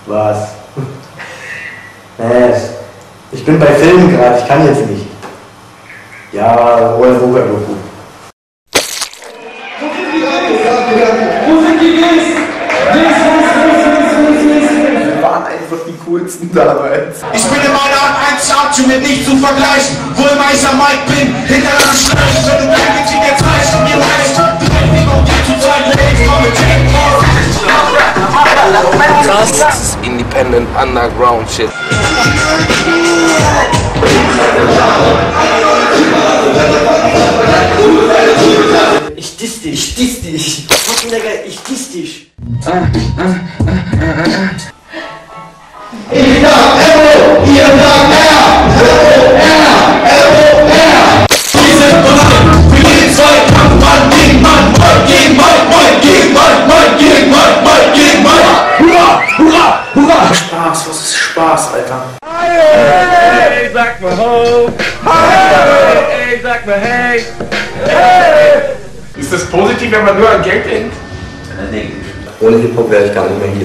Was? Ich bin bei Filmen gerade, ich kann jetzt nicht. Ja, Royal Bunker-Doku. Wo sind die Jungs? Wir waren einfach die coolsten damals. Ich bin in meiner Art ein Charge mit nicht zu vergleichen. Wo immer ich am Mic bin, hinterlasse Schleichen. Wenn du kein Geld dir Zeichen, mir reicht. Drei um dir zu zeigen, hey, komm mit Krass, das ist Independent Underground Shit. Ich diss dich. Fucking Digga, ich diss dich. Ich sag Elmo, ihr sagt R. Wir sind bereit für jeden Zweikampf. Mann gegen Mann, Mann gegen Mann, Mann gegen Mann, Mann gegen Mann, Mann gegen Mann. Hurra, hurra, hurra. Spaß, was ist Spaß, Alter? Hey, sag mal ho! Hey, sag mal hey! Hey! Ist das positiv, wenn man nur an Geld denkt? Nee. Ohne Hip-Hop wäre ich gar nicht mehr hier.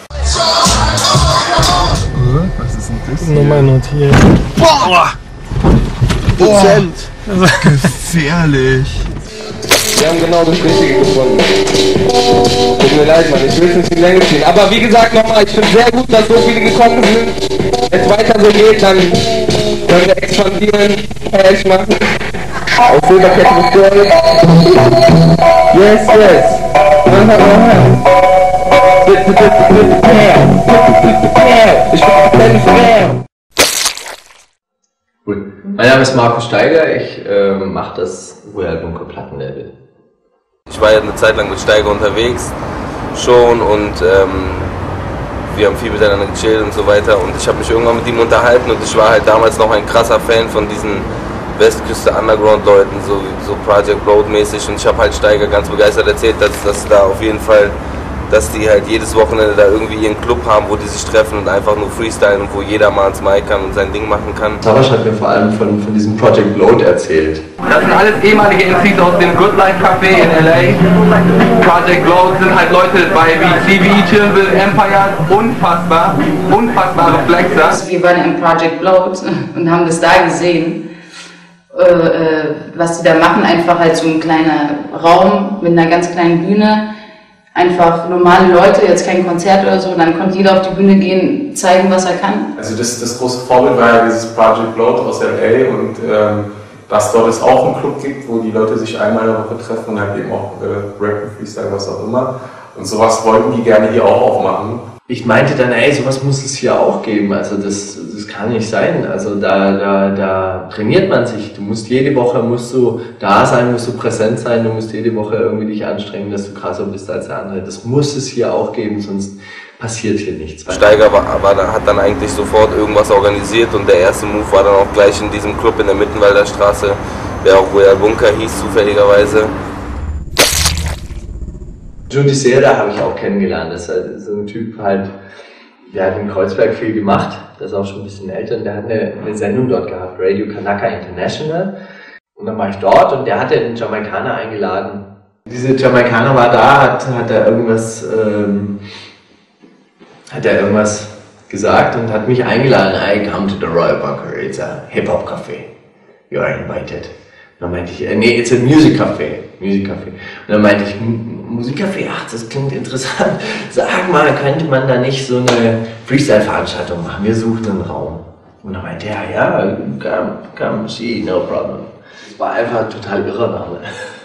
Was ist denn das? Nummer notiert. Boah! Dezent! Gefährlich! Wir haben genau das Richtige gefunden. Tut mir leid, Mann, ich will es nicht in die Länge ziehen. Aber wie gesagt nochmal, ich finde sehr gut, dass so viele gekommen sind. Wenn es weiter so geht, dann können wir expandieren, Cash machen. Aus Silberkette mit Gold. Yes, yes. Ich bin fair. Cool. Mein Name ist Markus Steiger, ich mache das Royal Bunker Plattenlabel. Ich war ja eine Zeit lang mit Steiger unterwegs schon und wir haben viel miteinander gechillt und so weiter und ich habe mich irgendwann mit ihm unterhalten und ich war halt damals noch ein krasser Fan von diesen Westküste Underground Leuten, so Project Road mäßig und ich habe halt Steiger ganz begeistert erzählt, dass da auf jeden Fall, dass die halt jedes Wochenende da irgendwie ihren Club haben, wo die sich treffen und einfach nur freestylen und wo jeder mal ans Mic kann und sein Ding machen kann. Savasch hat mir vor allem von diesem Project Load erzählt. Das sind alles ehemalige MCs aus dem Good Life Café in LA. Project Load sind halt Leute bei wie CBE, Chillville, Empire, unfassbare Flexer. Wir waren im Project Load und haben das da gesehen, was die da machen, einfach halt so ein kleiner Raum mit einer ganz kleinen Bühne. Einfach normale Leute, jetzt kein Konzert oder so, dann konnte jeder auf die Bühne gehen, zeigen, was er kann. Also das große Vorbild war ja dieses Project Load aus LA und dass dort es auch einen Club gibt, wo die Leute sich einmal in der Woche treffen und halt eben auch rappen, freestyle, was auch immer. Und sowas wollten die gerne hier auch aufmachen. Ich meinte dann, ey, sowas muss es hier auch geben, also das kann nicht sein, also da trainiert man sich, du musst jede Woche da sein, musst du präsent sein, du musst jede Woche irgendwie dich anstrengen, dass du krasser bist als der andere, das muss es hier auch geben, sonst passiert hier nichts. Steiger hat dann eigentlich sofort irgendwas organisiert und der erste Move war dann auch gleich in diesem Club in der Mittenwalder Straße, der auch Royal Bunker hieß zufälligerweise. Judy Serra habe ich auch kennengelernt, das ist halt so ein Typ halt, der hat in Kreuzberg viel gemacht, der ist auch schon ein bisschen älter und der hat eine Sendung dort gehabt, Radio Kanaka International. Und dann war ich dort und der hatte einen Jamaikaner eingeladen. Dieser Jamaikaner war da, hat er irgendwas gesagt und hat mich eingeladen. I come to the Royal Bunker, it's a Hip-Hop Café, you are invited. Und dann meinte ich, nee, it's a Music Café. Und dann meinte ich, Musikcafé, ach, das klingt interessant. Sag mal, könnte man da nicht so eine Freestyle-Veranstaltung machen? Wir suchen einen Raum. Und dann meinte er, ja, come see, no problem. Das war einfach ein total irrer Name.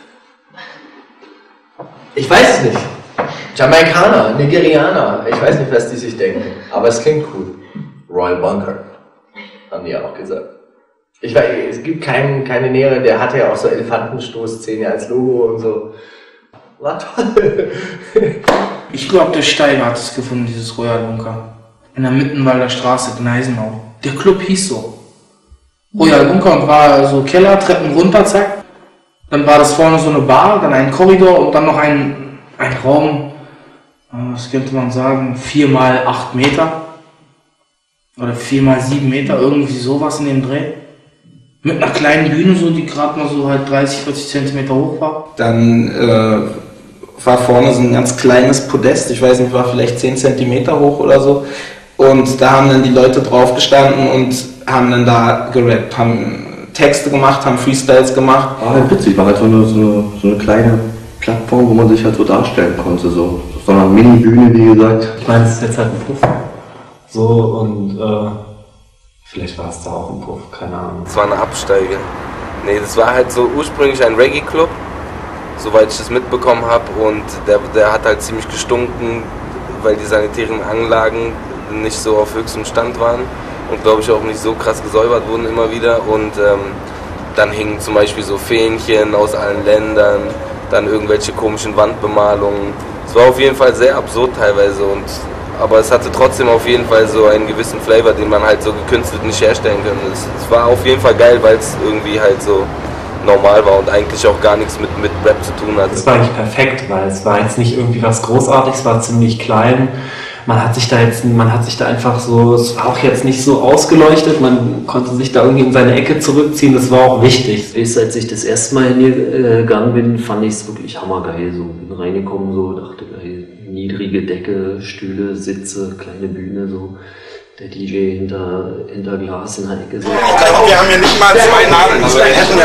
Ich weiß es nicht. Jamaikaner, Nigerianer, ich weiß nicht, was die sich denken. Aber es klingt cool. Royal Bunker, haben die ja auch gesagt. Ich weiß, es gibt keine Nähere, der hatte ja auch so Elefantenstoßzähne als Logo und so. War toll. Ich glaube, der Steiger hat es gefunden, dieses Royal Bunker. In der Mittenwalder Straße, Gneisenau. Der Club hieß so. Royal Bunker und war so Keller, Treppen runter, zack. Dann war das vorne so eine Bar, dann ein Korridor und dann noch ein Raum, was könnte man sagen, 4 mal 8 Meter. Oder 4 mal 7 Meter, irgendwie sowas in dem Dreh. Mit einer kleinen Bühne, so, die gerade mal so halt 30, 40 Zentimeter hoch war. Dann war vorne so ein ganz kleines Podest, ich weiß nicht, war vielleicht 10 cm hoch oder so. Und da haben dann die Leute drauf gestanden und haben dann da gerappt, haben Texte gemacht, haben Freestyles gemacht. War halt witzig, war halt so eine kleine Plattform, wo man sich halt so darstellen konnte. So eine Mini-Bühne, wie gesagt. Ich meine, es ist jetzt halt ein Puff. So und vielleicht war es da auch ein Puff, keine Ahnung. Es war eine Absteige. Nee, das war halt so ursprünglich ein Reggae-Club, soweit ich das mitbekommen habe. Und der hat halt ziemlich gestunken, weil die sanitären Anlagen nicht so auf höchstem Stand waren und glaube ich auch nicht so krass gesäubert wurden immer wieder. Und dann hingen zum Beispiel so Fähnchen aus allen Ländern, dann irgendwelche komischen Wandbemalungen. Es war auf jeden Fall sehr absurd teilweise, aber es hatte trotzdem auf jeden Fall so einen gewissen Flavor, den man halt so gekünstelt nicht herstellen kann. Es war auf jeden Fall geil, weil es irgendwie halt so normal war und eigentlich auch gar nichts mit Rap zu tun hatte. Es war eigentlich perfekt, weil es war jetzt nicht irgendwie was Großartiges, es war ziemlich klein. Man hat sich da einfach so, es war auch jetzt nicht so ausgeleuchtet, man konnte sich da irgendwie in seine Ecke zurückziehen, das war auch wichtig. Als ich das erste Mal hingegangen bin, fand ich es wirklich hammergeil. So bin reingekommen, so dachte, ey, niedrige Decke, Stühle, Sitze, kleine Bühne, so der DJ hinter Glas in der Ecke. So. Wir haben ja nicht mal 2 Nadeln, also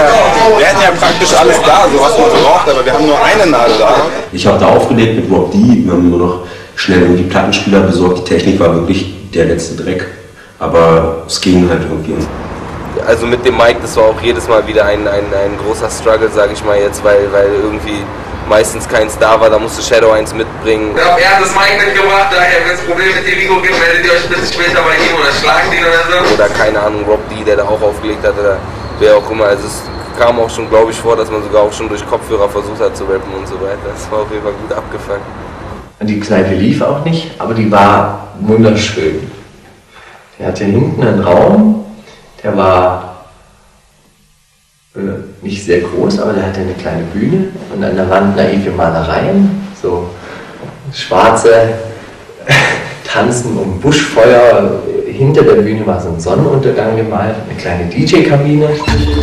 wir hätten ja praktisch alles da, so was man braucht, aber wir haben nur eine Nadel da. Ich habe da aufgelegt mit Rob D, wir haben nur noch schnell die Plattenspieler besorgt, die Technik war wirklich der letzte Dreck, aber es ging halt irgendwie. Also mit dem Mic, das war auch jedes Mal wieder ein großer Struggle, sage ich mal jetzt, weil irgendwie meistens keins da war, da musste Shadow eins mitbringen. Er hat das Mic mitgebracht, daher wenn es Probleme mit dem Rigo gibt, meldet ihr euch bitte später bei ihm oder schlagt ihn oder so. Oder keine Ahnung, Rob D, der da auch aufgelegt hat oder wer auch immer. Also es kam auch schon, glaube ich, vor, dass man sogar auch schon durch Kopfhörer versucht hat zu rappen und so weiter. Das war auf jeden Fall gut abgefangen. Und die Kneipe lief auch nicht, aber die war wunderschön. Der hatte hinten einen Raum, der war nicht sehr groß, aber der hatte eine kleine Bühne und an der Wand naive Malereien, so schwarze Tanzen um Buschfeuer. Hinter der Bühne war so ein Sonnenuntergang gemalt, eine kleine DJ-Kabine.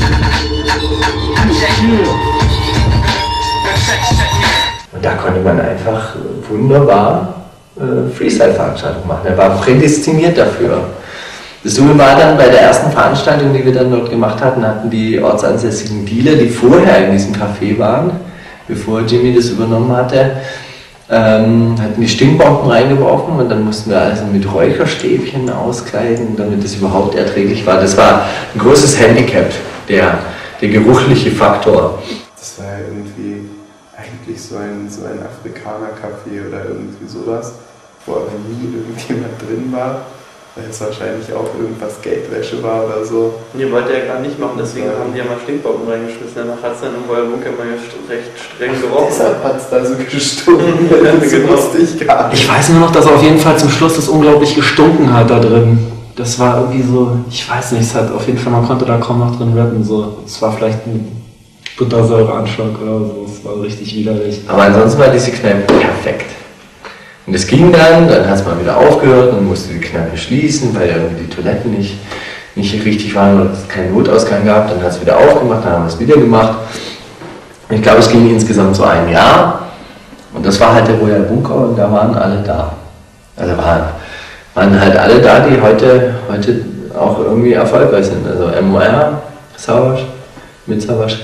Und da konnte man einfach wunderbar Freestyle-Veranstaltungen machen. Er war prädestiniert dafür. Das Dumme war dann bei der ersten Veranstaltung, die wir dann dort gemacht hatten, hatten die ortsansässigen Dealer, die vorher in diesem Café waren, bevor Jimmy das übernommen hatte, hatten die Stinkbomben reingeworfen und dann mussten wir also mit Räucherstäbchen auskleiden, damit es überhaupt erträglich war. Das war ein großes Handicap, der geruchliche Faktor. Das war ja irgendwie eigentlich so ein Afrikaner-Café oder irgendwie sowas, wo aber nie irgendjemand drin war, weil es wahrscheinlich auch irgendwas Geldwäsche war oder so. Nee, wollte er gar nicht machen, deswegen haben die ja mal Stinkbomben reingeschmissen. Danach hat es dann im Royal Bunker mal recht streng gerochen. Deshalb hat es da so gestunken, das wusste ich gar nicht. Ich weiß nur noch, dass auf jeden Fall zum Schluss das unglaublich gestunken hat da drin. Das war irgendwie so, ich weiß nicht, es hat auf jeden Fall, man konnte da kaum noch drin rappen. So. Es war vielleicht ein Buttersäureanschlag oder so, es war richtig widerlich. Aber ansonsten war diese Kneipe perfekt. Und es ging dann hat es mal wieder aufgehört und musste die Kneipe schließen, weil irgendwie die Toiletten nicht richtig waren oder es keinen Notausgang gab. Dann hat es wieder aufgemacht, dann haben wir es wieder gemacht. Und ich glaube, es ging insgesamt so ein Jahr. Und das war halt der Royal Bunker und da waren alle da. Also waren halt alle da, die heute auch irgendwie erfolgreich sind. Also MOR, Savas, mit Savas,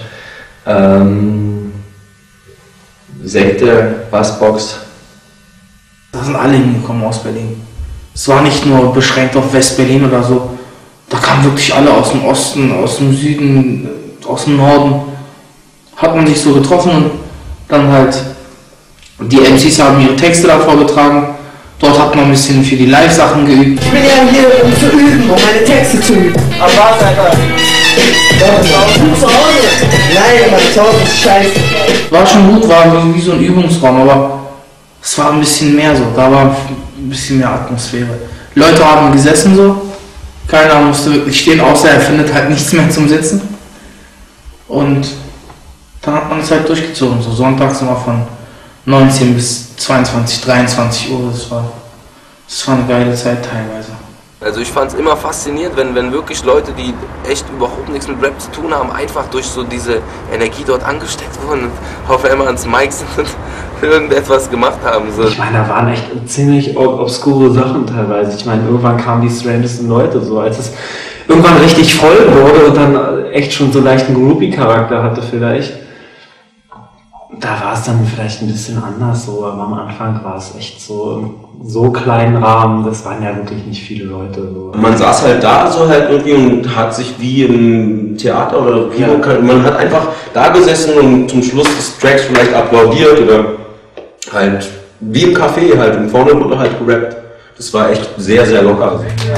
Sekte, Bassbox. Da sind alle hingekommen aus Berlin. Es war nicht nur beschränkt auf West-Berlin oder so. Da kamen wirklich alle aus dem Osten, aus dem Süden, aus dem Norden. Hat man sich so getroffen und dann halt die MCs haben ihre Texte da vorgetragen. Dort hat man ein bisschen für die Live-Sachen geübt. Ich bin ja hier, um zu üben, um meine Texte zu üben. Aber warte, Alter. Du zu Hause? Nein, mein Zuhause ist scheiße. War schon gut, war wie so ein Übungsraum, aber es war ein bisschen mehr so. Da war ein bisschen mehr Atmosphäre. Die Leute haben gesessen so. Keiner musste wirklich stehen, außer er findet halt nichts mehr zum Sitzen. Und dann hat man es halt durchgezogen. So sonntags immer von 19 bis 22, 23 Uhr. Das war eine geile Zeit teilweise. Also ich fand es immer faszinierend, wenn wirklich Leute, die echt überhaupt nichts mit Rap zu tun haben, einfach durch so diese Energie dort angesteckt wurden und auf einmal ans Mic sind und irgendetwas gemacht haben. So. Ich meine, da waren echt ziemlich obskure Sachen teilweise. Ich meine, irgendwann kamen die strangesten Leute so, als es irgendwann richtig voll wurde und dann echt schon so leichten Groupie-Charakter hatte vielleicht. Da war es dann vielleicht ein bisschen anders so, aber am Anfang war es echt so kleinen Rahmen, das waren ja wirklich nicht viele Leute. So. Man saß halt da so halt irgendwie und hat sich wie im Theater oder Kino, man hat einfach da gesessen und zum Schluss des Tracks vielleicht applaudiert oder halt wie im Café halt und vorne wurde halt gerappt. Das war echt sehr, sehr locker.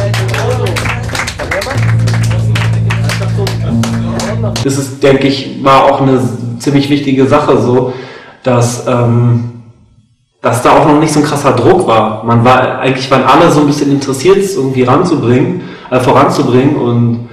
Das ist, denke ich, war auch eine ziemlich wichtige Sache so, dass da auch noch nicht so ein krasser Druck war. Eigentlich waren alle so ein bisschen interessiert, es irgendwie voranzubringen und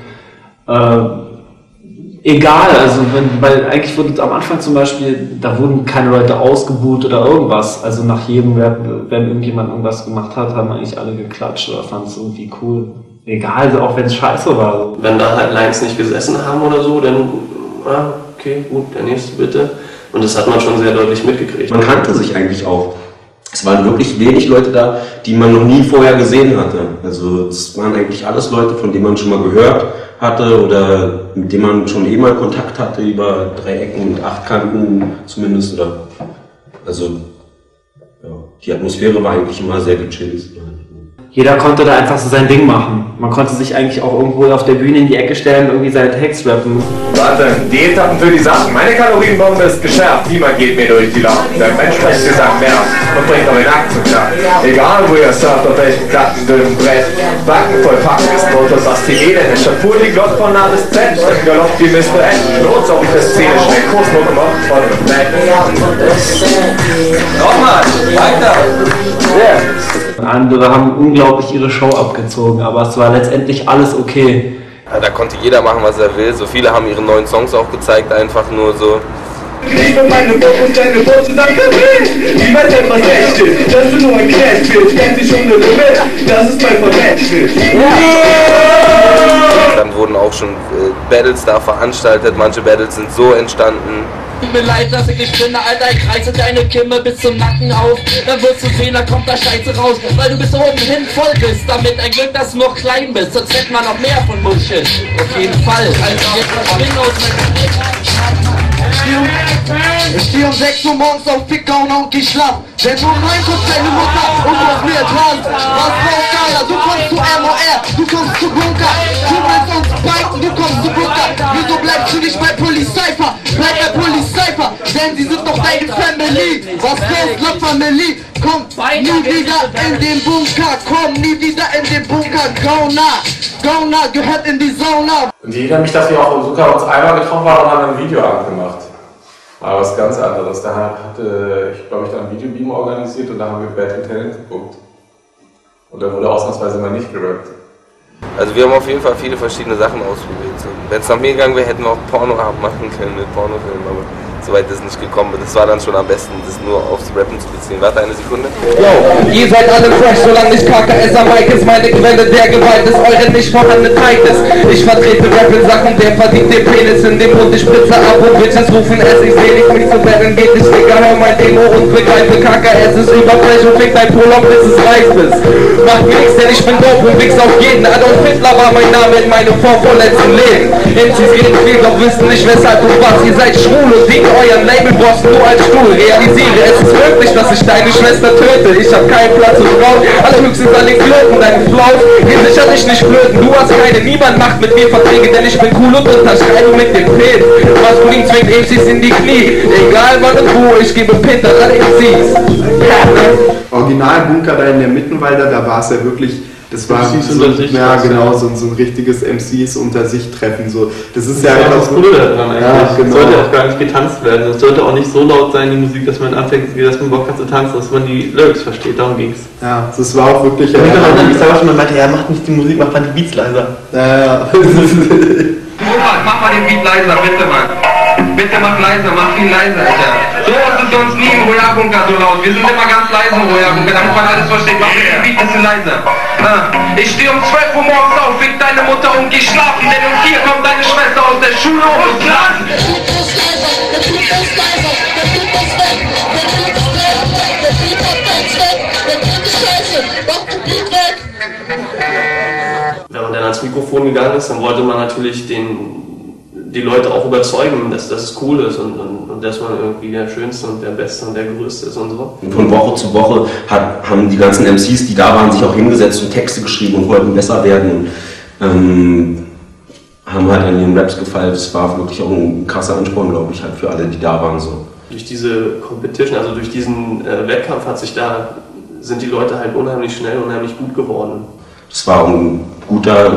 egal, also weil eigentlich wurde am Anfang zum Beispiel, da wurden keine Leute ausgebuht oder irgendwas, also nach jedem Rap, wenn irgendjemand irgendwas gemacht hat, haben eigentlich alle geklatscht oder fanden es irgendwie cool. Egal, also auch wenn es scheiße war. Wenn da halt Lines nicht gesessen haben oder so, dann, okay, gut, der nächste bitte. Und das hat man schon sehr deutlich mitgekriegt. Man kannte sich eigentlich auch. Es waren wirklich wenig Leute da, die man noch nie vorher gesehen hatte. Also es waren eigentlich alles Leute, von denen man schon mal gehört hatte oder mit denen man schon mal Kontakt hatte über 3 Ecken und 8 Kanten zumindest. Also ja, die Atmosphäre war eigentlich immer sehr gechillt. Jeder konnte da einfach so sein Ding machen. Man konnte sich eigentlich auch irgendwo auf der Bühne in die Ecke stellen und irgendwie seine Text rappen. Warte, Diätappen für die Sachen. Meine Kalorienbombe ist geschärft. Niemand geht mir durch die Lachen. Der Mensch spricht gesagt mehr und bringt eure Nacken klar. Egal wo ihr surft, auf welchem glatten, dünnen Brett. Backen voll Packen ist Notus Astilene. Schapur die Glott von A bis Z. Im Galopp wie Mr. N. Not's auf die Szene. Schnell Kursmuck gemacht, voll im Bett. Nochmal, weiter. Andere haben unglaublich ihre Show abgezogen, aber es war letztendlich alles okay. Ja, da konnte jeder machen, was er will. So viele haben ihre neuen Songs auch gezeigt, einfach nur so. Ich bin meine Bock und deine Bock und dein Kaffee. Die Welt etwas echt, das ist nur ein Cashbild. Kennt sich um eine Welt, das ist mein Verwechsel. Dann wurden auch schon Battles da veranstaltet, manche Battles sind so entstanden. Tut mir leid, dass ich nicht bin, Alter, ich reiße deine Kimme bis zum Nacken auf. Dann wirst du sehen, da kommt da Scheiße raus, weil du bis oben hin voll bist. Damit ein Glück, dass du noch klein bist, sonst hätten wir noch mehr von Bullshit. Auf jeden Fall, also jetzt verschwinden aus Ich steh um 6 Uhr morgens auf Ficker und geh schlafen. Wenn du reinguckst, deine Mutter und auf mir dran. Was braucht geiler? Du kommst zu MOR, du kommst zu Bunker. Du willst uns biken, du kommst zu Bunker. Wieso bleibst du nicht bei Polizeifer? Bleib bei Polizeifer, denn sie sind doch deine Family. Was brauchst du, Family? Komm nie wieder in den Bunker, komm nie wieder in den Bunker. Gauner gehört in die Sauna. Und ich erinnere mich, dass wir auch sogar uns einmal getroffen waren und haben ein Video angemacht. War was ganz anderes. Da hatte ich, glaube ich, da ein Videobeam organisiert und da haben wir Bad and Talent geguckt. Und da wurde ausnahmsweise mal nicht gerappt. Also wir haben auf jeden Fall viele verschiedene Sachen ausprobiert. So, wenn es nach mir gegangen wäre, hätten wir auch Porno machen können mit Pornofilmen, aber so weit ist es nicht gekommen. Das war dann schon am besten, das nur aufs Rappen zu beziehen. Warte eine Sekunde. Yo, ihr seid alle fresh, solange nicht KKS am Mic ist. Meine Quelle der Gewalt ist eure nicht vorhandene Tightness. Ich vertrete Rap in Sachen, der verdient den Penis in dem Mund. Ich spritze ab und Bitches rufen es. Ich seh nicht, mich zu battlen geht nicht, Digga. Hör mein Demo und begreife KKS ist überfrech und fick dein Prolog, bis es reif ist. Macht mir nichts, denn ich bin dope und wichs auf jeden. Adolf Hitler war mein Name in meinem vorvorletzten Leben. MCs reden viel, doch wissen nicht weshalb und was. Ihr seid schwul und wegen euren Labelboss nur als Stuhl. Realisiere, es ist möglich, dass ich deine Schwester töte. Ich hab keinen Platz für Frauen, allerhöchstens an den Klöten. Deine Flaws gehen sicherlich nicht flöten. Du hast keine, niemand macht mit mir Verträge, denn ich bin cool und unterschreibe mit den Pillen. Maskulin zwingt MCs in die Knie. Egal wann und wo, ich gebe Pint an alle MCs. Original-Bunker da in der Mittenwalder, da war es ja wirklich, das war so, ja genau, so ein richtiges MCs unter sich Treffen. So. Das ist ja das Coole daran eigentlich. Ja, genau. Es sollte auch gar nicht getanzt werden. Es sollte auch nicht so laut sein, die Musik, dass man anfängt, dass man Bock hat zu tanzen, dass man die Lyrics versteht. Darum ging's. Ja, das war auch wirklich. Ich sag auch schon, man meinte, ja, macht nicht die Musik, macht mal die Beats leiser. Ja. Mach mal den Beat leiser, bitte mal. Bitte mach leiser, mach ihn leiser, Alter. So ist es sonst nie im Royal Bunker so laut. Wir sind immer ganz leise im Royal Bunker, damit man alles versteht. Mach den Beat ein bisschen leiser. Ich steh um 12 Uhr morgens auf, fick deine Mutter und geh schlafen, denn um 4 kommt deine Schwester aus der Schule und lachen. Wenn man dann ans Mikrofon gegangen ist, dann wollte man natürlich die Leute auch überzeugen, dass es cool ist und dass man irgendwie der Schönste und der Beste und der Größte ist und so. Von Woche zu Woche haben die ganzen MCs, die da waren, sich auch hingesetzt und Texte geschrieben und wollten besser werden und haben halt an ihren Raps gefallen. Das war wirklich auch ein krasser Ansporn, glaube ich, halt für alle, die da waren. So. Durch diese Competition, also durch diesen Wettkampf sind die Leute halt unheimlich schnell, unheimlich gut geworden. Das war ein guter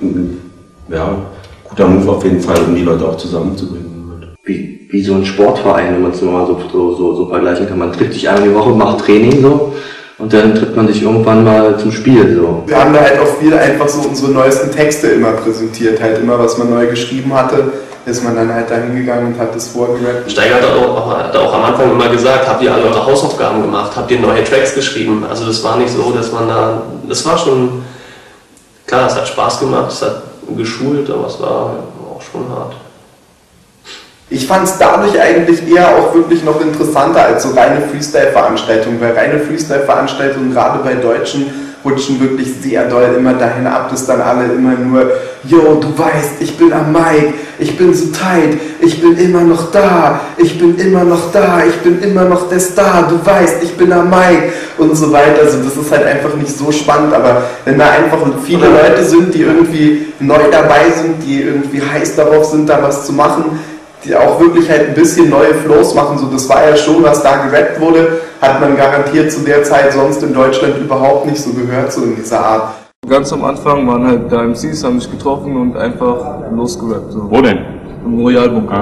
Move auf jeden Fall, um die Leute auch zusammenzubringen. Wie so ein Sportverein, wenn man es mal so vergleichen kann. Man trifft sich einmal die Woche, macht Training so und dann trifft man sich irgendwann mal zum Spiel. So. Wir haben da halt auch viel einfach so unsere neuesten Texte immer präsentiert, halt immer was man neu geschrieben hatte, ist man dann halt da hingegangen und hat das vorgerappt. Steiger hat auch am Anfang immer gesagt, habt ihr alle eure Hausaufgaben gemacht, habt ihr neue Tracks geschrieben? Also das war nicht so, dass man das war schon, klar, es hat Spaß gemacht, es hat geschult, aber es war auch schon hart. Ich fand es dadurch eigentlich eher auch wirklich noch interessanter als so reine Freestyle-Veranstaltungen, weil reine Freestyle-Veranstaltungen gerade bei Deutschen rutschen wirklich sehr doll immer dahin ab, dass dann alle immer nur, yo, du weißt, ich bin am Mic, ich bin so tight, ich bin immer noch da, ich bin immer noch da, ich bin immer noch der Star, du weißt, ich bin am Mic und so weiter. Also das ist halt einfach nicht so spannend, aber wenn da einfach viele Leute sind, die irgendwie neu dabei sind, die irgendwie heiß darauf sind, da was zu machen, die auch wirklich halt ein bisschen neue Flows machen, so das war ja schon, was da gerappt wurde, hat man garantiert zu der Zeit sonst in Deutschland überhaupt nicht so gehört, so in dieser Art. Ganz am Anfang waren halt da MCs, haben sich getroffen und einfach losgerappt. So. Wo denn? Im Royal Bunker.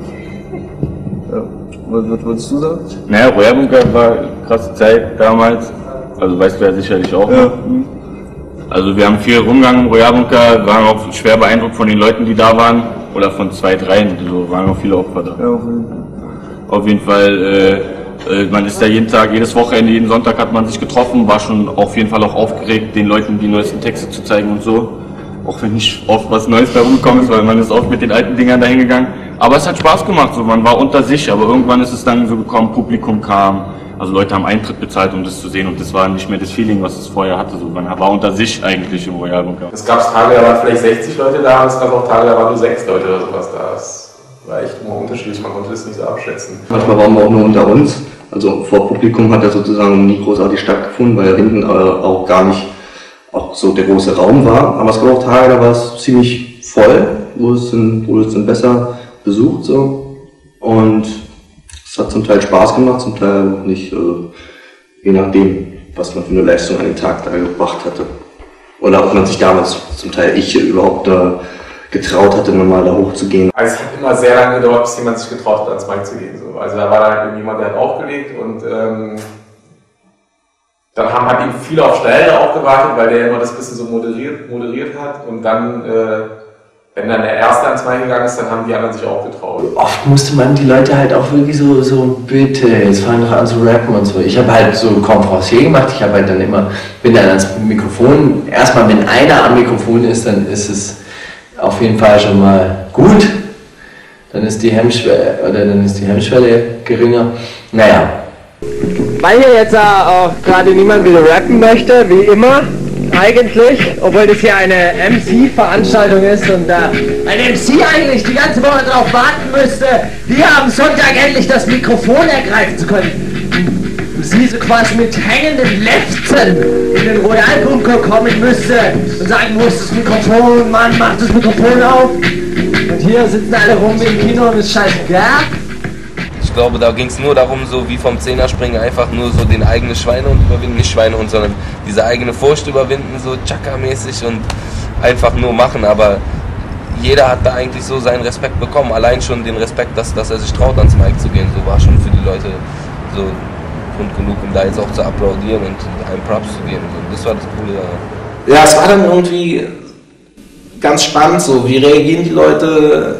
Ja. Was würdest du sagen? Naja, Royal Bunker war eine krasse Zeit damals, also weißt du ja sicherlich auch. Ja. Also wir haben viel rumgegangen im Royal Bunker, waren auch schwer beeindruckt von den Leuten, die da waren. Oder von 2, 3, so waren auch viele Opfer da. Ja, auf jeden Fall, man ist da jeden Tag, jedes Wochenende, jeden Sonntag hat man sich getroffen, war schon auf jeden Fall auch aufgeregt, den Leuten die neuesten Texte zu zeigen und so. Auch wenn nicht oft was Neues da rumgekommen ist, weil man ist oft mit den alten Dingern da hingegangen. Aber es hat Spaß gemacht, so, man war unter sich, aber irgendwann ist es dann so gekommen, Publikum kam, also Leute haben Eintritt bezahlt, um das zu sehen und das war nicht mehr das Feeling, was es vorher hatte. So, man war unter sich eigentlich im Royal Bunker. Es gab Tage, da waren vielleicht 60 Leute da und es gab auch Tage, da waren nur 6 Leute oder sowas da. Das war echt immer unterschiedlich, man konnte das nicht so abschätzen. Manchmal waren wir auch nur unter uns, also vor Publikum hat er sozusagen nie großartig stattgefunden, weil hinten auch gar nicht auch so der große Raum war. Aber es gab auch Tage, da war es ziemlich voll, wurde es dann besser besucht so und es hat zum Teil Spaß gemacht, zum Teil auch nicht, je nachdem, was man für eine Leistung an den Tag da gebracht hatte. Oder ob man sich damals, zum Teil ich, überhaupt getraut hatte, normal da hochzugehen. Also es hat immer sehr lange gedauert, bis jemand sich getraut hat, ans Mic zu gehen. So. Also da war dann irgendjemand, der hat aufgelegt und dann haben halt eben viele auf Stelle auch gewartet, weil der immer das bisschen so moderiert hat und dann wenn dann der Erste ans Mic gegangen ist, dann haben die anderen sich auch getraut. Oft musste man die Leute halt auch wirklich so bitte, jetzt fangen doch an zu rappen und so. Ich habe halt so Conferencier gemacht, ich habe halt dann immer, bin dann ans Mikrofon, erstmal wenn einer am Mikrofon ist, dann ist es auf jeden Fall schon mal gut. Dann ist die Hemmschwelle geringer. Naja. Weil hier jetzt auch gerade niemand wieder rappen möchte, wie immer, eigentlich, obwohl das hier eine MC-Veranstaltung ist und ein MC eigentlich die ganze Woche darauf warten müsste, hier am Sonntag endlich das Mikrofon ergreifen zu können. Sie so quasi mit hängenden Lefzen in den Royal Bunker kommen müsste und sagen muss, das Mikrofon, Mann, mach das Mikrofon auf. Und hier sitzen alle rum wie im Kino und ist scheißegal. Ich glaube, da ging es nur darum, so wie vom Zehnerspringen, einfach nur so den eigenen Schweinehund überwinden, nicht Schweinehund, sondern diese eigene Furcht überwinden, so Chaka-mäßig und einfach nur machen, aber jeder hat da eigentlich so seinen Respekt bekommen, allein schon den Respekt, dass er sich traut, ans Mic zu gehen, so war schon für die Leute so Grund genug, um da jetzt auch zu applaudieren und einem Props zu geben, so. Das war das Coole. Ja, es war dann irgendwie ganz spannend, so wie reagieren die Leute,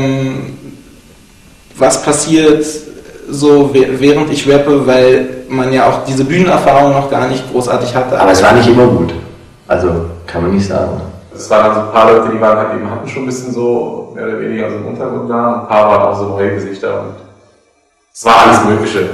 was passiert so während ich rappe, weil man ja auch diese Bühnenerfahrung noch gar nicht großartig hatte. Aber es war nicht immer gut. Also kann man nicht sagen. Es waren also ein paar Leute, die waren halt eben, hatten schon ein bisschen so, mehr oder weniger so im Untergrund da, ein paar waren auch so neue Gesichter und es war alles Mögliche.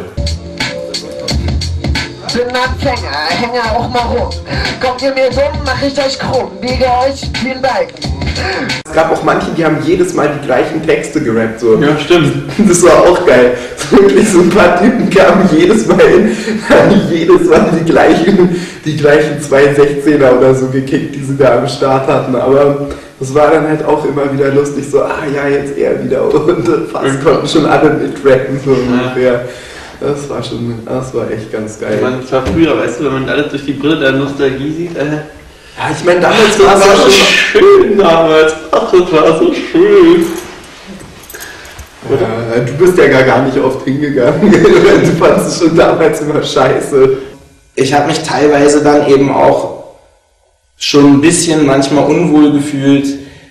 Bin Anfänger, hänge auch mal rum. Kommt ihr mir dumm, mach ich euch krumm, biege euch wie ein Balken. Es gab auch manche, die haben jedes Mal die gleichen Texte gerappt. So. Ja, stimmt. Das war auch geil. So wirklich so ein paar Typen kamen jedes Mal hin, haben jedes Mal die gleichen 216er oder so gekickt, die sie da am Start hatten. Aber das war dann halt auch immer wieder lustig, so, ja, jetzt er wieder. Und fast konnten schon alle mitrappen, so ungefähr. Das war echt ganz geil. Das war früher, weißt du, wenn man alles durch die Brille der Nostalgie sieht, ja, ich meine, damals war es so schön damals. Ach, das war so schön. Ja, du bist ja gar nicht oft hingegangen. Du fandest es schon damals immer scheiße. Ich habe mich teilweise dann eben auch schon ein bisschen manchmal unwohl gefühlt,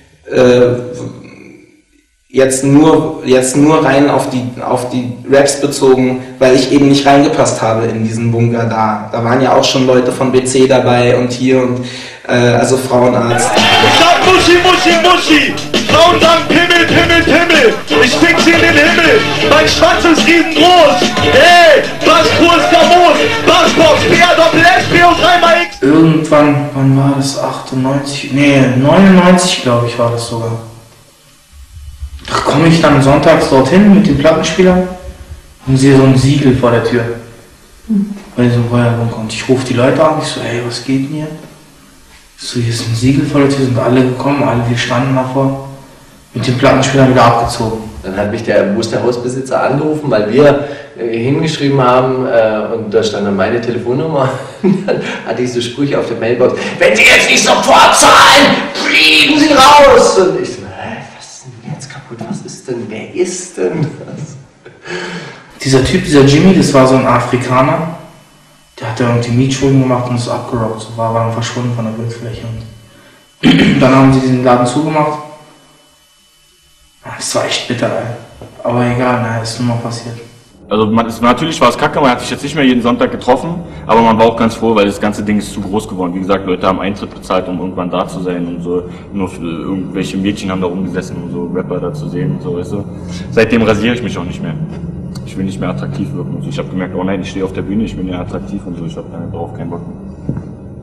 jetzt nur rein auf die Raps bezogen, weil ich eben nicht reingepasst habe in diesen Bunker da. Da waren ja auch schon Leute von BC dabei und hier und also Frauenarzt. Ich sag Muschi, Muschi, Muschi! Frauen sagen Pimmel, Pimmel, Pimmel! Ich fick sie in den Himmel! Mein Schwanz ist riesengroß! Ey! Was ist Gamos? Bassbox, BA, Doppel-S, B und 3x! Irgendwann, wann war das? 98? Nee, 99 glaube ich war das sogar. Da komme ich dann sonntags dorthin mit den Plattenspielern und sehe so ein Siegel vor der Tür. Bei diesem Feuerbunker. Und ich rufe die Leute an, ich so, ey, was geht denn hier? So, hier ist ein Siegel vor der Tür, sind alle gekommen, wir standen davor, mit den Plattenspielern wieder abgezogen. Dann hat mich der Hausbesitzer angerufen, weil wir hingeschrieben haben und da stand dann meine Telefonnummer. Dann hatte ich so Sprüche auf der Mailbox, wenn Sie jetzt nicht sofort zahlen, fliegen Sie raus! Und ich so, was ist denn jetzt kaputt? Was ist denn? Wer ist denn das? Dieser Typ, dieser Jimmy, das war so ein Afrikaner. Der hat da irgendwie Mietschulden gemacht und ist abgerockt, so war dann verschwunden von der Bildfläche. Und dann haben sie diesen Laden zugemacht. Das war echt bitter, ey. Aber egal, ist nur mal passiert. Also natürlich war es kacke, man hat sich jetzt nicht mehr jeden Sonntag getroffen, aber man war auch ganz froh, weil das ganze Ding ist zu groß geworden. Wie gesagt, Leute haben Eintritt bezahlt, um irgendwann da zu sein und so. Nur irgendwelche Mädchen haben da rumgesessen, um so Rapper da zu sehen und so, weißt du. Seitdem rasiere ich mich auch nicht mehr. Ich will nicht mehr attraktiv wirken. Also ich habe gemerkt, oh nein, ich stehe auf der Bühne, ich bin ja attraktiv und so, ich habe darauf keinen Bock mehr.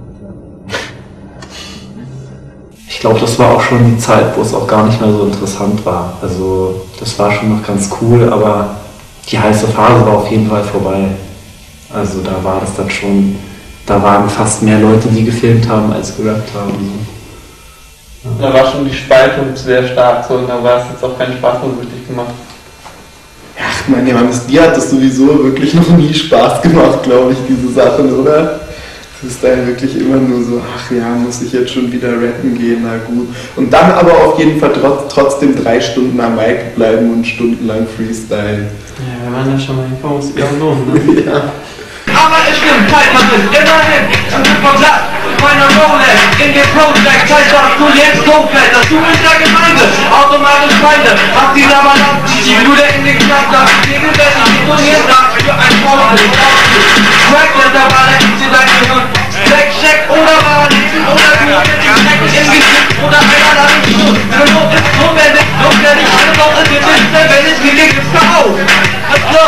Ich glaube, das war auch schon die Zeit, wo es auch gar nicht mehr so interessant war. Also das war schon noch ganz cool, aber die heiße Phase war auf jeden Fall vorbei. Also da war das dann schon, da waren fast mehr Leute, die gefilmt haben, als gerappt haben. So. Da war schon die Spaltung sehr stark, so, und da war es jetzt auch keinen Spaß mehr so richtig gemacht. Ja, ich meine, Johannes, dir hat das sowieso wirklich noch nie Spaß gemacht, glaube ich, diese Sachen, oder? Das ist dann wirklich immer nur so, ach ja, muss ich jetzt schon wieder rappen gehen, na gut. Und dann aber auf jeden Fall trotzdem 3 Stunden am Mic bleiben und stundenlang freestylen. Ja, wir waren ja schon mal hingekommen, muss ja lohnen, ne? Ja. Aber es stimmt, kein Mann ist immerhin ein Typ vom Blatt mit meiner Rolex in den Project. Heißt, dass du jetzt doof fällst, dass du in der Gemeinde automatisch Feinde hast, die aber dann, die du der in den Knast darfst, regelmäßig detoniert darfst für ein Frauenbild. Cracklet, da war der in dein Gehirn. Blackjack oder Wahrleben oder du mit dem Schrecken im Gesicht oder einer nach dem Schuss. Für Not ist notwendig, notwendig, alles auch in den Sinn, wenn es mir geht, ist K.O. Let's go!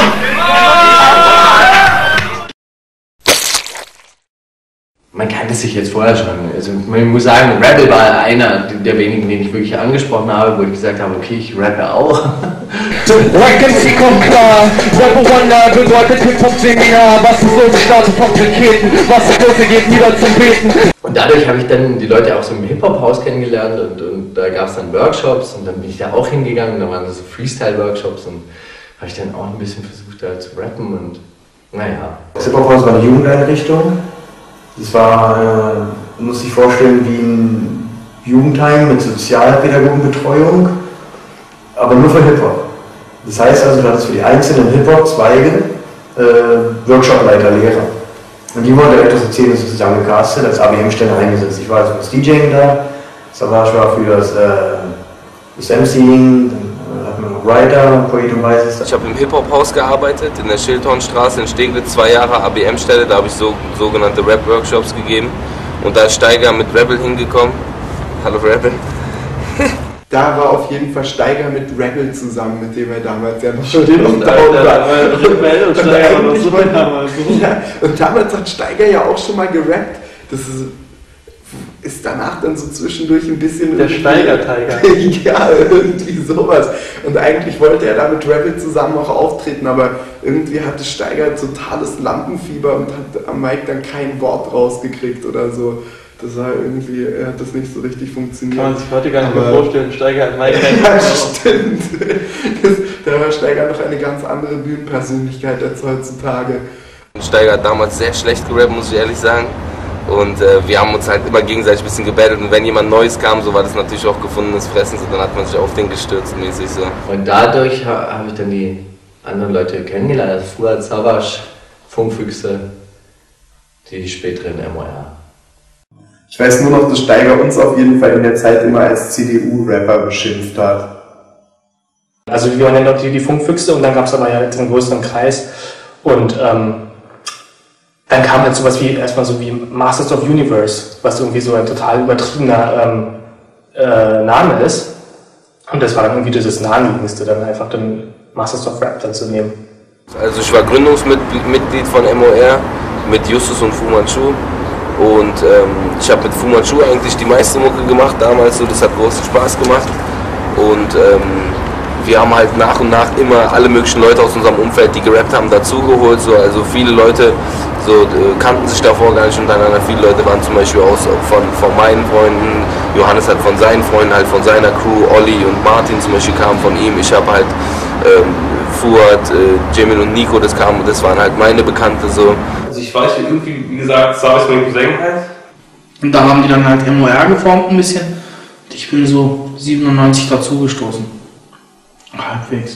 Man kannte sich jetzt vorher schon. Also man muss sagen, Rebel war einer der wenigen, den ich wirklich angesprochen habe, wo ich gesagt habe, okay, ich rappe auch. Legacy kommt klar, Rapper Wonder bedeutet Hip-Hop-Seminar. Was ist so ein Start von Raketen? Was ist los, geht wieder zum Beten. Und dadurch habe ich dann die Leute auch so im Hip-Hop-Haus kennengelernt und da gab es dann Workshops und dann bin ich da auch hingegangen, da waren so Freestyle-Workshops und habe ich dann auch ein bisschen versucht da zu rappen und naja. Das Hip-Hop-Haus war eine Jugendeinrichtung. Das war, muss sich vorstellen, wie ein Jugendheim mit Sozialpädagogenbetreuung, aber nur für Hip-Hop. Das heißt also, du hattest für die einzelnen Hip-Hop-Zweige Workshopleiter, Lehrer. Und die wurden direkt aus der Szene sozusagen gecastet, als ABM-Stelle eingesetzt. Ich war also für das DJing da, ich war für das MCing, dann hatten wir noch Writer, Poet und Weises. Ich habe im Hip-Hop-Haus gearbeitet, in der Schildhornstraße in Steglitz, 2 Jahre ABM-Stelle, da habe ich sogenannte Rap-Workshops gegeben. Und da ist Steiger mit Rebel hingekommen. Hallo Rebel. Da war auf jeden Fall Steiger mit Rebel zusammen, mit dem er damals ja noch schon den Untergrund war. Und damals hat Steiger ja auch schon mal gerappt. Das ist danach dann so zwischendurch ein bisschen... Der Steiger-Tiger. Ja, irgendwie sowas. Und eigentlich wollte er da mit Rebel zusammen auch auftreten, aber irgendwie hatte Steiger totales Lampenfieber und hat am Mic dann kein Wort rausgekriegt oder so. Das war irgendwie, hat das nicht so richtig funktioniert. Kann man sich heute gar nicht mehr vorstellen, Steiger hat Mike. Ja, stimmt. Da war Steiger noch eine ganz andere Bühnenpersönlichkeit als heutzutage. Steiger hat damals sehr schlecht gerappt, muss ich ehrlich sagen. Und wir haben uns halt immer gegenseitig ein bisschen gebettelt. Und wenn jemand Neues kam, so war das natürlich auch gefundenes Fressen. So, dann hat man sich auf den gestürzt, mäßig so. Und dadurch habe ich dann die anderen Leute kennengelernt. Also Fuad Savas, Funkfüchse, die späteren MOR. Ich weiß nur noch, dass Steiger uns auf jeden Fall in der Zeit immer als CDU-Rapper beschimpft hat. Also wir waren ja noch die Funkfüchse und dann gab es aber ja jetzt einen größeren Kreis und dann kam halt sowas wie erstmal so wie Masters of Universe, was irgendwie so ein total übertriebener Name ist. Und das war dann irgendwie das Naheliegendste, dann einfach den Masters of Rap dann zu nehmen. Also ich war Gründungsmitglied von MOR mit Justus und Fu Manchu. Und ich habe mit Fu Manchu eigentlich die meiste Mucke gemacht damals, so, das hat großen Spaß gemacht. Und wir haben halt nach und nach immer alle möglichen Leute aus unserem Umfeld, die gerappt haben, dazugeholt. So, also viele Leute so, kannten sich davor gar nicht untereinander. Viele Leute waren zum Beispiel von meinen Freunden, Johannes hat von seinen Freunden, halt von seiner Crew, Olli und Martin zum Beispiel kamen von ihm. Ich habe halt Fuad, Jamil und Nico, das waren halt meine Bekannte so. Also ich weiß irgendwie, wie gesagt, Savas mein Cousin halt. Und da haben die dann halt MOR geformt ein bisschen. Und ich bin so 97 dazugestoßen. Halbwegs.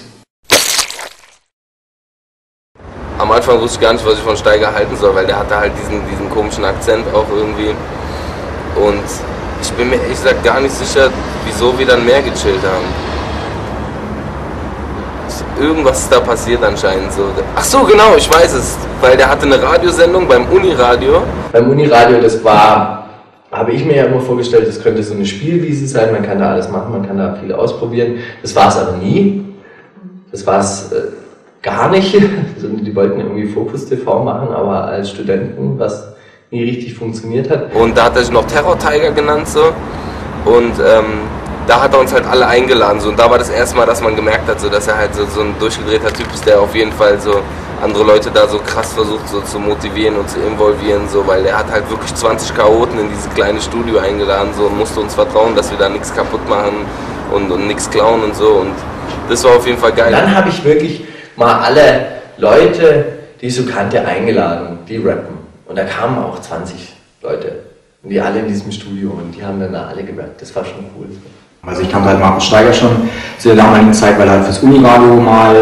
Am Anfang wusste ich gar nicht, was ich von Steiger halten soll, weil der hatte halt diesen komischen Akzent auch irgendwie. Und ich bin mir ehrlich gesagt gar nicht sicher, wieso wir dann mehr gechillt haben. Irgendwas ist da passiert anscheinend so. Ach so, genau, ich weiß es. Weil der hatte eine Radiosendung beim Uniradio. Beim Uniradio, das war, habe ich mir ja immer vorgestellt, das könnte so eine Spielwiese sein, man kann da alles machen, man kann da viel ausprobieren. Das war es aber nie. Das war es gar nicht. Die wollten irgendwie Fokus TV machen, aber als Studenten, was nie richtig funktioniert hat. Und da hat er sich noch Terror Tiger genannt so. Und da hat er uns halt alle eingeladen so. Und da war das erste Mal, dass man gemerkt hat, so, dass er halt so ein durchgedrehter Typ ist, der auf jeden Fall so andere Leute da so krass versucht so zu motivieren und zu involvieren, so, weil er hat halt wirklich 20 Chaoten in dieses kleine Studio eingeladen so, und musste uns vertrauen, dass wir da nichts kaputt machen und nichts klauen und so. Und das war auf jeden Fall geil. Dann habe ich wirklich mal alle Leute, die ich so kannte, eingeladen, die rappen. Und da kamen auch 20 Leute. Und die alle in diesem Studio und die haben dann da alle gerappt. Das war schon cool. Also ich kannte halt Markus Steiger schon zu der damaligen Zeit, weil er halt fürs Uniradio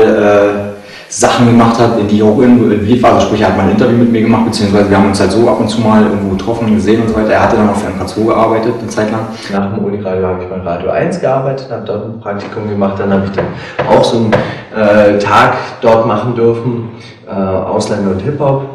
mal Sachen gemacht hat, in die ich auch involviert war. Also sprich, er hat mal ein Interview mit mir gemacht, beziehungsweise wir haben uns halt so ab und zu mal irgendwo getroffen und gesehen und so weiter. Er hatte dann auch für MK2 gearbeitet, eine Zeit lang. Nach dem Uniradio habe ich bei Radio 1 gearbeitet, habe dort ein Praktikum gemacht. Dann habe ich dann auch so einen Tag dort machen dürfen, Ausländer und Hip-Hop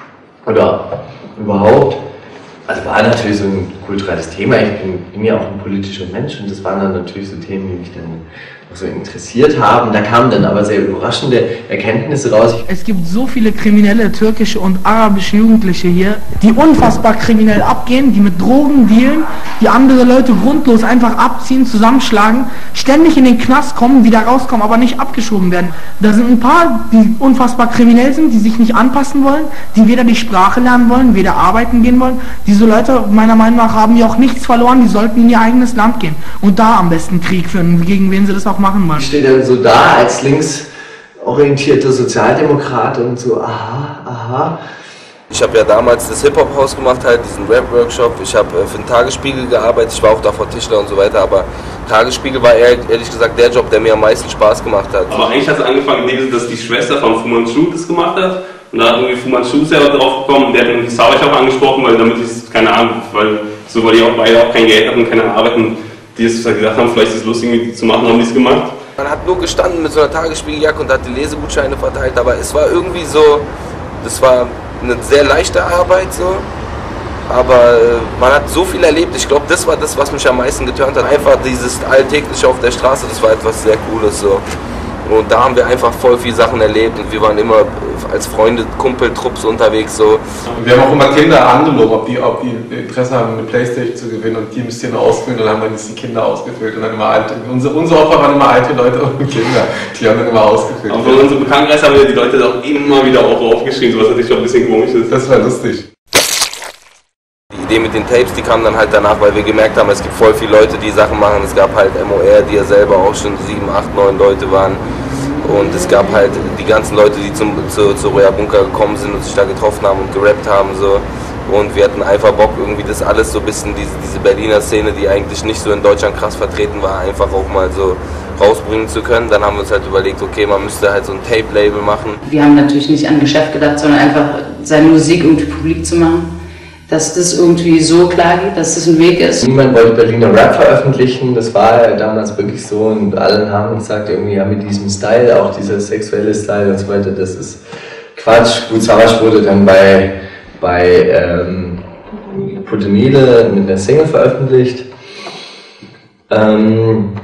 oder überhaupt. Also war natürlich so ein kulturelles Thema. Ich bin ja auch ein politischer Mensch und das waren dann natürlich so Themen, die mich dann so interessiert haben. Da kamen dann aber sehr überraschende Erkenntnisse raus. Es gibt so viele kriminelle türkische und arabische Jugendliche hier, die unfassbar kriminell abgehen, die mit Drogen dealen, die andere Leute grundlos einfach abziehen, zusammenschlagen, ständig in den Knast kommen, wieder rauskommen, aber nicht abgeschoben werden. Da sind ein paar, die unfassbar kriminell sind, die sich nicht anpassen wollen, die weder die Sprache lernen wollen, weder arbeiten gehen wollen. Diese Leute, meiner Meinung nach, haben ja auch nichts verloren, die sollten in ihr eigenes Land gehen und da am besten Krieg führen, gegen wen sie das auch machen wollen. Ich stehe dann so da als linksorientierter Sozialdemokrat und so, aha. Ich habe ja damals das Hip-Hop-Haus gemacht, halt diesen Rap-Workshop. Ich habe für den Tagesspiegel gearbeitet, ich war auch davor Tischler und so weiter, aber Tagesspiegel war ehrlich gesagt der Job, der mir am meisten Spaß gemacht hat. Aber eigentlich hat es angefangen, dass die Schwester von Fu Manchu das gemacht hat. Und da hat irgendwie Fu Manchu selber drauf gekommen und der hat irgendwie Savas auch angesprochen, weil damit ich, keine Ahnung, weil die auch beide auch kein Geld hatten und keine Arbeit und die es gesagt haben, vielleicht ist es lustig mit die zu machen, haben die es gemacht. Man hat nur gestanden mit so einer Tagesspiegeljacke und hat die Lesegutscheine verteilt, aber es war irgendwie so, das war eine sehr leichte Arbeit so man hat so viel erlebt. Ich glaube, das war das, was mich am meisten geturnt hat. Einfach dieses Alltägliche auf der Straße, das war etwas sehr Cooles so. Und da haben wir einfach voll viele Sachen erlebt und wir waren immer als Freunde, Kumpeltrupps unterwegs so. Wir haben auch immer Kinder angelogen, ob die Interesse haben, eine Playstation zu gewinnen und die müsst ihr nur ausfüllen und dann haben dann die Kinder ausgefüllt und dann immer alte. Unsere Opfer waren immer alte Leute und Kinder, die haben dann immer ausgefüllt. Aber für unsere Bekanntenkreis haben wir die Leute auch immer wieder auch aufgeschrieben, so was natürlich schon ein bisschen komisch ist. Das war lustig. Die Idee mit den Tapes, die kam dann halt danach, weil wir gemerkt haben, es gibt voll viele Leute, die Sachen machen. Es gab halt MOR, die ja selber auch schon 7, 8, 9 Leute waren. Und es gab halt die ganzen Leute, die zu Royal Bunker gekommen sind und sich da getroffen haben und gerappt haben. So. Und wir hatten einfach Bock, irgendwie das alles so ein bisschen, diese Berliner Szene, die eigentlich nicht so in Deutschland krass vertreten war, einfach auch mal so rausbringen zu können. Dann haben wir uns halt überlegt, okay, man müsste halt so ein Tape-Label machen. Wir haben natürlich nicht an Geschäft gedacht, sondern einfach seine Musik irgendwie publik zu machen. Dass das irgendwie so klar geht, dass das ein Weg ist. Niemand wollte Berliner Rap veröffentlichen, das war ja damals wirklich so und alle haben gesagt, irgendwie ja mit diesem Style, auch dieser sexuelle Style und so weiter, das ist Quatsch. Gut, Savage wurde dann bei Putinile mit einer Single veröffentlicht. Dann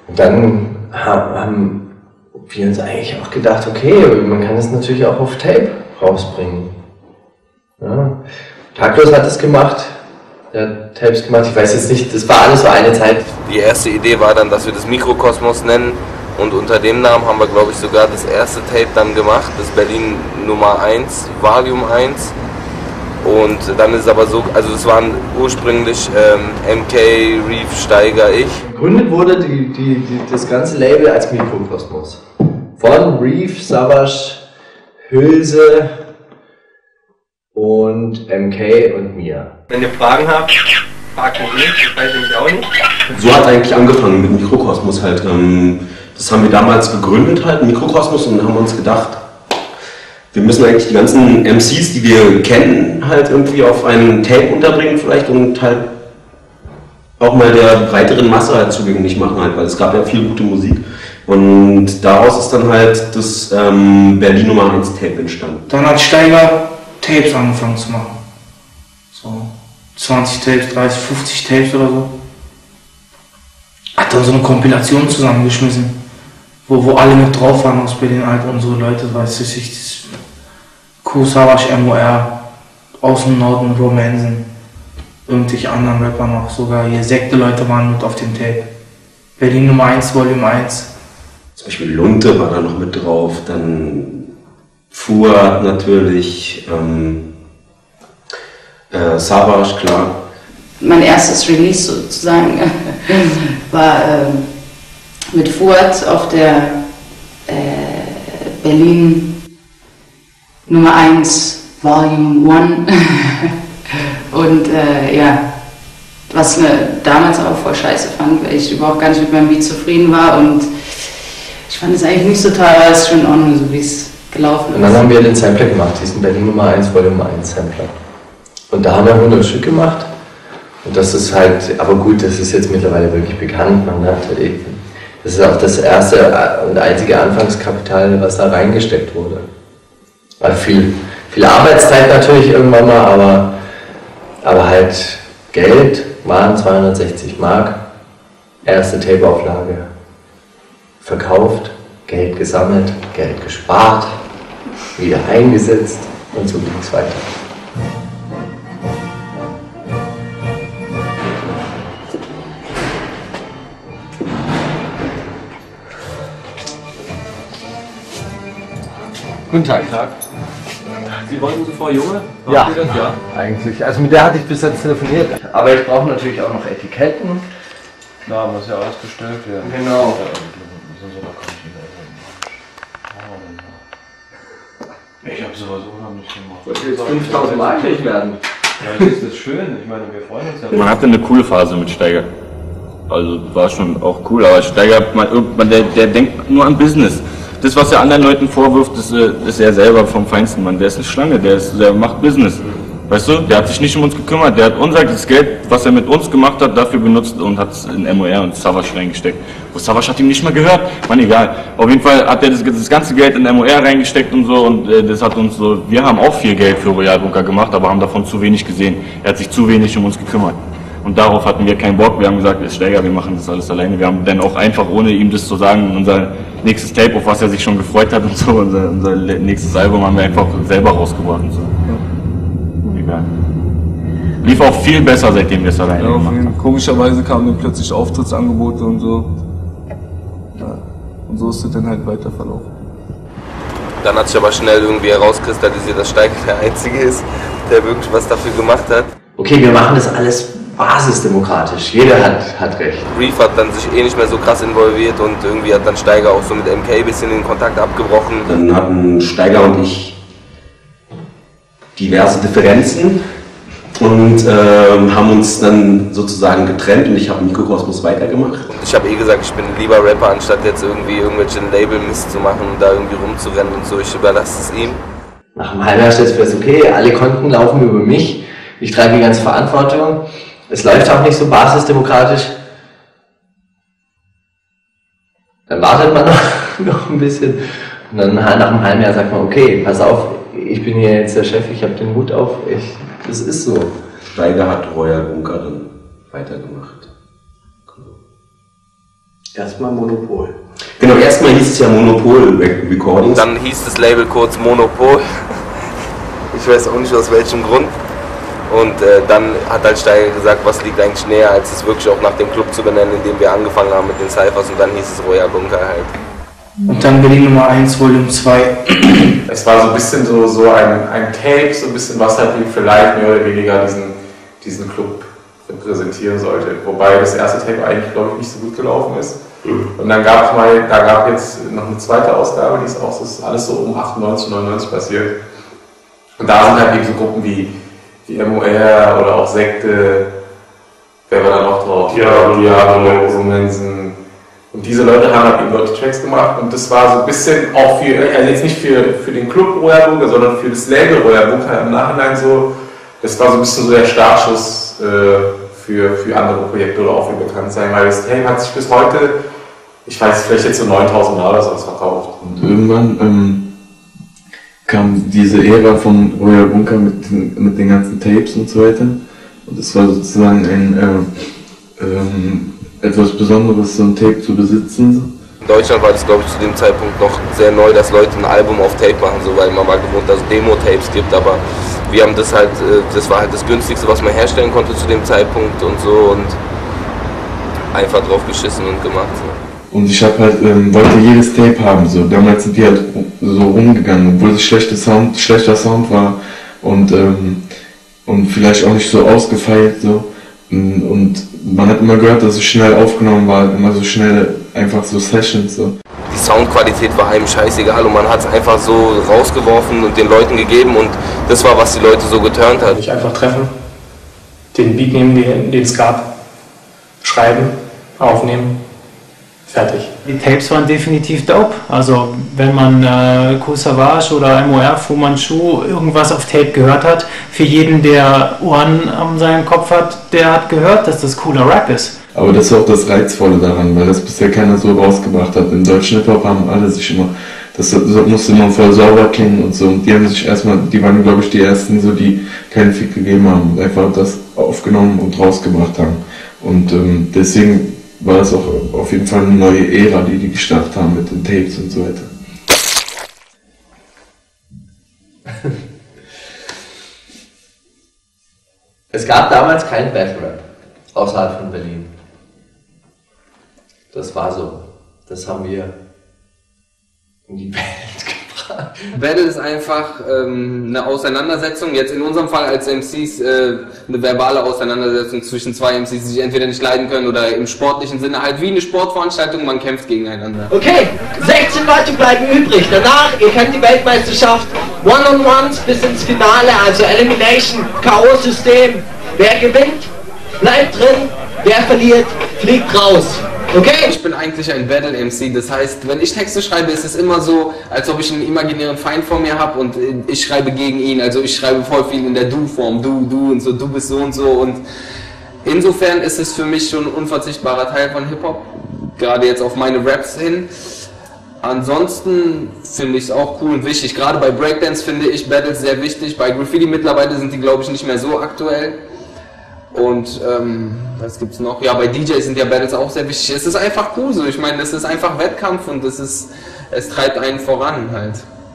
haben wir uns eigentlich auch gedacht, okay, man kann es natürlich auch auf Tape rausbringen. Ja. Taklos hat es gemacht, der hat Tapes gemacht, ich weiß jetzt nicht, das war alles so eine Zeit. Die erste Idee war dann, dass wir das Mikrokosmos nennen und unter dem Namen haben wir, glaube ich, sogar das erste Tape dann gemacht, das Berlin Nummer 1, Volume 1. Und dann ist es aber so, also es waren ursprünglich MK, Reef, Steiger, ich. Gegründet wurde das ganze Label als Mikrokosmos. Von Reef, Savage, Hülse und MK und mir. Wenn ihr Fragen habt, fragt mich nicht, ich weiß nämlich auch nicht. So hat es eigentlich angefangen mit Mikrokosmos halt. Das haben wir damals gegründet halt, Mikrokosmos, und haben uns gedacht, wir müssen eigentlich die ganzen MCs, die wir kennen, halt irgendwie auf einen Tape unterbringen vielleicht und halt auch mal der breiteren Masse halt zugänglich machen halt, weil es gab ja viel gute Musik. Und daraus ist dann halt das Berlin Nummer 1 Tape entstanden. Dann hat Steiger Tapes angefangen zu machen. So 20 Tapes, 30, 50 Tapes oder so. Hat dann so eine Kompilation zusammengeschmissen, wo alle mit drauf waren aus Berlin, halt unsere Leute, weiß ich, Q, Savage, MOR, aus dem Norden, Romansen, irgendwelche anderen Rapper noch, sogar hier Sekte-Leute waren mit auf dem Tape. Berlin Nummer 1, Volume 1. Zum Beispiel Lunte war da noch mit drauf, dann Fuhr natürlich, Savage, klar. Mein erstes Release sozusagen war mit Fuad auf der Berlin Nummer 1 Volume 1 und ja, was damals auch voll scheiße fand, weil ich überhaupt gar nicht mit meinem Beat zufrieden war und ich fand es eigentlich nicht so toll, aber es ist schon in Ordnung, so wie es gelaufen ist. Und dann haben wir den Sampler gemacht, diesen Berlin Nummer 1 Volume 1 Sampler. Und da haben wir 100 Stück gemacht. Und das ist halt, aber gut, das ist jetzt mittlerweile wirklich bekannt. Man hat, das ist auch das erste und einzige Anfangskapital, was da reingesteckt wurde. War viel Arbeitszeit natürlich irgendwann mal, aber halt Geld waren 260 Mark. Erste Tape-Auflage. Verkauft, Geld gesammelt, Geld gespart, wieder eingesetzt und so ging es weiter. Guten Tag. Sie wollten zuvor Junge? Ja, eigentlich. Also mit der hatte ich bis jetzt telefoniert. Aber ich brauche natürlich auch noch Etiketten. Klar, muss ja alles bestellt werden. Genau. Ich hab sowas unheimlich gemacht. Wollt ihr jetzt 5000 Mark nicht werden? Ja, das ist schön. Ich meine, wir freuen uns ja. Man hatte eine coole Phase mit Steiger. Also war schon auch cool, aber Steiger, der denkt nur an Business. Das, was er anderen Leuten vorwirft, ist er selber vom Feinsten, Mann. Der ist eine Schlange, der macht Business. Weißt du, der hat sich nicht um uns gekümmert, der hat das Geld, was er mit uns gemacht hat, dafür benutzt und hat es in MOR und Savage reingesteckt. Wo Savage hat ihm nicht mal gehört, man egal. Auf jeden Fall hat er das ganze Geld in MOR reingesteckt und so und das hat uns so, wir haben auch viel Geld für Royal Bunker gemacht, aber haben davon zu wenig gesehen. Er hat sich zu wenig um uns gekümmert. Und darauf hatten wir keinen Bock, wir haben gesagt, ist Steiger, wir machen das alles alleine. Wir haben dann auch einfach, ohne ihm das zu sagen, unser nächstes Tape, auf was er sich schon gefreut hat und so, unser nächstes Album haben wir einfach selber rausgebracht und so. Egal. Lief auch viel besser, seitdem wir es alleine gemacht haben. Komischerweise kamen dann plötzlich Auftrittsangebote und so. Ja. Und so ist es dann halt weiter verlaufen. Dann hat sich aber schnell irgendwie herauskristallisiert, dass Steiger der Einzige ist, der wirklich was dafür gemacht hat. Okay, wir machen das alles basisdemokratisch. Jeder hat recht. Reef hat dann sich nicht mehr so krass involviert und irgendwie hat dann Steiger auch so mit MK ein bisschen den Kontakt abgebrochen. Dann hatten Steiger und ich diverse Differenzen und haben uns dann sozusagen getrennt und ich habe Mikrokosmos weitergemacht. Ich habe gesagt, ich bin lieber Rapper, anstatt jetzt irgendwie irgendwelchen Label-Mist zu machen und da irgendwie rumzurennen und so. Ich überlasse es ihm. Nach einem halben Jahr stellt es okay, alle Konten laufen über mich. Ich trage die ganze Verantwortung. Es läuft auch nicht so basisdemokratisch. Dann wartet man noch ein bisschen. Und dann nach einem halben Jahr sagt man, okay, pass auf, ich bin hier jetzt der Chef, ich habe den Hut auf, das ist so. Steiger hat Royal Bunker dann weitergemacht. Erstmal Monopol. Genau, erstmal hieß es ja Monopol Recordings. Dann hieß das Label kurz Monopol. Ich weiß auch nicht aus welchem Grund. Und dann hat halt Steiger gesagt, was liegt eigentlich näher, als es wirklich auch nach dem Club zu benennen, in dem wir angefangen haben mit den Cyphers, und dann hieß es Royal Bunker halt. Und dann Berlin Nummer 1, Volume 2. Es war so ein bisschen so ein Tape, so ein bisschen was halt vielleicht mehr oder weniger diesen Club repräsentieren sollte. Wobei das erste Tape eigentlich, glaube ich, nicht so gut gelaufen ist. Und dann gab jetzt noch eine zweite Ausgabe, die ist auch, das ist alles so um 98, 99 passiert. Und da sind halt eben so Gruppen wie MOR oder auch Sekte, wer war da noch drauf? Diablo, Romansen. Und diese Leute haben halt eben dort die Tracks gemacht und das war so ein bisschen auch also jetzt nicht für den Club Royal Bunker, sondern für das Label Royal Bunker im Nachhinein so, das war so ein bisschen so der Startschuss für andere Projekte oder auch für Bekanntsein, weil das Tape hat sich bis heute, ich weiß vielleicht jetzt so 9000 Mal oder sowas verkauft. Und irgendwann kam diese Ära von Royal Bunker mit den ganzen Tapes und so weiter. Und es war sozusagen etwas Besonderes, so ein Tape zu besitzen. In Deutschland war das, glaube ich, zu dem Zeitpunkt noch sehr neu, dass Leute ein Album auf Tape machen, so, weil man war gewohnt, dass es Demo-Tapes gibt, aber wir haben das halt, das war halt das günstigste, was man herstellen konnte zu dem Zeitpunkt und so, und einfach drauf geschissen und gemacht. So. Und ich habe halt, wollte jedes Tape haben, so. Damals sind wir halt so rumgegangen, obwohl es schlechter Sound war und vielleicht auch nicht so ausgefeilt, so. Und man hat immer gehört, dass es schnell aufgenommen war, immer so schnell, einfach so Sessions, so. Die Soundqualität war einem scheißegal und man hat es einfach so rausgeworfen und den Leuten gegeben, und das war, was die Leute so geturnt hat. Sich einfach treffen, den Beat nehmen, den es gab, schreiben, aufnehmen. Fertig. Die Tapes waren definitiv dope. Also wenn man Kool Savas oder MOR, Fu Manchu irgendwas auf Tape gehört hat, für jeden, der Ohren an seinem Kopf hat, der hat gehört, dass das cooler Rap ist. Aber das ist auch das Reizvolle daran, weil das bisher keiner so rausgebracht hat. Im deutschen Hip-Hop haben alle sich immer, das musste immer voll sauber klingen und so. Und die haben sich die waren, glaube ich, die ersten, so, die keinen Fick gegeben haben, einfach das aufgenommen und rausgebracht haben. Und deswegen war das auch auf jeden Fall eine neue Ära, die gestartet haben mit den Tapes und so weiter. Es gab damals keinen Battle Rap außerhalb von Berlin. Das war so. Das haben wir in die Welt gebracht. Battle ist einfach eine Auseinandersetzung, jetzt in unserem Fall als MCs eine verbale Auseinandersetzung zwischen zwei MCs, die sich entweder nicht leiden können oder im sportlichen Sinne halt wie eine Sportveranstaltung, man kämpft gegeneinander. Okay, 16 Leute bleiben übrig. Danach, ihr kennt die Weltmeisterschaft, One-on-Ones bis ins Finale, also Elimination, K.O.-System. Wer gewinnt, bleibt drin, wer verliert, fliegt raus. Okay? Ich bin eigentlich ein Battle-MC, das heißt, wenn ich Texte schreibe, ist es immer so, als ob ich einen imaginären Feind vor mir habe und ich schreibe gegen ihn. Also ich schreibe voll viel in der Du-Form, du und so, du bist so und so. Und insofern ist es für mich schon ein unverzichtbarer Teil von Hip-Hop, gerade jetzt auf meine Raps hin. Ansonsten finde ich es auch cool und wichtig. Gerade bei Breakdance finde ich Battles sehr wichtig. Bei Graffiti mittlerweile sind die, glaube ich, nicht mehr so aktuell. Und was gibt's noch? Ja, bei DJs sind ja Battles auch sehr wichtig. Es ist einfach cool so. Ich meine, es ist einfach Wettkampf und es treibt einen voran halt.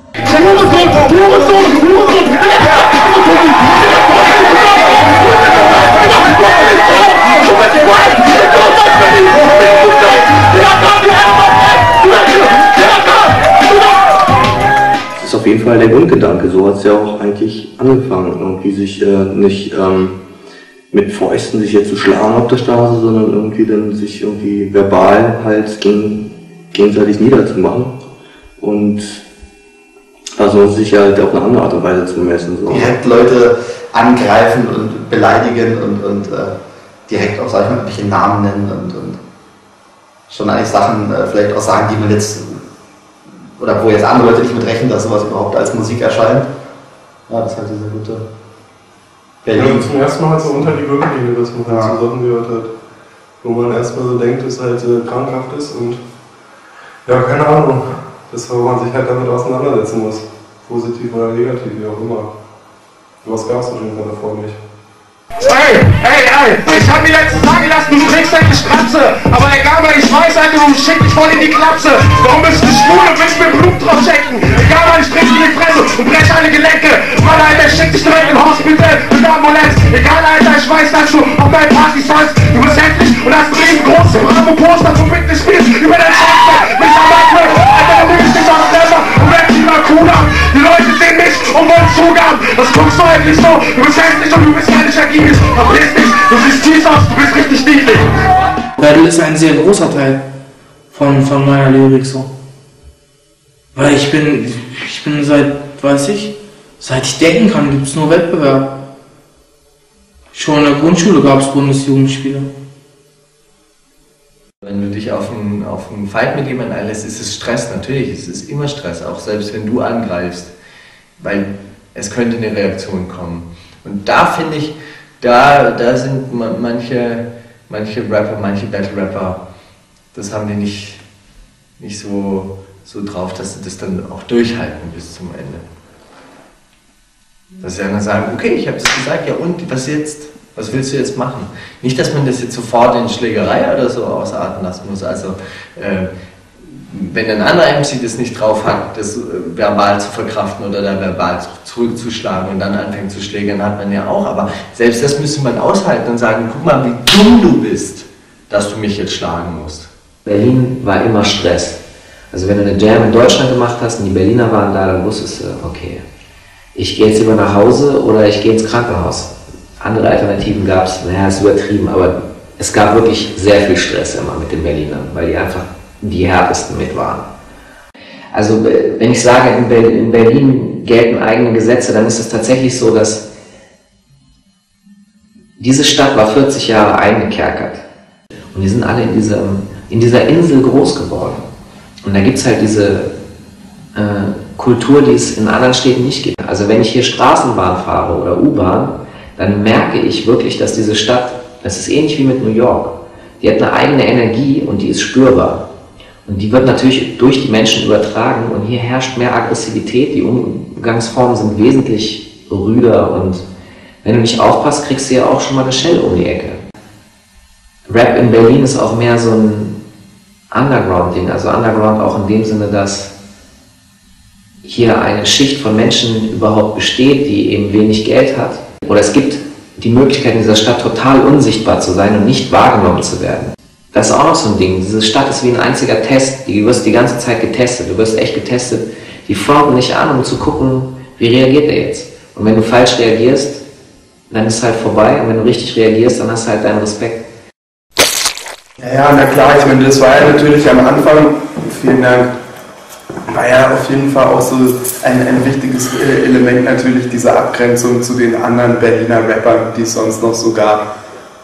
Das ist auf jeden Fall der Grundgedanke. So hat es ja auch eigentlich angefangen. Irgendwie sich nicht mit Fäusten sich jetzt zu schlagen auf der Straße, sondern irgendwie dann sich irgendwie verbal halt gegenseitig niederzumachen und also sich halt auf eine andere Art und Weise zu messen. So. Direkt Leute angreifen und beleidigen und direkt auch, sag ich mal, irgendwelche Namen nennen und schon eigentlich Sachen vielleicht auch sagen, die man jetzt, oder wo jetzt andere Leute nicht mit rechnen, dass sowas überhaupt als Musik erscheint. Ja, das ist halt dieser gute Berlin. Ja, zum ersten Mal halt so unter die Gürtellinie, dass man halt so Sachen gehört hat, wo man erstmal so denkt, dass es halt krankhaft ist und ja, keine Ahnung, dass man sich halt damit auseinandersetzen muss, positiv oder negativ, wie auch immer. Was gab es auf jeden Fall davor nicht. Ey, ich hab mir letztens sagen lassen, du kriegst eine Spratze. Aber egal, weil ich weiß, Alter, du schick dich voll in die Klapse. Warum bist du schwul und willst mir Blut drauf checken? Egal, weil ich kriegst in die Fresse und brech alle Gelenke. Mann, Alter, schick dich direkt in Hospital mit Ambulanz. Egal, Alter, ich weiß, dass du auf deinen Partys sollst. Du bist hässlich und hast ein riesengroßes Bravo-Poster, wo bitte spielst über dein Scheiße. Mich am Atmen, Alter, du bist dich aus Messer und werd dich mal cool ab. Die Leute sehen mich und wollen Zugaben. Das guckst du eigentlich so. Du bist hässlich und du bist gar nicht agil. Verpiss dich, du siehst süß aus, du bist richtig niedlich. Battle ist ein sehr großer Teil von meiner Lyrik so. Weil ich bin seit ich denken kann, gibt es nur Wettbewerb. Schon in der Grundschule gab es Bundesjugendspiele. Wenn du dich auf einen Fight mit jemandem einlässt, ist es Stress, natürlich, es ist immer Stress, auch selbst wenn du angreifst, weil es könnte eine Reaktion kommen. Und da finde ich, da sind manche Rapper, manche Battle-Rapper, das haben die nicht so drauf, dass sie das dann auch durchhalten bis zum Ende. Dass sie dann sagen, okay, ich habe das gesagt, ja und, was jetzt? Was willst du jetzt machen? Nicht, dass man das jetzt sofort in Schlägerei oder so ausarten lassen muss, also wenn ein anderer MC das nicht drauf hat, das verbal zu verkraften oder da verbal zurückzuschlagen und dann anfängt zu schlägern, hat man ja auch. Aber selbst das müsste man aushalten und sagen, guck mal, wie dumm du bist, dass du mich jetzt schlagen musst. Berlin war immer Stress. Also wenn du eine Jam in Deutschland gemacht hast und die Berliner waren da, dann wusstest du, okay, ich gehe jetzt lieber nach Hause oder ich gehe ins Krankenhaus. Andere Alternativen gab es, naja, ist übertrieben, aber es gab wirklich sehr viel Stress immer mit den Berlinern, weil die einfach die härtesten mit waren. Also wenn ich sage, in Berlin gelten eigene Gesetze, dann ist es tatsächlich so, dass diese Stadt war 40 Jahre eingekerkert. Und die sind alle in dieser Insel groß geworden. Und da gibt es halt diese Kultur, die es in anderen Städten nicht gibt. Also wenn ich hier Straßenbahn fahre oder U-Bahn, dann merke ich wirklich, dass diese Stadt, das ist ähnlich wie mit New York, die hat eine eigene Energie und die ist spürbar. Und die wird natürlich durch die Menschen übertragen und hier herrscht mehr Aggressivität, die Umgangsformen sind wesentlich rüder und wenn du nicht aufpasst, kriegst du ja auch schon mal eine Shell um die Ecke. Rap in Berlin ist auch mehr so ein Underground-Ding, also Underground auch in dem Sinne, dass hier eine Schicht von Menschen überhaupt besteht, die eben wenig Geld hat. Oder es gibt die Möglichkeit in dieser Stadt total unsichtbar zu sein und nicht wahrgenommen zu werden. Das ist auch noch so ein Ding. Diese Stadt ist wie ein einziger Test. Du wirst die ganze Zeit getestet. Du wirst echt getestet. Die fronten nicht an, um zu gucken, wie reagiert er jetzt. Und wenn du falsch reagierst, dann ist es halt vorbei. Und wenn du richtig reagierst, dann hast du halt deinen Respekt. Ja, na klar, ich meine, das war ja natürlich am Anfang, vielen Dank, war ja auf jeden Fall auch so ein wichtiges Element natürlich, diese Abgrenzung zu den anderen Berliner Rappern, die es sonst noch so gab.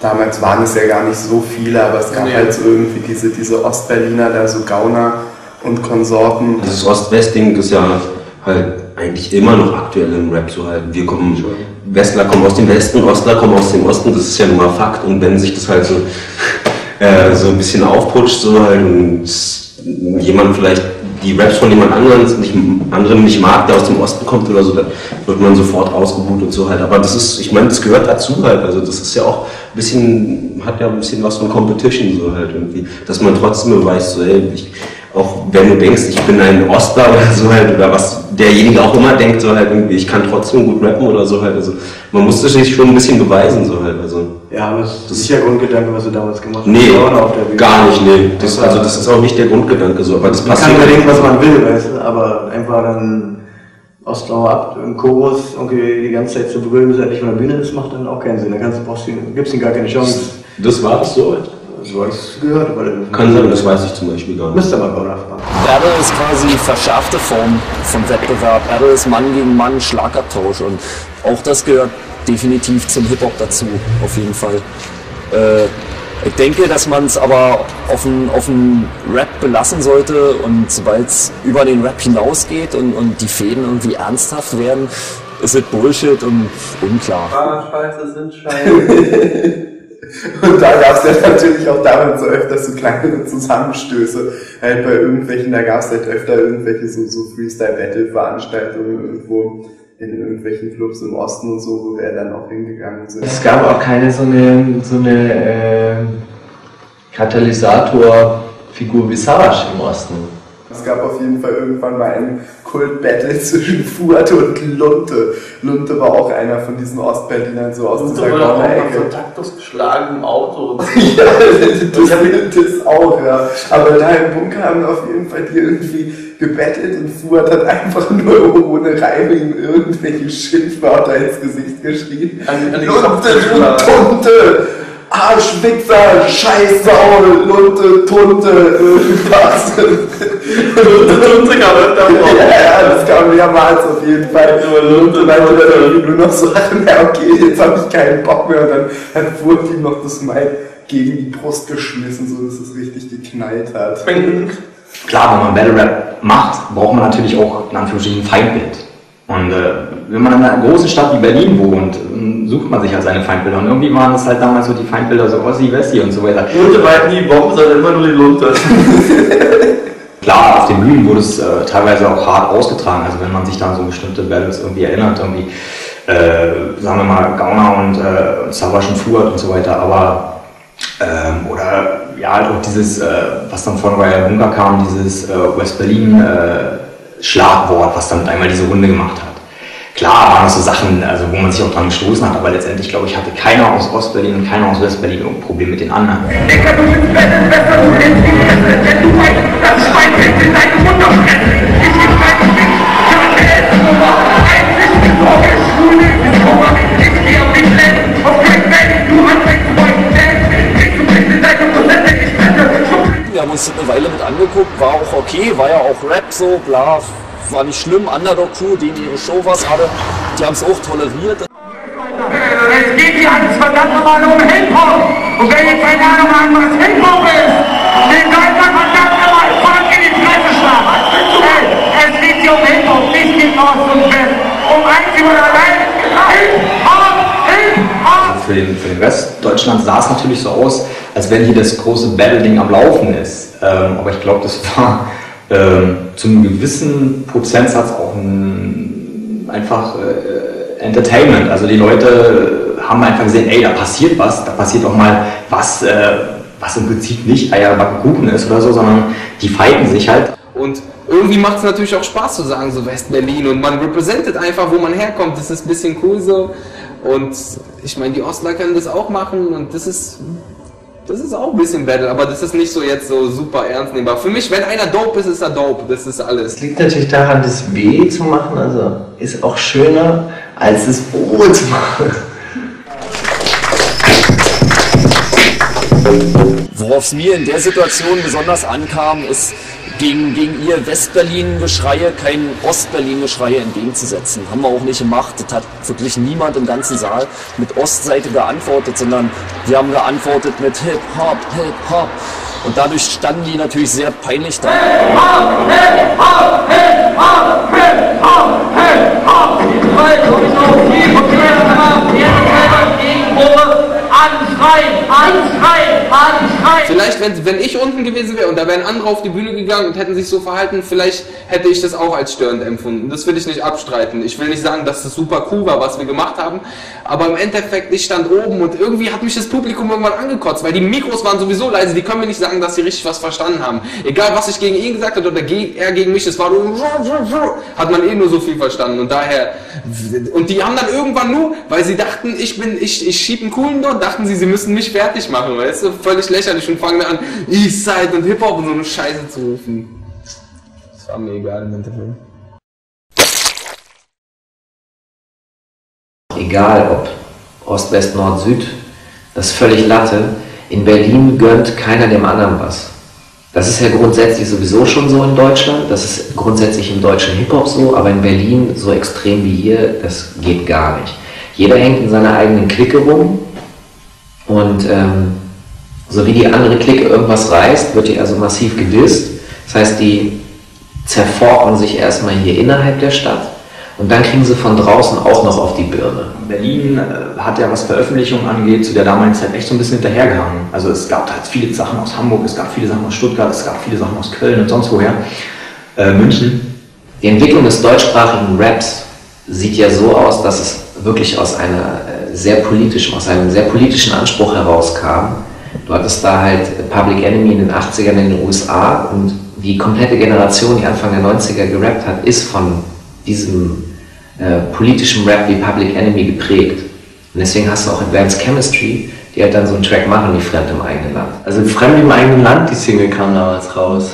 damals waren es ja gar nicht so viele, aber es gab halt so irgendwie diese Ostberliner, da so Gauner und Konsorten. Dieses Ost-West-Ding ist ja halt eigentlich immer noch aktuell im Rap so halt. Westler kommen aus dem Westen, Ostler kommen aus dem Osten, das ist ja nun mal Fakt. Und wenn sich das halt so, so ein bisschen aufputscht so halt und jemand vielleicht die Raps von jemand anderem nicht mag, der aus dem Osten kommt oder so, dann wird man sofort ausgebuht und so halt. Aber das ist, ich meine, das gehört dazu halt. Also das ist ja auch ein bisschen, hat ja ein bisschen was von Competition so halt irgendwie. Dass man trotzdem beweist, so ey, auch wenn du denkst, ich bin ein Ostler oder so halt, oder was derjenige auch immer denkt, so halt irgendwie, ich kann trotzdem gut rappen oder so halt. Also man musste sich schon ein bisschen beweisen, so halt. Also, ja, aber das ist nicht der Grundgedanke, was du damals gemacht hast. Nee, gar nicht, nee. Das ist auch nicht der Grundgedanke so. Aber das man kann ja denken, was man will, weißt du, aber einfach dann Ostlau ab im Chorus irgendwie die ganze Zeit zu brüllen, bis er nicht von der Bühne ist, macht dann auch keinen Sinn. Da gibt es ihm gar keine Chance. Das war das so? So habe ich es gehört. Aber kann sein, das weiß ich zum Beispiel gar nicht. Müsste man mal nachfragen. Battle ist quasi verschärfte Form von Wettbewerb. Battle ist Mann gegen Mann, Schlagabtausch und auch das gehört definitiv zum Hip-Hop dazu, auf jeden Fall. Ich denke, dass man es aber auf den Rap belassen sollte und sobald es über den Rap hinausgeht und die Fäden irgendwie ernsthaft werden, ist es Bullshit und unklar. Scheiße sind Scheiße. Und da gab es ja natürlich auch damals so öfters so kleinere Zusammenstöße. Halt bei irgendwelchen, da gab es halt öfter irgendwelche so Freestyle-Battle-Veranstaltungen irgendwo in irgendwelchen Clubs im Osten und so, wo wir dann auch hingegangen sind. Es gab auch keine so eine Katalysatorfigur wie Savage im Osten. Es gab auf jeden Fall irgendwann mal einen Kult-Battle zwischen Fuad und Lunte. Lunte war auch einer von diesen Ostberlinern, so aus dieser Gauner-Ecke. So Taktus geschlagen im Auto. Ja, das auch, ja. Aber da im Bunker haben auf jeden Fall die irgendwie gebettelt und Fuad hat einfach nur ohne Reime ihm irgendwelche Schimpfwörter ins Gesicht geschrien. Lunte, Tunte! Arschwichser, Scheißsau, Lunte, Tunte, irgendwas. Lunte, Tunte kam öfter vor. Ja, das kam mehrmals auf jeden Fall. Lunte meinte dann irgendwie nur noch so, ja okay, jetzt habe ich keinen Bock mehr. Und dann hat Furt ihm noch das Mic gegen die Brust geschmissen, so dass es richtig geknallt hat. Klar, wenn man Battle Rap macht, braucht man natürlich auch in Anführungsstrichen ein Feindbild. Und wenn man in einer großen Stadt wie Berlin wohnt, sucht man sich halt seine Feindbilder. Und irgendwie waren es halt damals so die Feindbilder, so Ossi, Wessi und so weiter. Lunte war nie Bomben, sondern immer nur die Lunte. Klar, auf den Bühnen wurde es teilweise auch hart ausgetragen. Also wenn man sich dann so bestimmte Battles irgendwie erinnert, irgendwie, sagen wir mal, Gauner und Savage und Fuad und so weiter. Aber, oder ja, halt auch dieses, was dann von Royal Bunker kam, dieses West-Berlin Schlagwort, was dann einmal diese Runde gemacht hat. Klar waren das so Sachen, also wo man sich auch dran gestoßen hat, aber letztendlich, glaube ich, hatte keiner aus Ostberlin und keiner aus Westberlin ein Problem mit den anderen. Wir haben uns das eine Weile mit angeguckt, war auch okay, war ja auch Rap so, bla, war nicht schlimm. Underdog-Crew, denen ihre Show was hatte, die haben es auch toleriert. Es geht hier alles verdammt nochmal um Hip-Hop. Und wer jetzt keine Ahnung hat, was Hip-Hop ist, den soll man verdammt nochmal voll in die Fresse schlagen. Es geht hier um Hip-Hop, nicht gegen Ost und West. Um einzig und allein Hip-Hop, Hip-Hop. Für den Rest Deutschlands sah es natürlich so aus, als wenn hier das große Battle-Ding am Laufen ist. Aber ich glaube, das war zu einem gewissen Prozentsatz auch einfach Entertainment. Also die Leute haben einfach gesehen, ey, da passiert was, da passiert auch mal was, was im Prinzip nicht Eierbacken Kuchen ist oder so, sondern die fighten sich halt. Und irgendwie macht es natürlich auch Spaß zu sagen, so West-Berlin, und man repräsentiert einfach, wo man herkommt. Das ist ein bisschen cool so. Und ich meine, die Ostler können das auch machen und das ist auch ein bisschen Battle, aber das ist nicht so jetzt so super ernst nehmbar. Für mich, wenn einer dope ist, ist er dope. Das ist alles. Es liegt natürlich daran, das weh zu machen, also ist auch schöner, als es wohl zu machen. Worauf es mir in der Situation besonders ankam, ist, gegen ihr West-Berlin-Geschreie kein Ost-Berlin-Geschreie entgegenzusetzen. Haben wir auch nicht gemacht. Das hat wirklich niemand im ganzen Saal mit Ostseite geantwortet, sondern wir haben geantwortet mit Hip-Hop, Hip-Hop. Und dadurch standen die natürlich sehr peinlich da. Hip-Hop, Hip-Hop, Hip-Hop, Hip-Hop, Hip-Hop. Vielleicht, wenn ich unten gewesen wäre und da wären andere auf die Bühne gegangen und hätten sich so verhalten, vielleicht hätte ich das auch als störend empfunden. Das will ich nicht abstreiten. Ich will nicht sagen, dass das super cool war, was wir gemacht haben, aber im Endeffekt, ich stand oben und irgendwie hat mich das Publikum irgendwann angekotzt, weil die Mikros waren sowieso leise, die können mir nicht sagen, dass sie richtig was verstanden haben. Egal, was ich gegen ihn gesagt habe oder er gegen mich, das war nur, hat man eh nur so viel verstanden und daher, und die haben dann irgendwann nur, weil sie dachten, ich schieb einen coolen dort, dachten sie müssen mich fertig machen, weißt du, völlig lächerlich und fangen an, Eastside und Hip-Hop und so eine Scheiße zu rufen. Das war mir egal im Endeffekt. Egal ob Ost, West, Nord, Süd, das ist völlig Latte. In Berlin gönnt keiner dem anderen was. Das ist ja grundsätzlich sowieso schon so in Deutschland, das ist grundsätzlich im deutschen Hip-Hop so, aber in Berlin so extrem wie hier, das geht gar nicht. Jeder hängt in seiner eigenen Clique rum und so wie die andere Clique irgendwas reißt, wird die also massiv gedisst. Das heißt, die zerforken sich erstmal hier innerhalb der Stadt und dann kriegen sie von draußen auch noch auf die Birne. Berlin hat ja, was Veröffentlichungen angeht, zu der damaligen Zeit echt so ein bisschen hinterhergehangen. Also es gab halt viele Sachen aus Hamburg, es gab viele Sachen aus Stuttgart, es gab viele Sachen aus Köln und sonst woher. München. Die Entwicklung des deutschsprachigen Raps sieht ja so aus, dass es wirklich aus einem sehr politischen Anspruch herauskam. Du hattest da halt Public Enemy in den 80ern in den USA und die komplette Generation, die Anfang der 90er gerappt hat, ist von diesem politischen Rap wie Public Enemy geprägt. Und deswegen hast du auch Advanced Chemistry, die halt dann so einen Track machen wie Fremd im eigenen Land. Also Fremd im eigenen Land, die Single kam damals raus.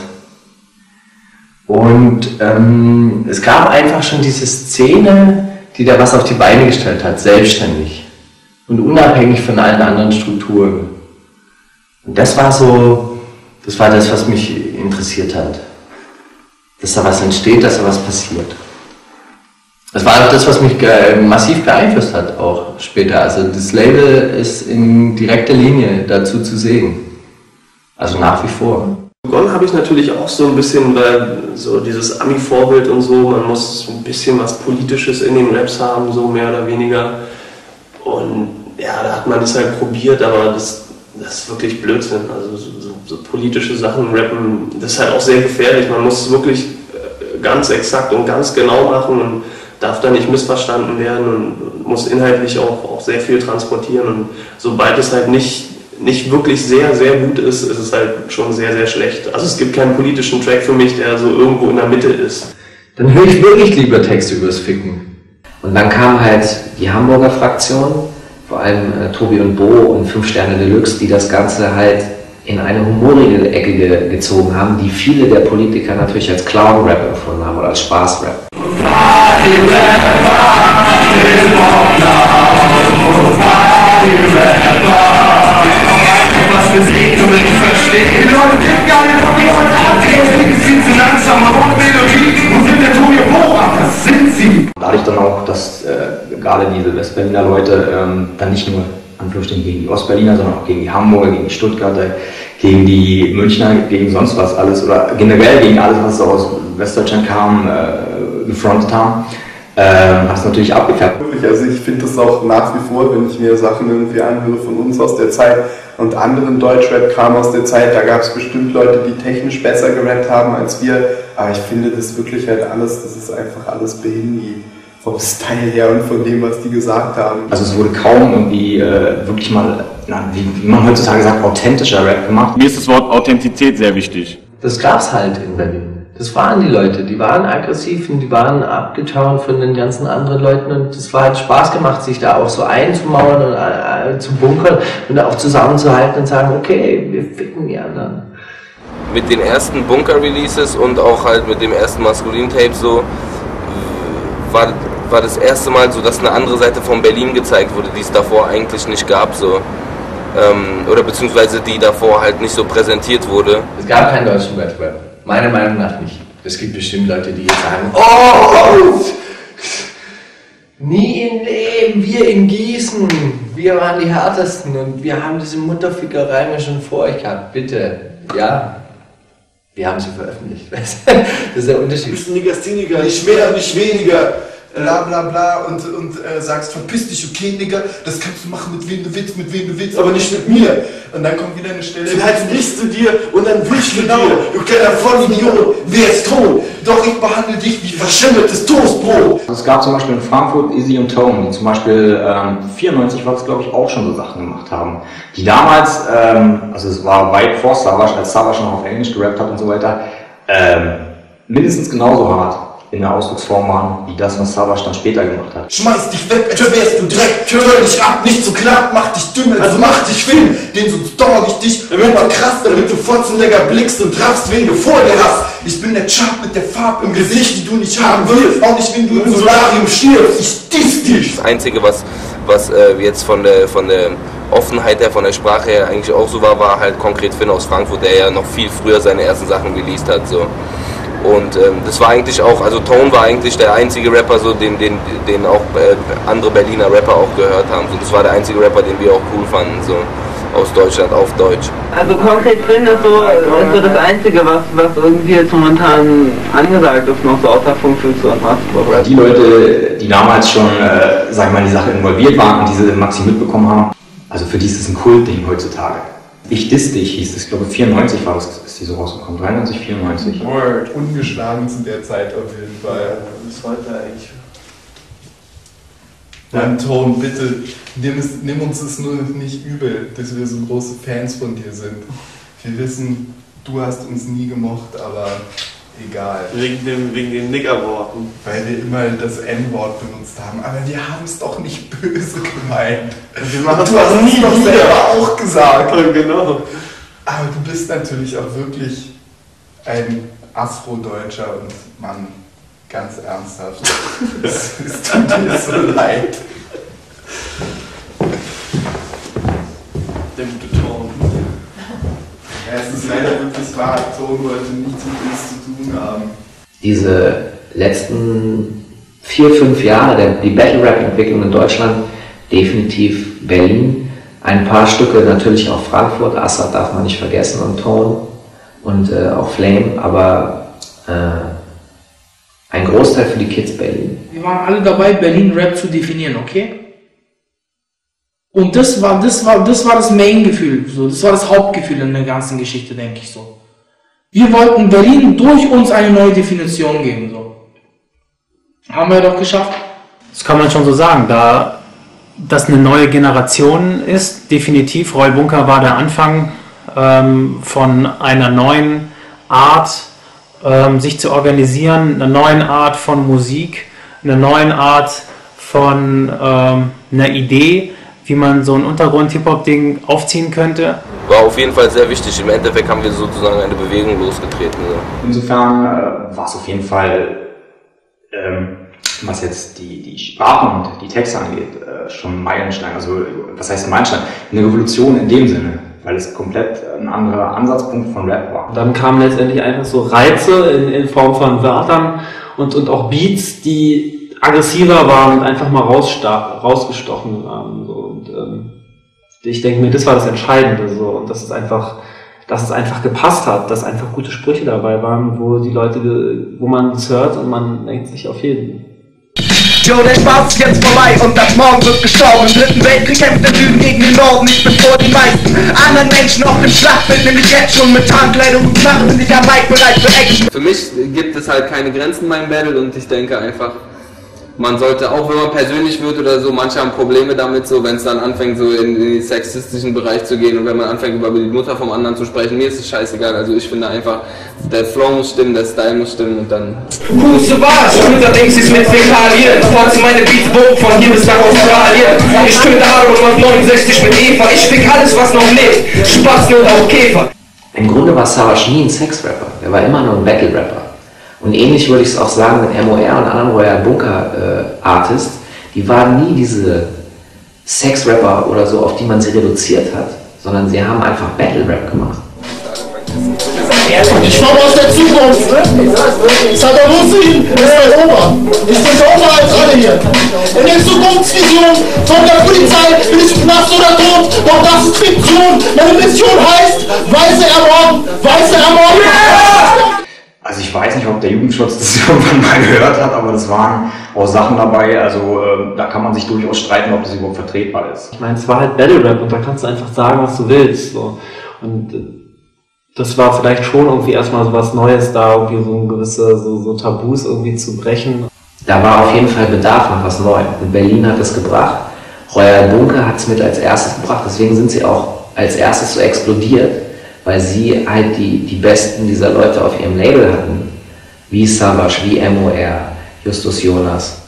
Und es gab einfach schon diese Szene, die da was auf die Beine gestellt hat, selbstständig und unabhängig von allen anderen Strukturen. Und das war das, was mich interessiert hat. Dass da was entsteht, dass da was passiert. Das war auch das, was mich massiv beeinflusst hat, auch später. Also das Label ist in direkter Linie dazu zu sehen. Also nach wie vor. Begonnen habe ich natürlich auch so ein bisschen, weil so dieses Ami-Vorbild und so, man muss ein bisschen was Politisches in den Raps haben, so mehr oder weniger. Und ja, da hat man das halt probiert, aber das ist wirklich Blödsinn. Also so politische Sachen rappen, das ist halt auch sehr gefährlich. Man muss es wirklich ganz exakt und ganz genau machen und darf da nicht missverstanden werden und muss inhaltlich auch sehr viel transportieren. Und sobald es halt nicht wirklich sehr, sehr gut ist, ist es halt schon sehr, sehr schlecht. Also es gibt keinen politischen Track für mich, der so irgendwo in der Mitte ist. Dann höre ich wirklich lieber Texte übers Ficken. Und dann kam halt die Hamburger Fraktion, vor allem Tobi und Bo und 5 Sterne Deluxe, die das Ganze halt in eine humorige Ecke gezogen haben, die viele der Politiker natürlich als Clown-Rap empfunden haben oder als Spaß-Rap. Dadurch dann auch, dass gerade diese Westberliner Leute dann nicht nur Anführungsstrichen gegen die Ostberliner, sondern auch gegen die Hamburger, gegen die Stuttgarter, gegen die Münchner, gegen sonst was alles oder generell gegen alles, was so aus Westdeutschland kam, gefrontet haben, hat es natürlich abgefärbt. Also ich finde das auch nach wie vor, wenn ich mir Sachen irgendwie anhöre von uns aus der Zeit und anderen Deutschrap-Kram aus der Zeit, da gab es bestimmt Leute, die technisch besser gerappt haben als wir, aber ich finde das wirklich halt alles, das ist einfach alles behindert vom Style her und von dem, was die gesagt haben. Also es wurde kaum irgendwie wirklich mal, wie man heutzutage sagt, authentischer Rap gemacht. Mir ist das Wort Authentizität sehr wichtig. Das gab's halt in Berlin. Das waren die Leute, die waren aggressiv und die waren abgeturnt von den ganzen anderen Leuten und es war halt Spaß gemacht, sich da auch so einzumauern und zu bunkern und auch zusammenzuhalten und sagen, okay, wir ficken die anderen. Mit den ersten Bunker-Releases und auch halt mit dem ersten Maskulin-Tape so war das erste Mal so, dass eine andere Seite von Berlin gezeigt wurde, die es davor eigentlich nicht gab, so. Oder beziehungsweise die davor halt nicht so präsentiert wurde. Es gab keinen deutschen Rap. Meiner Meinung nach nicht. Es gibt bestimmt Leute, die jetzt sagen, oh, nie im Leben, wir in Gießen, wir waren die Härtesten und wir haben diese Mutterfickerei schon vor euch gehabt. Bitte, ja, wir haben sie veröffentlicht. Das ist der Unterschied. Du bist ein Negastheniker, nicht mehr, nicht weniger. Bla bla bla und sagst, verpiss dich, okay, Nigga, das kannst du machen, mit wem du willst, aber nicht mit mir. Und dann kommt wieder eine Stelle. Vielleicht brichst du dir und dann wischst du dir. Du kleiner Vollidiot, wer ist tot? Doch ich behandle dich wie verschimmeltes Toastbrot. Es gab zum Beispiel in Frankfurt Izzy und Tone, die zum Beispiel 94 war das, glaube ich, auch schon so Sachen gemacht haben. Die damals, also es war weit vor Savage, als Savage noch auf Englisch gerappt hat und so weiter, mindestens genauso hart in der Ausdrucksform waren, wie das, was Savage dann später gemacht hat. Schmeiß dich weg, als wärst du Dreck, hör dich ab, nicht so knapp, mach dich dünn, also mach dich film, denn sonst dauer ich dich, immer krass, damit du fotzenlecker blickst und raffst, wen du vor dir hast. Ich bin der Chap mit der Farbe im Gesicht, die du nicht haben willst, auch nicht, wenn du im Solarium stirbst, ich diss dich. Das Einzige, was jetzt von der Offenheit her, von der Sprache her eigentlich auch so war halt konkret Finn aus Frankfurt, der ja noch viel früher seine ersten Sachen released hat, so. Und das war eigentlich auch, also Tone war eigentlich der einzige Rapper, so, den auch andere Berliner Rapper auch gehört haben. So, das war der einzige Rapper, den wir auch cool fanden, so aus Deutschland auf Deutsch. Also konkret Finn ist so das Einzige, was irgendwie jetzt momentan angesagt ist, noch so außer Funk und was. Die Leute, die damals schon, sag ich mal, in die Sache involviert waren und diese Maxi mitbekommen haben, also für die ist es ein Kultding heutzutage. Ich diss dich hieß das, ich glaube 94 war das, ist die so rausgekommen, 93, 94. Word, ungeschlagen zu der Zeit auf jeden Fall. Bis heute eigentlich. Dann Tone, bitte, nimm uns es nur nicht übel, dass wir so große Fans von dir sind. Wir wissen, du hast uns nie gemocht, aber egal. Wegen den Niggerworten. Weil wir immer das N-Wort benutzt haben. Aber wir haben es doch nicht böse gemeint. Wir machen du hast es nie doch wieder. selber auch gesagt. Genau. Aber du bist natürlich auch wirklich ein Afrodeutscher und Mann, ganz ernsthaft. Es tut mir so leid. Der gute Ton. Ja, es ist leider wirklich wahr, Ton wollte nichts mit uns zu tun haben. Diese letzten 4-5 Jahre, die Battle-Rap-Entwicklung in Deutschland, definitiv Berlin. Ein paar Stücke natürlich auch Frankfurt, Assad darf man nicht vergessen und Tone und auch Flame, aber ein Großteil für die Kids Berlin. Wir waren alle dabei, Berlin-Rap zu definieren, okay? Und das war das Main-Gefühl, so. Das war das Hauptgefühl in der ganzen Geschichte, denke ich so. Wir wollten Berlin durch uns eine neue Definition geben, so. Haben wir doch geschafft. Das kann man schon so sagen, da das eine neue Generation ist, definitiv. Roy Bunker war der Anfang von einer neuen Art, sich zu organisieren, einer neuen Art von Musik, einer neuen Art von einer Idee, wie man so ein Untergrund-Hip-Hop-Ding aufziehen könnte. War auf jeden Fall sehr wichtig. Im Endeffekt haben wir sozusagen eine Bewegung losgetreten. So. Insofern war es auf jeden Fall, was jetzt die Sprachen und die Texte angeht, schon ein Meilenstein. Also, was heißt ein Meilenstein? Eine Revolution in dem Sinne, weil es komplett ein anderer Ansatzpunkt von Rap war. Dann kamen letztendlich einfach so Reize in Form von Wörtern und auch Beats, die aggressiver waren und einfach mal rausgestochen waren. So. Und ich denke mir, das war das Entscheidende. So. Und dass es einfach gepasst hat, dass einfach gute Sprüche dabei waren, wo die Leute, wo man es hört und man denkt sich auf jeden. Joe, der Spaß ist jetzt vorbei und ab morgen wird gestorben. Im Dritten Weltkrieg kämpft der Süden gegen den Norden. Ich bin vor die meisten anderen Menschen auf dem Schlachtfeld, nämlich jetzt schon mit Tarnkleidung und Knarren bin ich am Mic bereit für Action. Für mich gibt es halt keine Grenzen in meinem Battle und ich denke einfach, man sollte, auch wenn man persönlich wird oder so, manche haben Probleme damit, so wenn es dann anfängt, so in den sexistischen Bereich zu gehen und wenn man anfängt, über die Mutter vom anderen zu sprechen, mir ist es scheißegal. Also ich finde einfach, der Flow muss stimmen, der Style muss stimmen und dann... Savage, unterwegs ist mit Fäkalien. Tanze meine Beats von hier bis nach Australien. Ich töte Aaron und 69 mit Eva. Ich fick alles, was noch lebt. Spaß und auch Käfer. Im Grunde war Savage nie ein Sex-Rapper, er war immer nur ein Battle-Rapper. Und ähnlich würde ich es auch sagen mit MOR und anderen Royal Bunker Artists, die waren nie diese Sex-Rapper oder so, auf die man sie reduziert hat, sondern sie haben einfach Battle-Rap gemacht. Ich komme aus der Zukunft. Saddam Hussein ist mein Opa. Ich bin doper als alle hier. In der Zukunftsvision von der Polizei bin ich Knast oder tot. Doch das ist Fiktion. Meine Mission heißt Weiße ermorden. Weiße ermorden. Also ich weiß nicht, ob der Jugendschutz das irgendwann mal gehört hat, aber das waren auch Sachen dabei, also da kann man sich durchaus streiten, ob das überhaupt vertretbar ist. Ich meine, es war halt Battle Rap und da kannst du einfach sagen, was du willst. So. Und das war vielleicht schon irgendwie erstmal so was Neues da, irgendwie so gewisse so Tabus irgendwie zu brechen. Da war auf jeden Fall Bedarf nach was Neuem. Und Berlin hat es gebracht. Royal Bunker hat es mit als erstes gebracht, deswegen sind sie auch als erstes so explodiert, weil sie halt die Besten dieser Leute auf ihrem Label hatten. Wie Savage, wie MOR, Justus Jonas.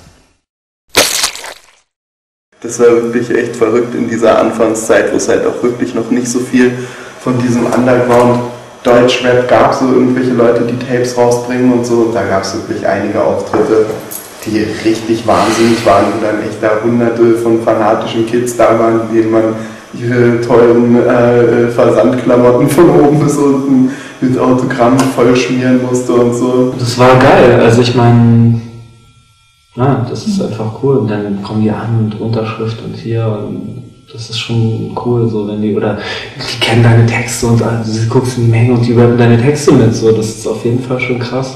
Das war wirklich echt verrückt in dieser Anfangszeit, wo es halt auch wirklich noch nicht so viel von diesem Underground Deutschrap gab, so irgendwelche Leute, die Tapes rausbringen und so. Und da gab es wirklich einige Auftritte, die richtig wahnsinnig waren, wo dann echt da hunderte von fanatischen Kids da waren, denen man ihre teuren Versandklamotten von oben bis unten mit Autogramm vollschmieren musste und so. Das war geil, also ich meine, ja, das ist einfach cool. Und dann kommen die an mit Unterschrift und hier, und das ist schon cool, so wenn die, oder die kennen deine Texte und also, du guckst in die Menge und die rappen deine Texte mit, so, das ist auf jeden Fall schon krass.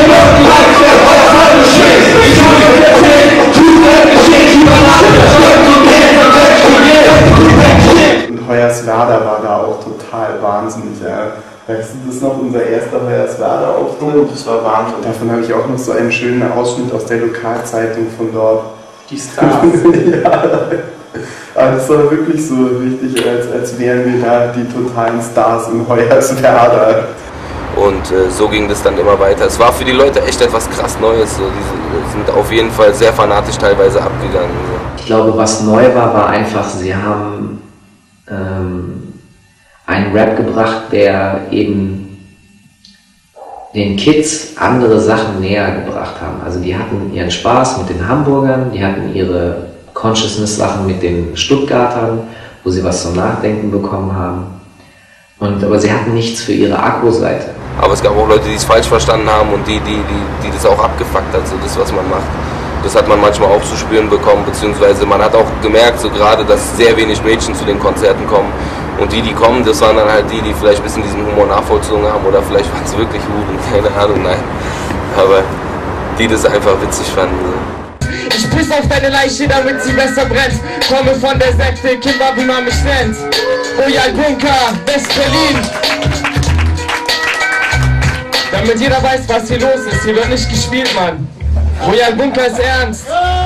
Und Hoyerswerda war da auch total wahnsinnig. Ja. Weißt du das noch, unser erster Hoyerswerda-Auftritt? Das war Wahnsinn. Davon habe ich auch noch so einen schönen Ausschnitt aus der Lokalzeitung von dort. Die Stars. Ja. Aber das war wirklich so richtig, als wären wir da die totalen Stars in Hoyerswerda. Und so ging das dann immer weiter. Es war für die Leute echt etwas krass Neues. So. Die sind auf jeden Fall sehr fanatisch teilweise abgegangen. So. Ich glaube, was neu war einfach, sie haben einen Rap gebracht, der eben den Kids andere Sachen näher gebracht haben. Also die hatten ihren Spaß mit den Hamburgern, die hatten ihre Consciousness-Sachen mit den Stuttgartern, wo sie was zum Nachdenken bekommen haben. Aber sie hatten nichts für ihre Akku-Seite. Aber es gab auch Leute, die es falsch verstanden haben und die das auch abgefuckt hat, so das, was man macht. Das hat man manchmal auch zu spüren bekommen, beziehungsweise man hat auch gemerkt, so gerade, dass sehr wenig Mädchen zu den Konzerten kommen. Und die kommen, das waren dann halt die vielleicht ein bisschen diesen Humor nachvollzogen haben oder vielleicht waren es wirklich Huren, keine Ahnung, nein. Aber die das einfach witzig fanden. So. Ich piss auf deine Leiche, damit sie besser brennt. Komme von der Sekte, Kimber, wie man mich nennt. Royal Bunker, West-Berlin. Damit jeder weiß, was hier los ist. Hier wird nicht gespielt, Mann. Royal Bunker ist ernst.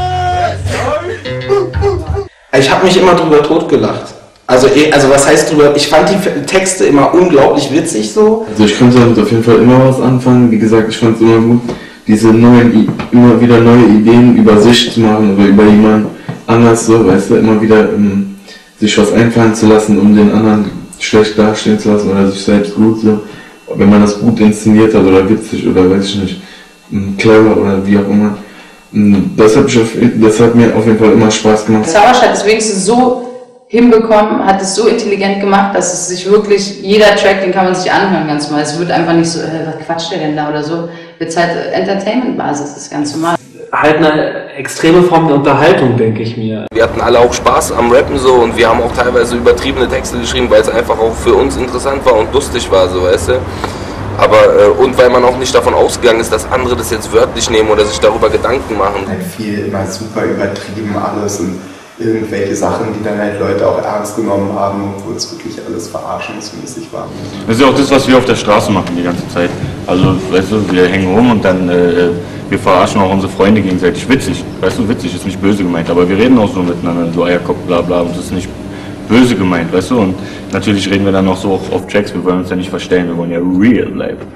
Ich habe mich immer drüber totgelacht. Also was heißt drüber? Ich fand die Texte immer unglaublich witzig so. Also ich konnte damit auf jeden Fall immer was anfangen. Wie gesagt, ich fand es immer gut, diese immer wieder neue Ideen über sich zu machen oder über jemanden anders so, weißt du, immer wieder sich was einfallen zu lassen, um den anderen schlecht dastehen zu lassen oder sich selbst gut so. Wenn man das gut inszeniert hat oder witzig oder weiß ich nicht, clever oder wie auch immer. Das hat mir auf jeden Fall immer Spaß gemacht. Savage hat es wenigstens so hinbekommen, hat es so intelligent gemacht, dass es sich wirklich, jeder Track, den kann man sich anhören ganz normal. Es wird einfach nicht so, was quatscht der denn da oder so. Wird halt Entertainment-Basis, das ist ganz normal. Halt eine extreme Form der Unterhaltung, denke ich mir. Wir hatten alle auch Spaß am Rappen so und wir haben auch teilweise übertriebene Texte geschrieben, weil es einfach auch für uns interessant war und lustig war, so, weißt du. Aber, und weil man auch nicht davon ausgegangen ist, dass andere das jetzt wörtlich nehmen oder sich darüber Gedanken machen. Halt viel immer super übertrieben alles und irgendwelche Sachen, die dann halt Leute auch ernst genommen haben, obwohl es wirklich alles verarschungsmäßig war. Das ist ja auch das, was wir auf der Straße machen die ganze Zeit. Also, weißt du, wir hängen rum und dann wir verarschen auch unsere Freunde gegenseitig. Witzig, weißt du, witzig ist nicht böse gemeint, aber wir reden auch so miteinander, so Eierkopf, bla bla, und das ist nicht böse gemeint, weißt du, und natürlich reden wir dann auch so auf Tracks, wir wollen uns ja nicht verstellen, wir wollen ja real bleiben.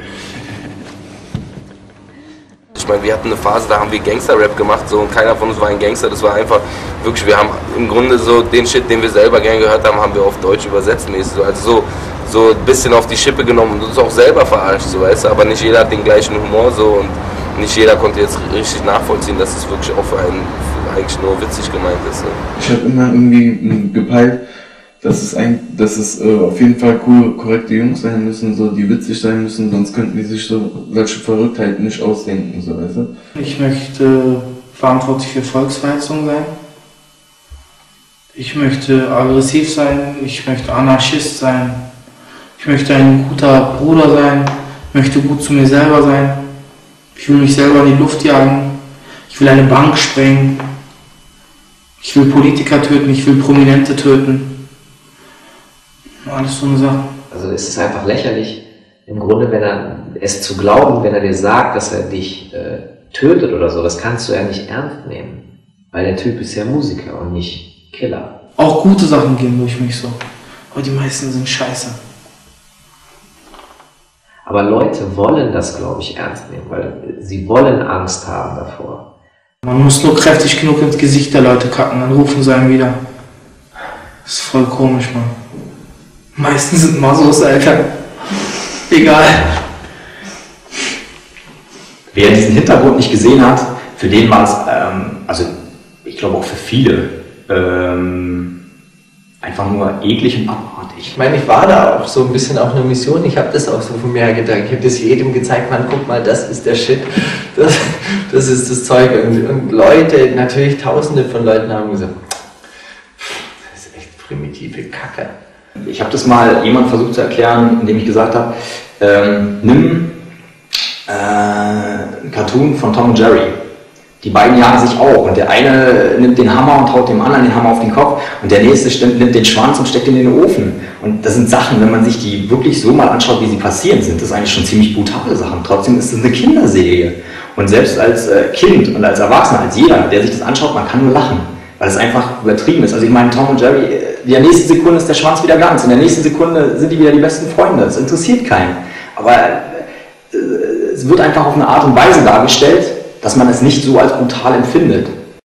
Ich meine, wir hatten eine Phase, da haben wir Gangster-Rap gemacht so, und keiner von uns war ein Gangster, das war einfach wirklich, wir haben im Grunde so den Shit, den wir selber gern gehört haben, haben wir auf Deutsch übersetzt mäßig, also so ein bisschen auf die Schippe genommen und uns auch selber verarscht, so, weißt du, aber nicht jeder hat den gleichen Humor so und nicht jeder konnte jetzt richtig nachvollziehen, dass es wirklich auch für einen eigentlich nur witzig gemeint ist. So. Ich habe immer irgendwie gepeilt, dass es auf jeden Fall cool, korrekte Jungs sein müssen, so, die witzig sein müssen, sonst könnten die sich solche Verrücktheiten nicht ausdenken, so, weißt du? Ich möchte verantwortlich für Volksverhetzung sein. Ich möchte aggressiv sein, ich möchte Anarchist sein, ich möchte ein guter Bruder sein, ich möchte gut zu mir selber sein, ich will mich selber in die Luft jagen, ich will eine Bank sprengen, ich will Politiker töten, ich will Prominente töten. Alles so eine Sache. Also es ist einfach lächerlich, im Grunde, wenn er es zu glauben, wenn er dir sagt, dass er dich tötet oder so, das kannst du ja nicht ernst nehmen, weil der Typ ist ja Musiker und nicht Killer. Auch gute Sachen gehen durch mich so, aber die meisten sind scheiße. Aber Leute wollen das, glaube ich, ernst nehmen, weil sie wollen Angst haben davor. Man muss nur kräftig genug ins Gesicht der Leute kacken, dann rufen sie einen wieder. Das ist voll komisch, Mann. Die meisten sind Masos, Alter. Egal. Wer diesen Hintergrund nicht gesehen hat, für den war es, also ich glaube auch für viele, einfach nur eklig und abartig. Ich meine, ich war da auch so ein bisschen auf einer Mission, ich habe das auch so von mir her gedacht, ich habe das jedem gezeigt, man, guck mal, das ist der Shit, das ist das Zeug. Und Leute, natürlich tausende von Leuten haben gesagt, das ist echt primitive Kacke. Ich habe das mal jemand versucht zu erklären, indem ich gesagt habe, nimm einen Cartoon von Tom und Jerry. Die beiden jagen sich auch und der eine nimmt den Hammer und haut dem anderen den Hammer auf den Kopf und der nächste nimmt den Schwanz und steckt ihn in den Ofen. Und das sind Sachen, wenn man sich die wirklich so mal anschaut, wie sie passieren, sind das eigentlich schon ziemlich brutale Sachen. Trotzdem ist es eine Kinderserie. Und selbst als Kind und als Erwachsener, als jeder, der sich das anschaut, man kann nur lachen, weil es einfach übertrieben ist. Also ich meine, Tom und Jerry, in der nächsten Sekunde ist der Schwanz wieder ganz, in der nächsten Sekunde sind die wieder die besten Freunde. Das interessiert keinen. Aber es wird einfach auf eine Art und Weise dargestellt, dass man es nicht so als brutal empfindet.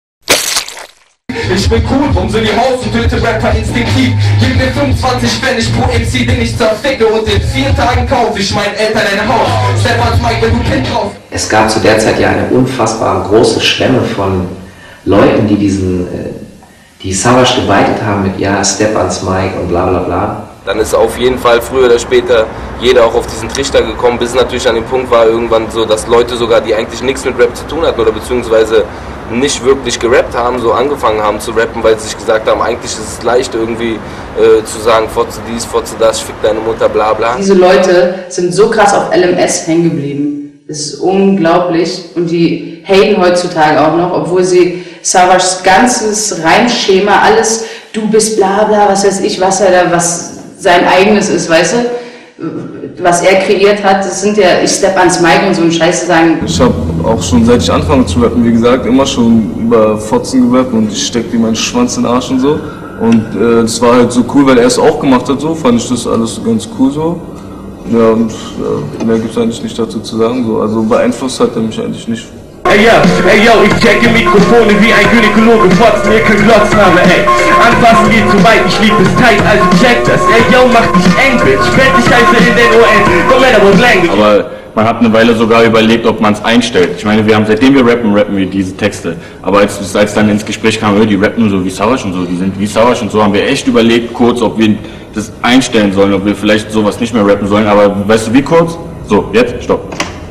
Ich bin cool, drum sind die Haus und töte Rapper instinktiv. Gib mir 25 Pfennig pro MC, den ich zerficke und in 4 Tagen kaufe ich meinen Eltern ein Haus. Stefans Mike, wenn du Kind drauf. Es gab zu der Zeit ja eine unfassbar große Schwemme von Leuten, die die Savage geweitet haben mit ja, Stefans Mike und bla bla bla. Dann ist auf jeden Fall früher oder später jeder auch auf diesen Trichter gekommen, bis natürlich an dem Punkt war irgendwann so, dass Leute sogar, die eigentlich nichts mit Rap zu tun hatten oder beziehungsweise nicht wirklich gerappt haben, so angefangen haben zu rappen, weil sie sich gesagt haben, eigentlich ist es leicht irgendwie zu sagen, fotze dies, fotze das, fick deine Mutter, bla bla. Diese Leute sind so krass auf LMS hängen geblieben. Das ist unglaublich und die haten heutzutage auch noch, obwohl sie Savages ganzes Reimschema, alles, du bist bla bla, was weiß ich, was er da, was sein eigenes ist, weißt du, was er kreiert hat, das sind ja, ich step ans Mic und so ein Scheiße sagen. Ich habe auch schon, seit ich anfange zu rappen, wie gesagt, immer schon über Fotzen gerappt und ich steckte ihm meinen Schwanz in den Arsch und so. Und das war halt so cool, weil er es auch gemacht hat, so, fand ich das alles ganz cool so. Ja, und mehr gibt es eigentlich nicht dazu zu sagen, so, also beeinflusst hat er mich eigentlich nicht. Ey yo, ich checke Mikrofone wie ein Gynäkologe, fotzen mir kein Glotzname, ey. Anfassen geht zu weit, ich lieb es tight, also check das. Ey yo, mach dich eng, Bitch, fett dich heiße in den ON, no matter what language. Aber man hat eine Weile sogar überlegt, ob man es einstellt. Ich meine, seitdem wir rappen wir diese Texte. Aber als dann ins Gespräch kam, die rappen so wie Savage und so, die sind wie Savage und so, haben wir echt überlegt kurz, ob wir das einstellen sollen, ob wir vielleicht sowas nicht mehr rappen sollen. Aber weißt du wie kurz? So, jetzt, stopp.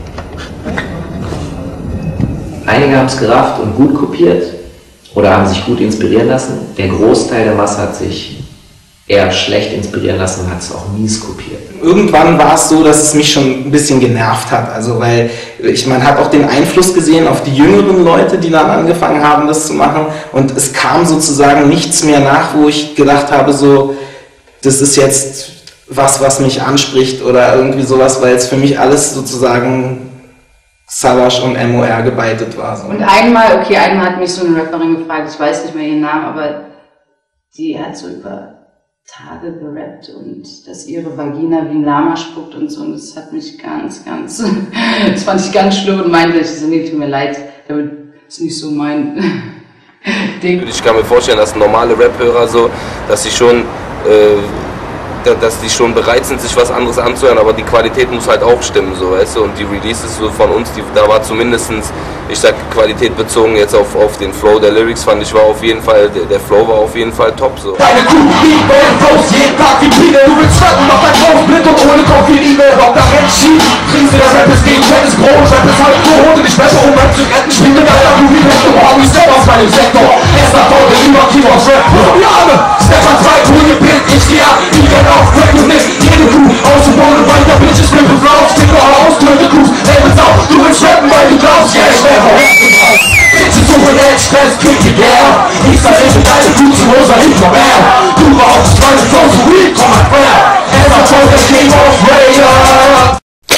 Einige haben es gerafft und gut kopiert oder haben sich gut inspirieren lassen. Der Großteil der Masse hat sich eher schlecht inspirieren lassen und hat es auch mies kopiert. Irgendwann war es so, dass es mich schon ein bisschen genervt hat. Also weil man hat auch den Einfluss gesehen auf die jüngeren Leute, die dann angefangen haben, das zu machen. Und es kam sozusagen nichts mehr nach, wo ich gedacht habe, so, das ist jetzt was mich anspricht oder irgendwie sowas, weil es für mich alles sozusagen Savage und MOR gebeitet war. So. Und einmal hat mich so eine Rapperin gefragt, ich weiß nicht mehr ihren Namen, aber die hat so über Tage gerappt und dass ihre Vagina wie ein Lama spuckt und so, und das hat mich das fand ich ganz schlimm und meinte, ich so, nee, tut mir leid, damit ist nicht so mein Ding. Ich kann mir vorstellen, dass normale Rap-Hörer so, dass sie schon dass die schon bereit sind, sich was anderes anzuhören, aber die Qualität muss halt auch stimmen, so, weißt du, und die Releases so von uns, da war zumindestens, ich sag Qualität bezogen jetzt auf den Flow der Lyrics, fand ich, war auf jeden Fall, der Flow war auf jeden Fall top, so. Deine Kuh liegt bei den Flows, jeden Tag die Biene, du willst schnappen, mach dein Flow blind und ohne Koffeine, Rock da rennt schief, trinkst du das Rap ist gegen fettes Brot, Rap ist halt tot und ich besser, um Rap zu retten, spiel mit deiner Kuh wie Rechnung, hau mich selber aus meinem Sektor, erster Bau, der Überkill aus Rap, die Arme, Stefan 2, Toni Bild, ich geh ab, die rennen auf, Crack und nicht, jede Kuh, aus dem Boden weiter, Bitches, Flip und Flaus, Sticker aus, töte Kuhs, selbe Sau, du willst rappen, weil du glaubst, yeah, ich wäre Bitches suchen Stress, krieg die Gär, ich sag nicht mit deine Kuh zu Rosa, nicht noch mehr, du brauchst meine Flow, so weak, komm mal quer, erster Bau, der King of Raider.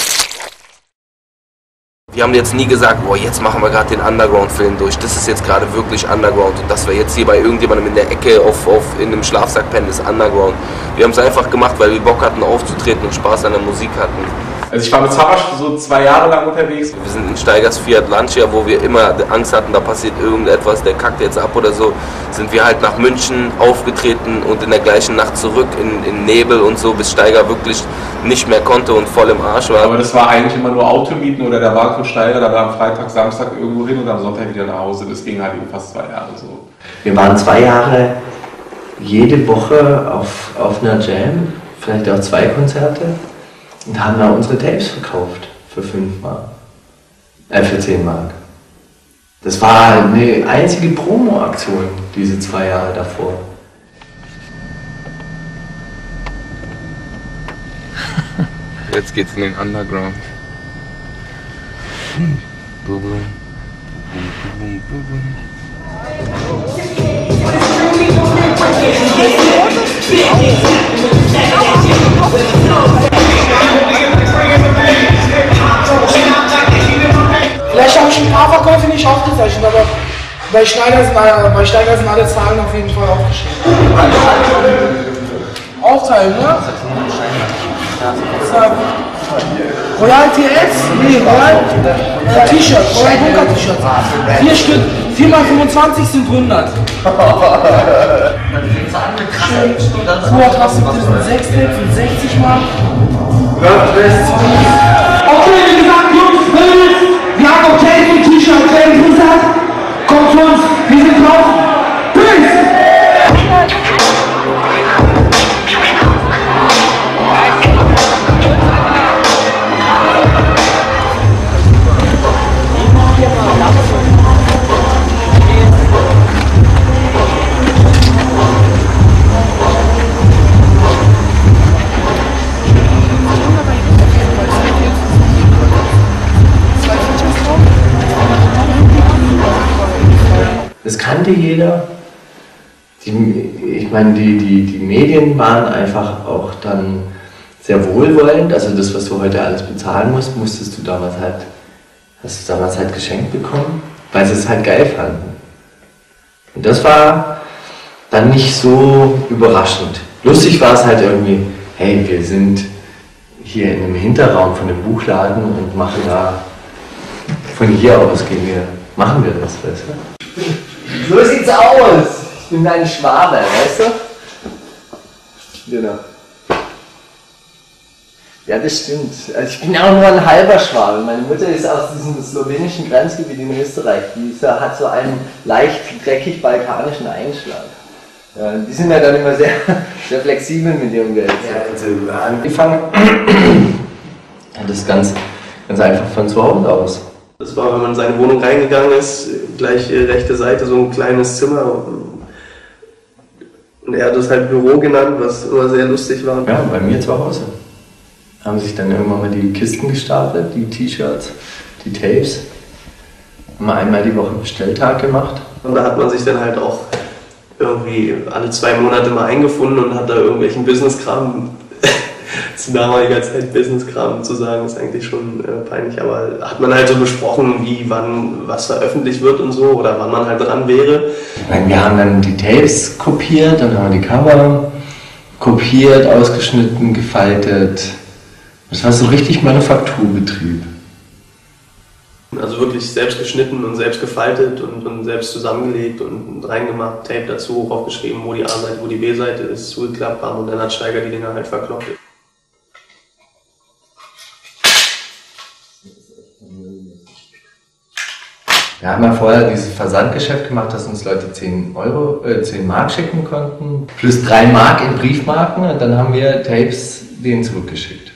Wir haben jetzt nie gesagt, boah, jetzt machen wir gerade den Underground-Film durch, das ist jetzt gerade wirklich Underground und dass wir jetzt hier bei irgendjemandem in der Ecke in einem Schlafsack pennen, ist Underground. Wir haben es einfach gemacht, weil wir Bock hatten aufzutreten und Spaß an der Musik hatten. Also ich war mit Savas so 2 Jahre lang unterwegs. Wir sind in Steigers Fiat Lancia, wo wir immer Angst hatten, da passiert irgendetwas, der kackt jetzt ab oder so. Sind wir halt nach München aufgetreten und in der gleichen Nacht zurück in Nebel und so, bis Steiger wirklich nicht mehr konnte und voll im Arsch war. Aber das war eigentlich immer nur Automieten oder der Wagen von Steiger, da war am Freitag, Samstag irgendwo hin und am Sonntag wieder nach Hause. Das ging halt eben fast 2 Jahre so. Wir waren 2 Jahre jede Woche auf einer Jam, vielleicht auch 2 Konzerte. Und haben da unsere Tapes verkauft für 5 Mark. Für 10 Mark. Das war eine einzige Promo-Aktion, diese 2 Jahre davor. Jetzt geht's in den Underground. Boom, boom, boom, boom, boom. Vielleicht habe ich ein paar Verkäufe nicht aufgezeichnet, aber bei Steiger sind alle Zahlen auf jeden Fall aufgeschrieben. Aufteilen, ne? Royal TS? Nee, Royal T-Shirt, Royal Bunker T-Shirt. 4 Stück, 4 mal 25 sind 100. Kuhatrasse sind 6 Tapes und 60 Mal. Okay, wie gesagt, Jungs, Mädels, wir haben auch Tapes und T-Shirts. Wer Interesse hat, kommt zu uns, wir sind drauf. Peace! Das kannte jeder. Ich meine, die Medien waren einfach auch dann sehr wohlwollend. Also das, was du heute alles bezahlen musst, hast du damals halt geschenkt bekommen, weil sie es halt geil fanden. Und das war dann nicht so überraschend. Lustig war es halt irgendwie, hey, wir sind hier in einem Hinterraum von dem Buchladen und machen da, von hier aus machen wir das, weißt du? So sieht's aus. Ich bin ein Schwabe, weißt du? Genau. Ja, das stimmt. Also ich bin auch nur ein halber Schwabe. Meine Mutter ist aus diesem slowenischen Grenzgebiet in Österreich. Die hat so einen leicht dreckig balkanischen Einschlag. Ja, die sind ja dann immer sehr, sehr flexibel mit ihrem Geld. Ja, also angefangen hat das ganz einfach von zu Hause aus. Das war, wenn man in seine Wohnung reingegangen ist, gleich rechte Seite so ein kleines Zimmer. Und er hat das halt Büro genannt, was immer sehr lustig war. Ja, bei mir zu Hause. Haben sich dann irgendwann mal die Kisten gestapelt, die T-Shirts, die Tapes. Haben wir einmal die Woche Bestelltag gemacht. Und da hat man sich dann halt auch irgendwie alle 2 Monate mal eingefunden und hat da irgendwelchen Business-Kram, zu damaliger Zeit Business-Kram zu sagen, ist eigentlich schon peinlich, aber hat man halt so besprochen, wie, wann was veröffentlicht wird und so, oder wann man halt dran wäre. Ich meine, wir haben dann die Tapes kopiert, dann haben wir die Cover kopiert, ausgeschnitten, gefaltet. Das war so richtig Manufakturbetrieb. Also wirklich selbst geschnitten und selbst gefaltet und selbst zusammengelegt und reingemacht, Tape dazu, aufgeschrieben, wo die A-Seite, wo die B-Seite ist, zugeklappt haben und dann hat Steiger die Dinger halt verkloppt. Wir haben ja vorher dieses Versandgeschäft gemacht, dass uns Leute 10 Mark schicken konnten, plus 3 Mark in Briefmarken und dann haben wir Tapes denen zurückgeschickt.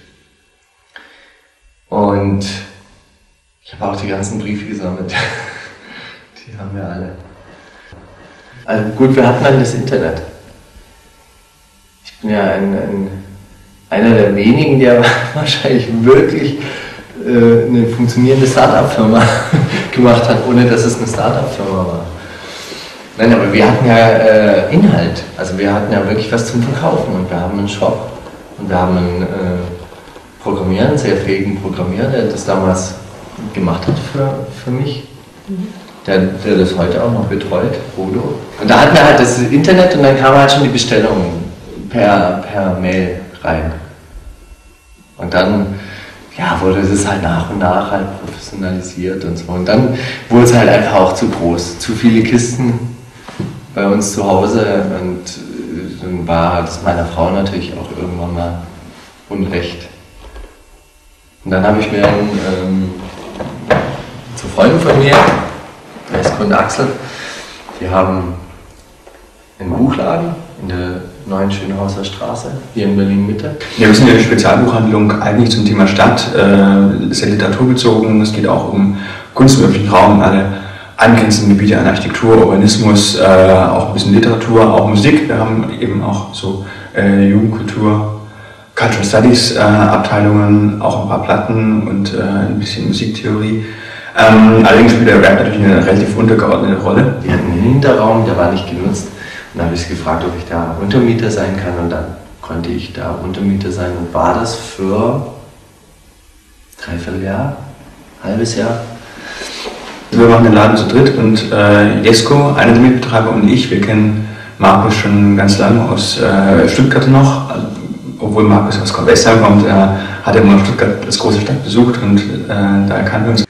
Und ich habe auch die ganzen Briefe gesammelt. Die haben wir alle. Also gut, wir hatten dann das Internet. Ich bin ja einer der wenigen, der wahrscheinlich wirklich eine funktionierende Start-up-Firma gemacht hat, ohne dass es eine Start-up-Firma war. Nein, aber wir hatten ja Inhalt. Also wir hatten ja wirklich was zum Verkaufen und wir haben einen Shop und wir haben einen Programmierer, einen sehr fähigen Programmierer, der das damals gemacht hat für mich. Der das heute auch noch betreut, Bodo. Und da hatten wir halt das Internet und dann kamen halt schon die Bestellungen per Mail rein. Und dann wurde es halt nach und nach halt professionalisiert und so. Und dann wurde es halt einfach auch zu groß. Zu viele Kisten bei uns zu Hause und dann war das meiner Frau natürlich auch irgendwann mal unrecht. Und dann habe ich mir zu Freunden von mir, der ist Kunde Axel, die haben einen Buchladen in der neuen Schönhauser Straße, hier in Berlin-Mitte. Ja, wir sind ja eine Spezialbuchhandlung eigentlich zum Thema Stadt, sehr literaturbezogen. Es geht auch um Kunst im öffentlichen Raum, alle angrenzenden Gebiete an Architektur, Urbanismus, auch ein bisschen Literatur, auch Musik. Wir haben eben auch so Jugendkultur, Cultural Studies Abteilungen, auch ein paar Platten und ein bisschen Musiktheorie. Allerdings spielt der Rap natürlich eine relativ untergeordnete Rolle. Wir hatten einen Hinterraum, der war nicht genutzt. Und dann habe ich gefragt, ob ich da Untermieter sein kann und dann konnte ich da Untermieter sein und war das für dreiviertel halbes Jahr. Wir machen den Laden zu dritt und Jesko, einer der Mitbetreiber und ich, wir kennen Markus schon ganz lange aus Stuttgart noch, obwohl Markus aus Westheim kommt, hat er immer Stuttgart als große Stadt besucht und da erkannten wir uns.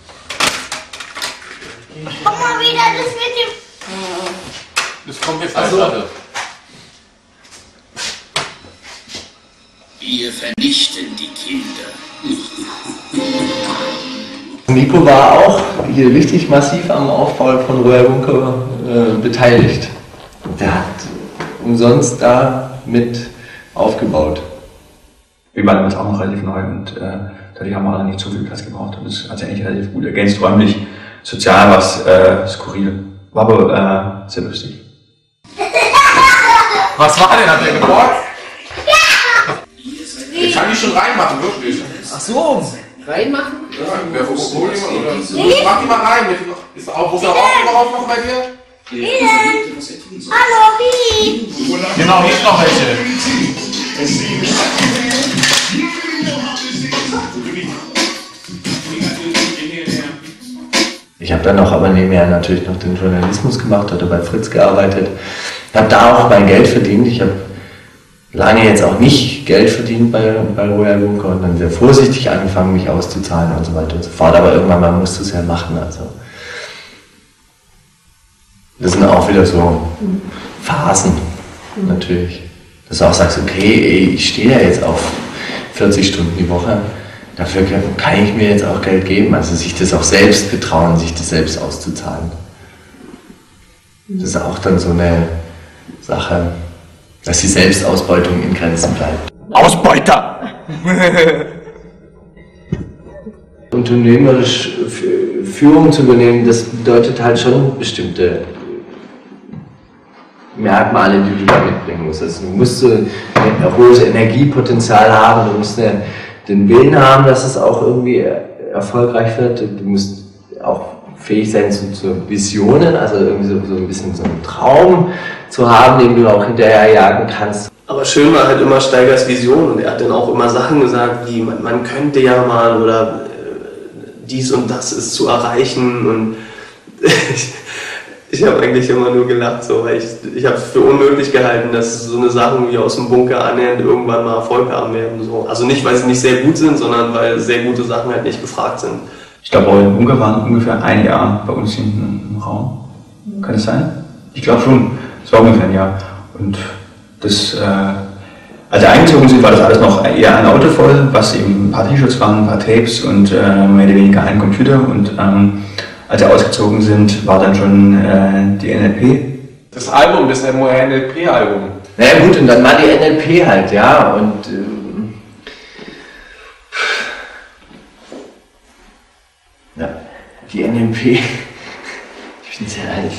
Komm mal wieder, das mit dem... Das kommt jetzt also. Wir vernichten die Kinder. Nico war auch hier richtig massiv am Aufbau von Royal Bunker beteiligt. Der hat umsonst da mit aufgebaut. Wir waren damals auch noch relativ neu und dadurch haben wir auch nicht so viel Platz gebraucht und das hat sich eigentlich relativ gut ergänzt, räumlich, sozial war es skurril. War aber sehr lustig. Was war denn? Hat der geborgt? Ich kann die schon reinmachen, wirklich. Ach so, reinmachen? Ja, hol jemand oder. Mach die mal rein. Ist auch, wo ist der Rauch noch bei dir? Hallo, wie? Genau, hier ist noch welche. Ich habe dann auch aber nebenher natürlich noch den Journalismus gemacht, hatte bei Fritz gearbeitet. Ich habe da auch mein Geld verdient. Ich habe lange jetzt auch nicht Geld verdient bei Royal Bunker und dann sehr vorsichtig angefangen, mich auszuzahlen und so weiter und so fort. Aber irgendwann mal musst du es ja machen. Also das sind auch wieder so Phasen natürlich. Dass du auch sagst, okay, ey, ich stehe ja jetzt auf 40 Stunden die Woche. Dafür kann ich mir jetzt auch Geld geben, also sich das auch selbst getrauen, sich das selbst auszuzahlen. Das ist auch dann so eine Sache, dass die Selbstausbeutung in Grenzen bleibt. Ausbeuter! Unternehmerisch Führung zu übernehmen, das bedeutet halt schon bestimmte Merkmale, die du da mitbringen musst. Also du musst ein hohes Energiepotenzial haben, du musst den Willen haben, dass es auch irgendwie erfolgreich wird. Du musst auch fähig sein zu Visionen, also irgendwie so ein bisschen so einen Traum zu haben, den du auch hinterher jagen kannst. Aber schön war halt immer Steigers Vision und er hat dann auch immer Sachen gesagt, wie man könnte ja mal oder dies und das ist zu erreichen und ich habe eigentlich immer nur gelacht, so, weil ich habe es für unmöglich gehalten, dass so eine Sachen wie aus dem Bunker annähernd irgendwann mal Erfolg haben werden. So. Also nicht, weil sie nicht sehr gut sind, sondern weil sehr gute Sachen halt nicht gefragt sind. Ich glaube, Royal Bunker waren ungefähr ein Jahr bei uns hinten im Raum. Kann es sein? Ich glaube schon. Es war ungefähr ein Jahr. Und das, als wir eingezogen sind, war das alles noch eher ein Auto voll, was eben ein paar T-Shirts waren, ein paar Tapes und mehr oder weniger ein Computer. Und als wir ausgezogen sind, war dann schon die NLP. Das Album, das MOR-NLP-Album. Naja gut, und dann war die NLP halt, ja, und ja, die NLP, ich bin sehr alt.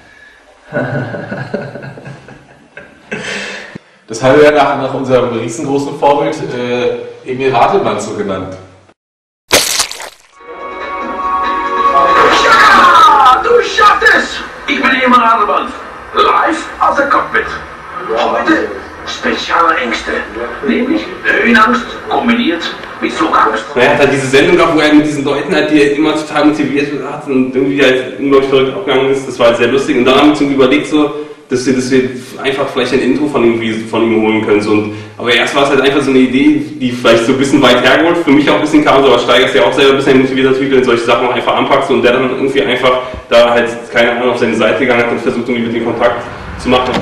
Das haben wir ja nach unserem riesengroßen Vorbild Emil Ratelmann so genannt. Ja, du schaffst es! Ich bin Emil Ratelmann, live aus der Cockpit. Heute spezielle Ängste, nämlich Höhenangst kombiniert mit Flugangst. Er hat halt diese Sendung gehabt, wo er mit diesen Leuten halt, die er immer total motiviert hat und irgendwie halt unglaublich verrückt abgegangen ist. Das war halt sehr lustig. Und dann haben wir uns überlegt, so, dass wir einfach vielleicht ein Intro von ihm holen können. So. Aber erst war es halt einfach so eine Idee, die vielleicht so ein bisschen weit hergeholt, für mich auch ein bisschen kam, so, aber Steiger ist ja auch selber ein bisschen ein motivierter Typ, der solche Sachen auch einfach anpackt und der dann irgendwie einfach da halt, keine Ahnung, auf seine Seite gegangen hat und versucht irgendwie mit dem Kontakt zu machen.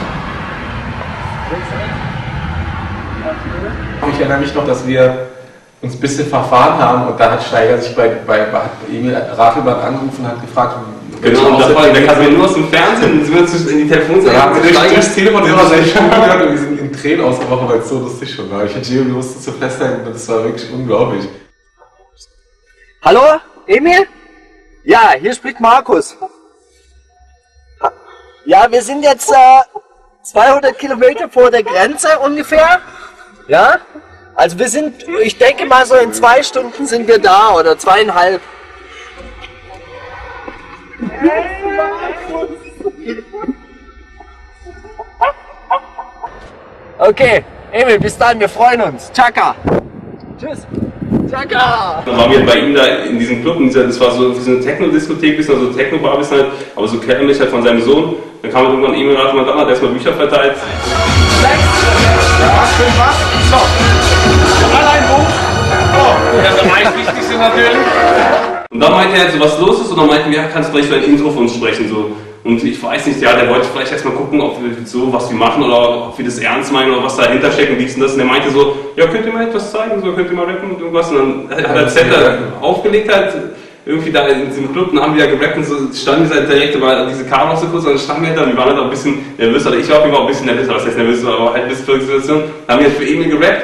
Ich erinnere mich noch, dass wir uns ein bisschen verfahren haben und da hat Steiger sich bei Emil Ratelmann angerufen und hat gefragt, genau, und der kam mir nur aus dem Fernsehen und sind wir in die Telefonzelle. Ja, das Telefon gehört und wir sind in Tränen ausgebrochen, weil es so lustig schon war. Ich hatte Jimmy Lust zu flüstern und das war wirklich unglaublich. Hallo, Emil? Ja, hier spricht Markus. Ja, wir sind jetzt 200 Kilometer vor der Grenze ungefähr. Ja? Also wir sind, ich denke mal so in 2 Stunden sind wir da oder 2,5. Okay, Emil, bis dann, wir freuen uns. Tschakka. Tschüss. Tschakka. Dann waren wir bei ihm da in diesem Club, das war so eine Techno-Diskothek, bisschen, also Techno-Bar bisschen halt, aber so kärmlich halt von seinem Sohn. Dann kam irgendwann Emil Ratelmann da, hat erstmal Bücher verteilt. Der Bereich wichtigste natürlich. Und dann meinte er halt so, was los ist, und dann meinten wir, ja, kannst du vielleicht für ein Intro für uns sprechen, so. Und ich weiß nicht, ja, der wollte vielleicht erstmal gucken, ob wir so was wir machen oder ob wir das ernst meinen oder was dahinter steckt und dies und das. Und er meinte so, ja, könnt ihr mal etwas zeigen, so, könnt ihr mal rappen und irgendwas. Und dann hat er Center aufgelegt halt, irgendwie da in diesem Club, und haben wir ja gerappt und so, standen wir halt direkt über diese Kamera so kurz, und dann standen wir da, wir waren halt auch ein bisschen nervös, oder ich war auf jeden Fall auch ein bisschen nervös, was heißt nervös, aber halt ein bisschen für die Situation. Da haben wir jetzt für Emil gerappt.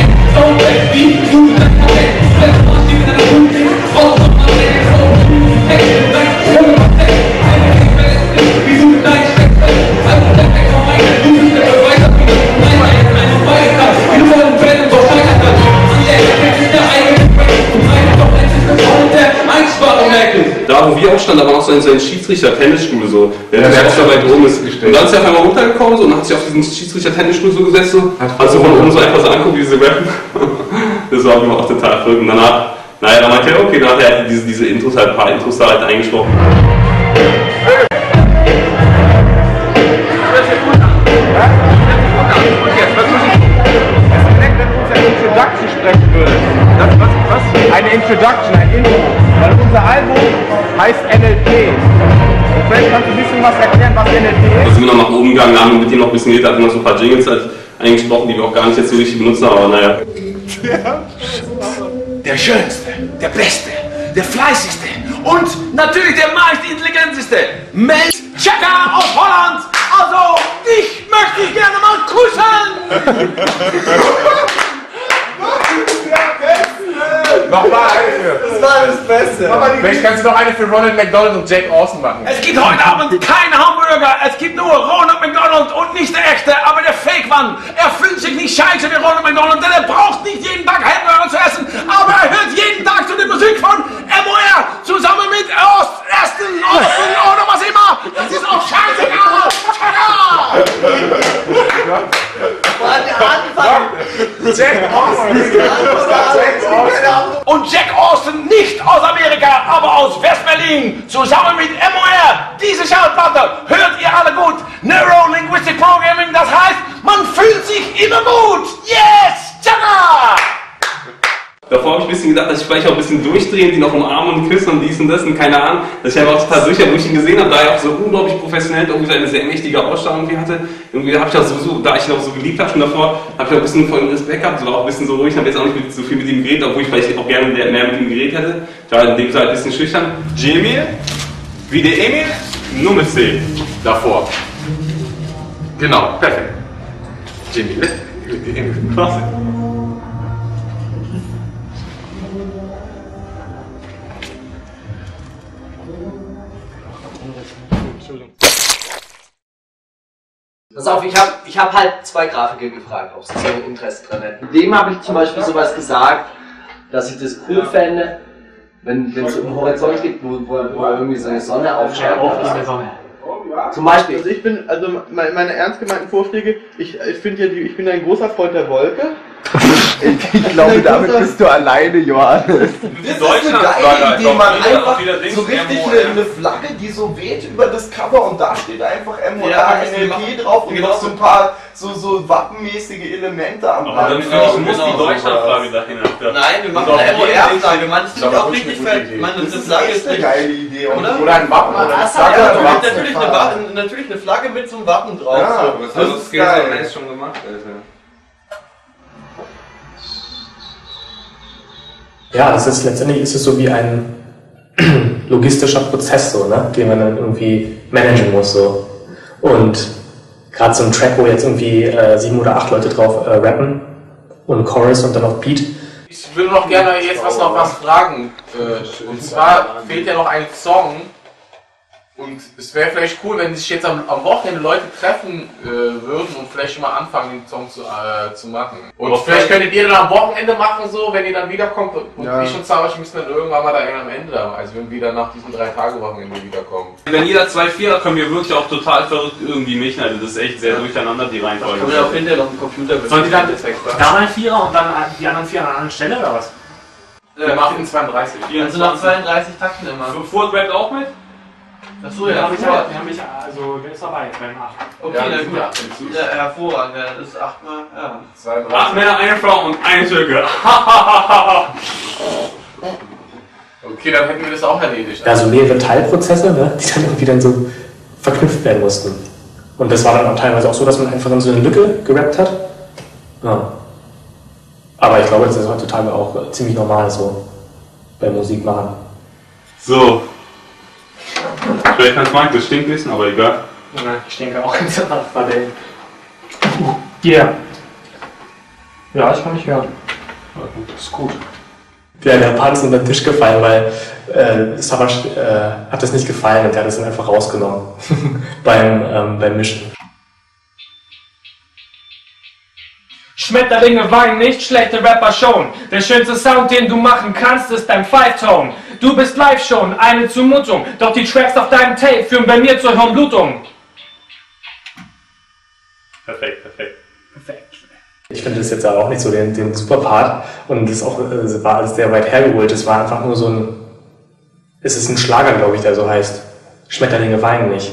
Da wo wir auch standen, da war noch so ein Schiedsrichter-Tennisstuhl so, der auch so weit oben ist. Und dann ist er auf einmal runtergekommen so, und hat sich auf diesen Schiedsrichter-Tennisstuhl so gesetzt so, hat so von oben so einfach so anguckt, wie diese rappen. Das war immer auch total verrückt. Und danach, naja, dann meinte er, okay, dann hat er diese Intros halt, ein paar Intros da halt eingesprochen. Introduction sprechen würde. Was? Eine Introduction, ein Intro. Weil unser Album heißt NLP. Und vielleicht kannst du ein bisschen was erklären, was NLP ist. Da sind wir noch nach oben gegangen, haben mit ihm noch ein bisschen geredet, hatten noch so ein paar Jingles halt eingesprochen, die wir auch gar nicht jetzt so richtig benutzt haben, aber naja. Der Schönste, der Beste, der Fleißigste und natürlich der meist intelligenteste Mensch, Tschakka aus Holland. Also, dich möchte ich gerne mal kuscheln. Nochmal eine für. Das war das Beste. Vielleicht kannst du noch eine für Ronald McDonald und Jack Austin machen. Es gibt heute Abend keine Hamburger, es gibt nur Ronald McDonald und nicht der echte, aber der Fake-Mann. Er fühlt sich nicht scheiße wie Ronald McDonald, denn er braucht nicht jeden Tag Hamburger zu essen, aber er hört jeden Tag zu der Musik von MOR zusammen mit Osten oder was immer. Das ist auch scheißegal. War der Anfang. Jack Austin. Und Jack Austin nicht aus Amerika, aber aus West-Berlin, zusammen mit MOR. Diese Schallplatte hört ihr alle gut. Neuro-Linguistic Programming, das heißt, man fühlt sich immer gut. Yes! Tschakka! Davor habe ich ein bisschen gedacht, dass ich vielleicht auch ein bisschen durchdrehe, die noch umarmen und küssen und dies und das und keine Ahnung, dass ich einfach total sicher, wo ich ihn gesehen habe, da er auch so unglaublich professionell irgendwie eine sehr mächtige Ausstrahlung irgendwie hatte. Irgendwie habe ich auch sowieso, da ich ihn auch so geliebt habe schon davor, habe ich auch ein bisschen voll Respekt gehabt, so war auch ein bisschen so ruhig, habe jetzt auch nicht so viel mit ihm geredet, obwohl ich vielleicht auch gerne mehr mit ihm geredet hätte. Ich war in dem Fall ein bisschen schüchtern. Jamil, wie der Emil, nur mit C davor. Genau, perfekt. Jamil, wie der Emil, klasse. Pass auf, ich hab halt 2 Grafiker gefragt, ob sie so Interesse dran hätten. Dem habe ich zum Beispiel sowas gesagt, dass ich das cool fände, wenn es so einen Horizont gibt, wo irgendwie so eine Sonne aufscheint. Zum Beispiel. Also ich bin, meine ernst gemeinten Vorschläge, ich finde ja, ich bin ein großer Freund der Wolke. Ich glaube, damit bist du alleine, Johannes. Das ist eine geile Idee, man. Einfach so richtig eine Flagge, die so weht über das Cover und da steht einfach MOR, NLP drauf und noch so ein paar so wappenmäßige Elemente am Rand. Aber dann muss die Deutschlandflagge dahin. Nein, wir machen eine MOR-Flagge. Man, das klingt auch richtig fett. Das ist eine geile Idee, oder ein Wappen oder eine Flagge. Natürlich eine Flagge mit so einem Wappen drauf. Ja, das ist geil. Das schon gemacht, Alter. Ja, letztendlich ist es so wie ein logistischer Prozess, so, ne, den man dann irgendwie managen muss. So. Und gerade so ein Track, wo jetzt irgendwie 7 oder 8 Leute drauf rappen und Chorus und dann noch Beat. Ich würde noch gerne jetzt noch was fragen. Und zwar fehlt ja noch ein Song. Und es wäre vielleicht cool, wenn sich jetzt am Wochenende Leute treffen würden und vielleicht schon mal anfangen, den Song zu machen. Und vielleicht könntet ihr dann am Wochenende machen, so, wenn ihr dann wiederkommt. Und ich und Savas müssen dann irgendwann mal da am Ende da, also wenn wir dann nach diesen 3 Tage-Wochenende wiederkommen. Wenn jeder 2 Vierer, können wir wirklich auch total verrückt irgendwie mischen. Also das ist echt sehr durcheinander, die Reihenfolge. Können wir auch hinterher noch einen Computer Sollen die dann da ein Vierer und dann die anderen 4 an einer anderen Stelle oder was? Wir machen 32. Also nach 32 Takten immer. Ford rappt auch mit? Achso, ja, also der ist dabei, beim 8. Okay, na gut. Ja, hervorragend, das ist 8 Mal, ja. 8 Männer, eine Frau und eine Türke. Okay, dann hätten wir das auch erledigt. Ja, so mehrere Teilprozesse, ne, die dann irgendwie dann so verknüpft werden mussten. Und das war dann auch teilweise auch so, dass man einfach in so eine Lücke gerappt hat. Ja. Aber ich glaube, das ist heutzutage auch ziemlich normal so bei Musikmachen. So. Vielleicht kannst du das stinkt ein bisschen, aber egal. Nein, ich denke auch ganz nach Badellen. Yeah. Ja, ich kann mich hören. Das ist gut. Ja, der Part ist unter den Tisch gefallen, weil Savas hat das nicht gefallen und der hat es dann einfach rausgenommen beim Mischen. Schmetterlinge weinen nicht, schlechte Rapper schon. Der schönste Sound, den du machen kannst, ist dein Five-Tone. Du bist live schon, eine Zumutung. Doch die Tracks auf deinem Tape führen bei mir zur Hirnblutung. Perfekt. Ich finde das jetzt aber auch nicht so den super Part und das war alles sehr weit hergeholt. Es war einfach nur so es ist ein Schlager, glaube ich, der so heißt. Schmetterlinge weinen nicht.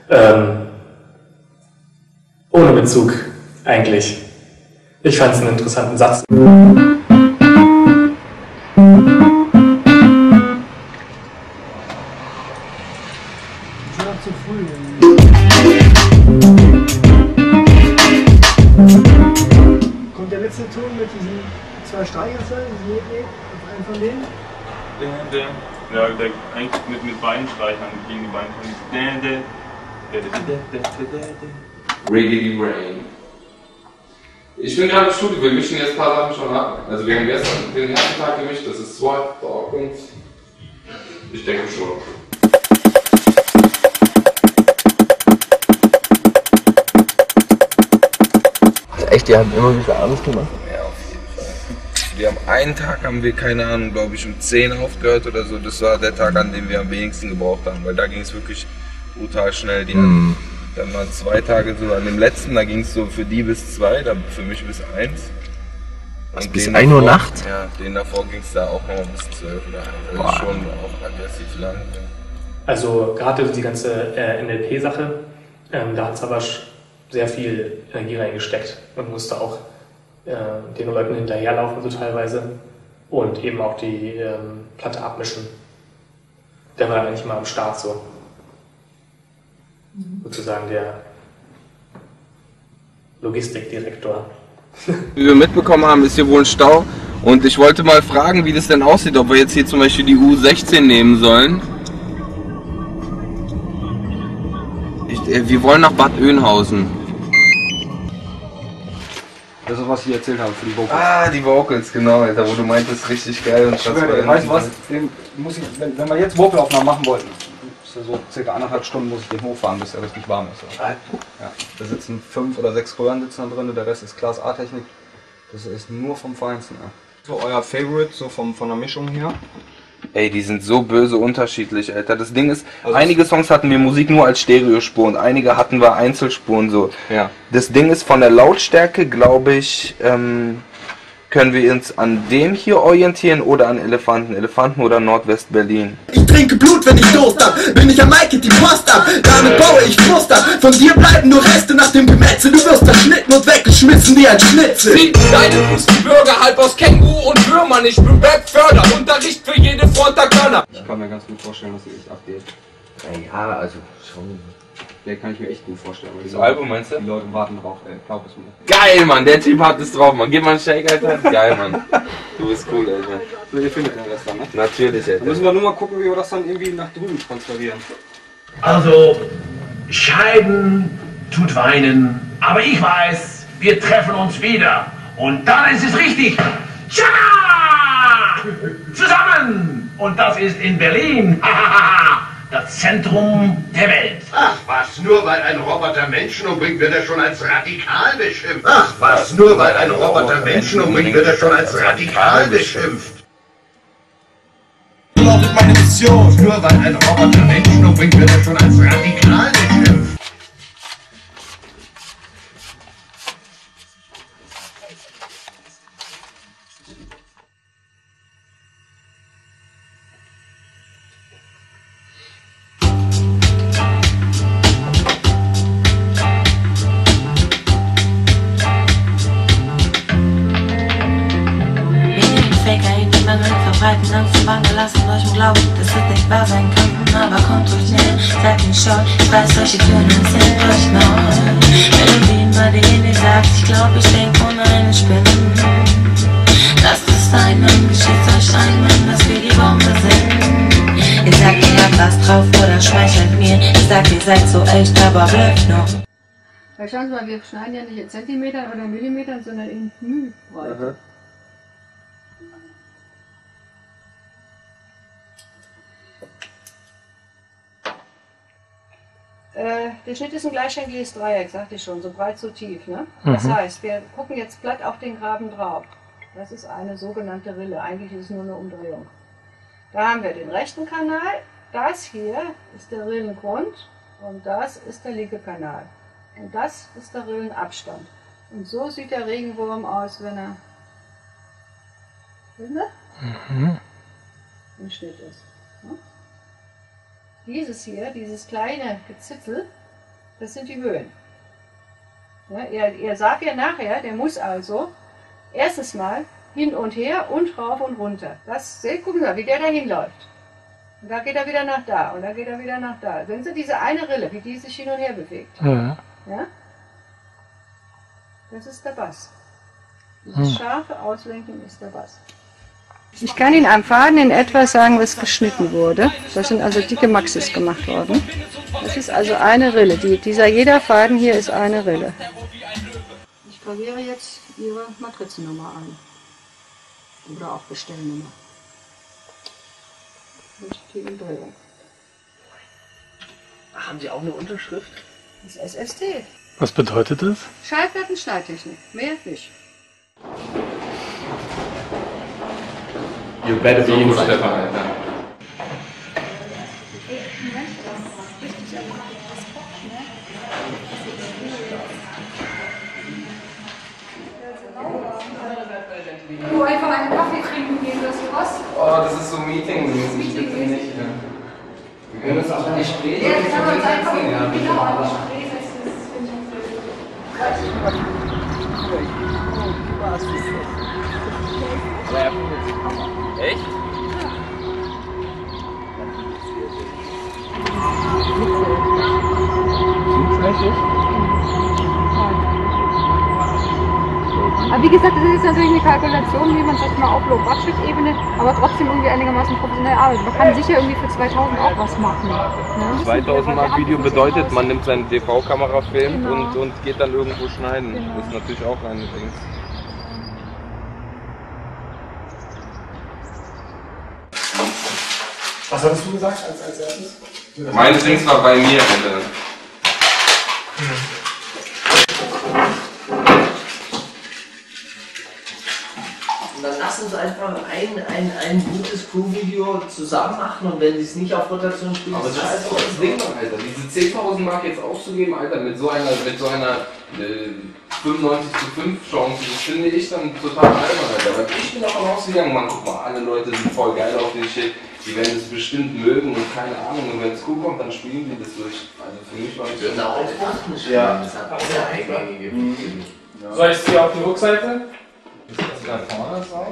Ohne Bezug, eigentlich. Ich fand es einen interessanten Satz. Kommt der letzte Ton mit diesen 2 Streicherzeilen, einen von denen? Ja, der eigentlich mit beiden Streichern gegen die beiden. Reggae Rain. Ich bin gerade im Studio, wir mischen jetzt ein paar Sachen schon ab. Also wir haben gestern den ersten Tag gemischt, das ist Swap, und ich denke schon. Echt, die haben immer wieder abends gemacht? Ja, auf jeden Fall. Wir haben einen Tag, keine Ahnung, glaube ich, um 10 aufgehört oder so. Das war der Tag, an dem wir am wenigsten gebraucht haben, weil da ging es wirklich brutal schnell. Dann waren 2 Tage so, an dem letzten, da ging es so für die bis 2, dann für mich bis 1. Was, bis 1 Uhr nachts? Ja, den davor ging es da auch noch bis 12 oder 1. Also schon auch aggressiv lang. Also gerade die ganze NLP-Sache, da hat Savas sehr viel Energie reingesteckt und musste auch den Leuten hinterherlaufen so teilweise. und eben auch die Platte abmischen. Der war dann eigentlich mal am Start so. Sozusagen der Logistikdirektor. Wie wir mitbekommen haben, ist hier wohl ein Stau. Und ich wollte mal fragen, wie das denn aussieht, ob wir jetzt hier zum Beispiel die U16 nehmen sollen. Wir wollen nach Bad Oeynhausen. Das ist, was ich erzählt habe für die Vocals. Ah, die Vocals, genau, Alter, wo du meintest, richtig geil und transparent. Weißt du was? Wenn wir jetzt Vocalaufnahmen machen wollten, ist ja so circa 1,5 Stunden muss ich den hochfahren, bis er richtig warm ist. Ja, da sitzen 5 oder 6 Röhren sitzen da drin, der Rest ist Class A-Technik. Das ist nur vom Feinsten. Ja. So euer Favorite, so von der Mischung her? Ey, die sind so böse unterschiedlich, Alter. Das Ding ist, einige Songs hatten wir Musik nur als Stereospur und einige hatten wir Einzelspuren so. Ja. Das Ding ist, von der Lautstärke, glaube ich, können wir uns an dem hier orientieren oder an Elefanten. Elefanten oder Nordwest-Berlin. Ich trinke Blut, wenn ich Durst hab. Bin ich am Mike die Post ab. Damit baue ich Frust ab. Von dir bleiben nur Reste nach dem Gemetzel. Du wirst zerschnitten und weggeschmissen wie ein Schnitzel. Sieh, deine Bürger halb aus Känguru und Würmern. Ich bin Rap-Förder. Unterricht für jede Front der Könner. Ich kann mir ganz gut vorstellen, dass ihr echt abgeht. Ja, also schon. Ja, kann ich mir echt gut vorstellen. Das Album meinst du? Die Leute warten drauf, ey. Glaub es mir. Geil, Mann, der Typ hat es drauf, Mann. Gib mal einen Shake, Alter. Geil, Mann. Du bist cool, Alter. So, ihr findet den Rest dann, ne? Natürlich, Alter. Dann müssen wir nur mal gucken, wie wir das dann irgendwie nach drüben transferieren. Also, Scheiden tut weinen, aber ich weiß, wir treffen uns wieder. Und dann ist es richtig. Tja! Zusammen! Und das ist in Berlin. Das Zentrum der Welt. Ach was, nur weil ein Roboter Menschen umbringt, wird er schon als radikal beschimpft. Ach was, nur weil ein Roboter Menschen umbringt, wird er schon als radikal beschimpft. Lautet meine Mission. Nur weil ein Roboter Menschen umbringt, wird er schon als radikal beschimpft. Verbreiten Angst und Bange lassen euch im Glauben, dass es nicht wahr sein kann. Aber kommt ruhig näher, seid nicht scheu. Ich weiß, solche Töne sind euch neu. Melodien, bei denen ihr sagt, ich glaub, ich denk, oh nein, ich bin. Lasst es sein, dann geschieht euch ein, wenn das wie die Bombe sind. Ihr sagt, ihr habt was drauf oder schmeichelt mir. Ich sag, ihr seid so echt, aber blöft noch. Weil schauen Sie mal, wir schneiden ja nicht in Zentimetern oder Millimetern, sondern in Breite. Der Schnitt ist ein gleichschenkliges Dreieck, sagte ich schon, so breit, so tief. Ne? Das heißt, wir gucken jetzt platt auf den Graben drauf. Das ist eine sogenannte Rille, eigentlich ist es nur eine Umdrehung. Da haben wir den rechten Kanal, das hier ist der Rillengrund und das ist der linke Kanal. Und das ist der Rillenabstand. Und so sieht der Regenwurm aus, wenn er im Schnitt ist. Ne? Dieses hier, dieses kleine Gezipfel, das sind die Höhen. Ja, ihr sagt ja nachher, der muss also erstens mal hin und her und rauf und runter. Das, gucken Sie, wie der da hinläuft. Und da geht er wieder nach da und da geht er wieder nach da. Sehen Sie diese eine Rille, wie die sich hin und her bewegt? Ja. Ja? Das ist der Bass. Dieses scharfe Auslenken ist der Bass. Ich kann Ihnen am Faden in etwa sagen, was geschnitten wurde. Das sind also dicke Maxis gemacht worden. Das ist also eine Rille. Jeder Faden hier ist eine Rille. Ich graviere jetzt Ihre Matrizennummer an. Oder auch Bestellnummer. Und die Umdrehung. Haben Sie auch eine Unterschrift? Das ist SST. Was bedeutet das? Schallplattenschneidtechnik. Mehr nicht. You better be inside. Wo einfach einen Kaffee trinken gehen, das du was? Oh, das ist so Meeting-mäßig, bitte nicht. Ja. Wir können das auch ein Gespräch Ja, das kann man einfach setzen. Ja, bitte. genau, ein Gespräch setzen, das finde ich Aber er findet sich Hammer. Echt? Aber wie gesagt, das ist jetzt natürlich eine Kalkulation, wie man es jetzt mal auf Low-Budget-Ebene, aber trotzdem irgendwie einigermaßen professionell arbeitet. Man kann sicher irgendwie für 2000 auch was machen. Ne? 2000 Mark Video bedeutet, man nimmt seine DV-Kamera, filmt und geht dann irgendwo schneiden. Das ist natürlich auch eine Ding. Was hattest du gesagt als erstes? Meine Dings war bei mir, Alter. Und dann lass uns einfach ein gutes Crew-Video zusammen machen und wenn sie es nicht auf Rotation spielen, Aber das ist doch das Ding, Alter. Diese 10.000 Mark jetzt auszugeben, Alter, mit so einer 95:5 Chance, das finde ich dann total albern, Alter. Weil ich bin davon ausgegangen, man, guck mal, alle Leute sind voll geil auf den Shit, die werden es bestimmt mögen und keine Ahnung, und wenn es cool kommt, dann spielen die das durch. Also für mich war es ja auch nicht. Ja, das hat auch sehr eingängige Videos. Soll ich es hier auf die Rückseite? Ist das da vorne drauf?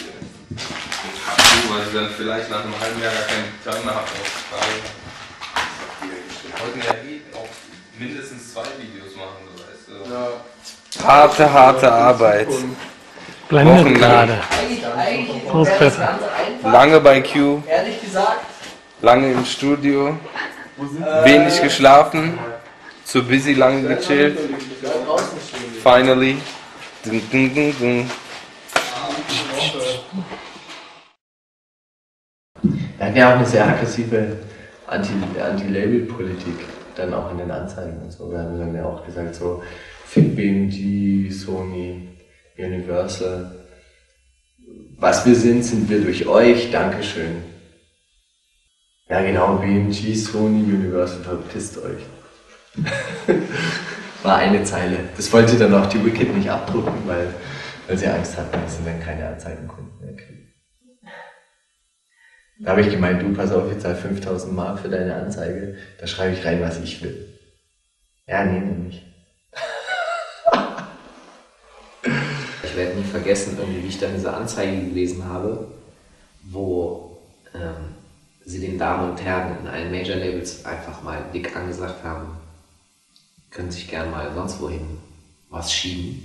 Weil ich dann vielleicht nach einem halben Jahr gar keinen Turn mehr habe ausgetragen. Wir wollten ja auch mindestens 2 Videos machen, so weißt du. Harte Arbeit. Blendet gerade. Lange bei Q. Ehrlich gesagt. Lange im Studio. Wenig geschlafen. Zu busy, lange gechillt. Finally. Dun, dun, dun, dun. Wir hatten ja auch eine sehr aggressive Anti-Label-Politik, dann auch in den Anzeigen und so. Wir haben dann ja auch gesagt, so, fick BMG, Sony, Universal. Was wir sind wir durch euch, Dankeschön. Ja genau, BMG, Sony, Universal, verpisst euch. War eine Zeile. Das wollte dann auch die Wicked nicht abdrucken, weil sie Angst hatten, dass sie dann keine Anzeigenkunden mehr kriegen. Da habe ich gemeint, du, pass auf, ich zahle 5.000 Mark für deine Anzeige, da schreibe ich rein, was ich will. Ja, nee, nicht. Ich werde nie vergessen, irgendwie, wie ich dann diese Anzeige gelesen habe, wo sie den Damen und Herren in allen Major Labels einfach mal dick angesagt haben, können sich gern mal sonst wohin was schieben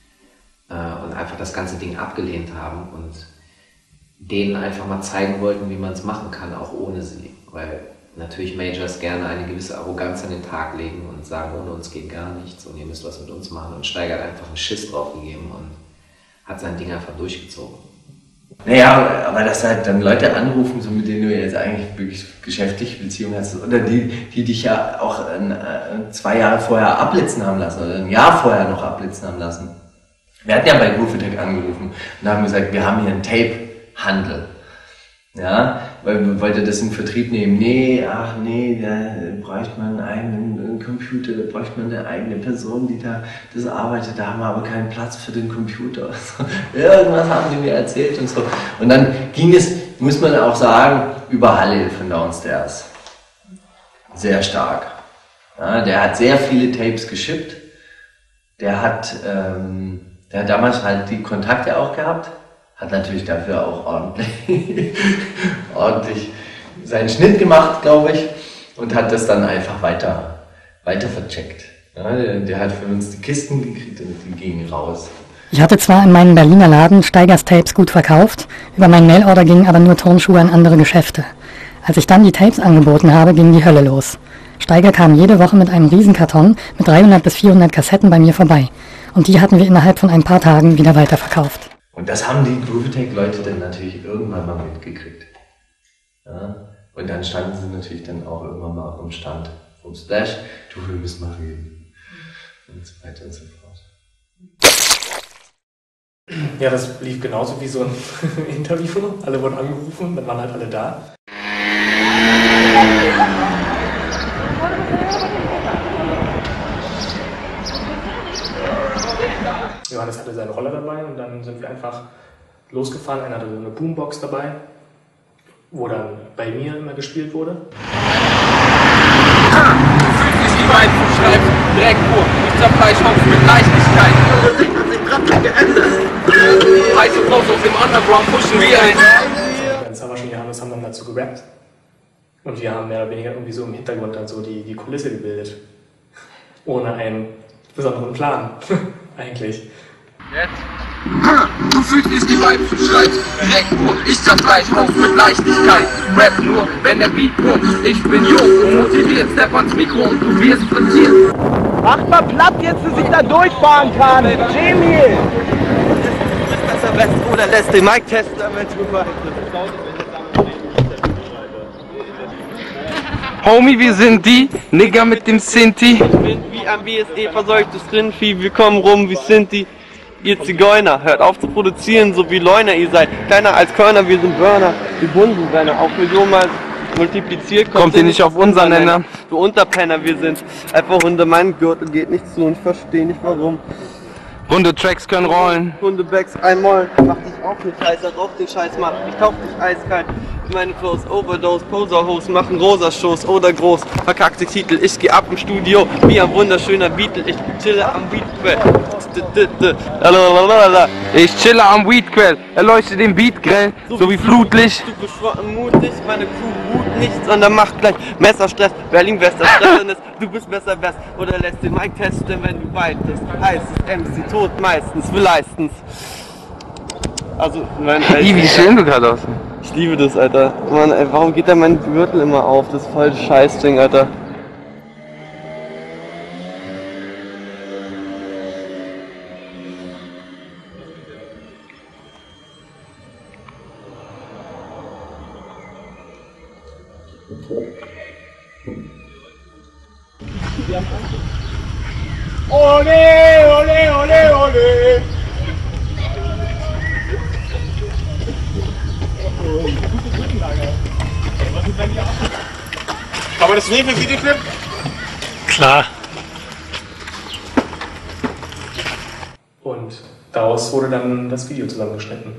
und einfach das ganze Ding abgelehnt haben und denen einfach mal zeigen wollten, wie man es machen kann, auch ohne sie. Weil natürlich Majors gerne eine gewisse Arroganz an den Tag legen und sagen, ohne uns geht gar nichts und ihr müsst was mit uns machen. Und Steiger hat einfach einen Schiss drauf gegeben und hat sein Ding einfach durchgezogen. Naja, aber dass halt dann Leute anrufen, so mit denen du jetzt eigentlich wirklich geschäftliche Beziehungen hast, oder die dich ja auch 2 Jahre vorher abblitzen haben lassen, oder ein Jahr vorher noch abblitzen haben lassen. Wir hatten ja bei Groove Attack angerufen und haben gesagt, wir haben hier einen Tape-Handel. Ja, weil wollte das in Vertrieb nehmen. Nee, ach nee, da bräuchte man einen eigenen Computer, da bräuchte man eine eigene Person, die da das arbeitet, da haben wir aber keinen Platz für den Computer. Irgendwas haben die mir erzählt und so. Und dann ging es, muss man auch sagen, über Halil von Downstairs. Sehr stark. Ja, der hat sehr viele Tapes geschippt. Der hat damals halt die Kontakte auch gehabt. Hat natürlich dafür auch ordentlich seinen Schnitt gemacht, glaube ich, und hat das dann einfach weiter vercheckt. Ja, der hat für uns die Kisten gekriegt und die gingen raus. Ich hatte zwar in meinem Berliner Laden Steigers Tapes gut verkauft, über meinen Mailorder gingen aber nur Turnschuhe an andere Geschäfte. Als ich dann die Tapes angeboten habe, ging die Hölle los. Steiger kam jede Woche mit einem Riesenkarton mit 300 bis 400 Kassetten bei mir vorbei. Und die hatten wir innerhalb von ein paar Tagen wieder weiterverkauft. Und das haben die Groove Attack Leute dann natürlich irgendwann mal mitgekriegt. Ja? Und dann standen sie natürlich dann auch irgendwann mal am Stand vom Splash, du, wir müssen mal reden. Und so weiter und so fort. Ja, das lief genauso wie so ein Interview. Alle wurden angerufen, dann waren halt alle da. Johannes hatte seine Roller dabei und dann sind wir einfach losgefahren. Einer hatte so eine Boombox dabei, wo dann bei mir immer gespielt wurde. Die beiden schreibt direkt vor. Ich zerfleisch auf mit Leichtigkeit. heiße Flows aus dem Underground pushen wie ein. Wenn Summershine Johannes haben dann dazu gerappt. Und wir haben mehr oder weniger irgendwie so im Hintergrund dann so die Kulisse gebildet. Ohne einen besonderen Plan, eigentlich. Du fühlst wie die Vibes, du schreibst direkt nur. Ich zerfleisch auf mit Leichtigkeit. Rap nur, wenn der Beat kommt. Ich bin jung, motiviert, step ans Mikro und du wirst frittiert. Macht mal platt jetzt, dass ich da durchfahren kann. Jamie! Du bist besser West oder lässt den Mic testen, damit drüber. Homie, wir sind die Nigger mit dem Sinti. Wie am BSE verseuchtes Rindvieh, wir kommen rum wie Sinti. Ihr Zigeuner, hört auf zu produzieren, so wie Leuner ihr seid. Kleiner als Körner, wir sind Burner. Die Bunsenbrenner, auf Millionen mal multipliziert. Kommt ihr nicht auf unseren Nenner? Du Unterpenner, wir sind einfach unter meinem Gürtel, geht nicht zu und ich verstehe nicht warum. Runde Tracks können rollen. Runde Backs einmal. Mach dich auch nicht heißer, drauf den Scheiß mach. Ich kauf dich eiskalt. Meine Flows, Overdose, Poser-Host, machen Rosa-Shows oder groß. Verkackte Titel, ich geh ab im Studio, wie ein wunderschöner Beatle. Ich chille am Weedquell. Ich chille am Weedquell, erleuchte den Beat grell, so wie Flutlicht. Du bist mutig, meine Crew ruht nicht, sondern macht gleich Messerstress. Berlin-Wester, Stressernis, du bist besser West. Oder lässt den Mic testen, wenn du weit bist. Heißt es MC, tot meistens, vielleicht. Also, mein wie schön du gerade aussiehst. Ich liebe das, Alter. Mann, ey, warum geht da mein Gürtel immer auf? Das ist voll Scheißding, Alter. Ole, ole, ole, ole. Kann man das nehmen für Videoclip? Klar. Und daraus wurde dann das Video zusammengeschnitten.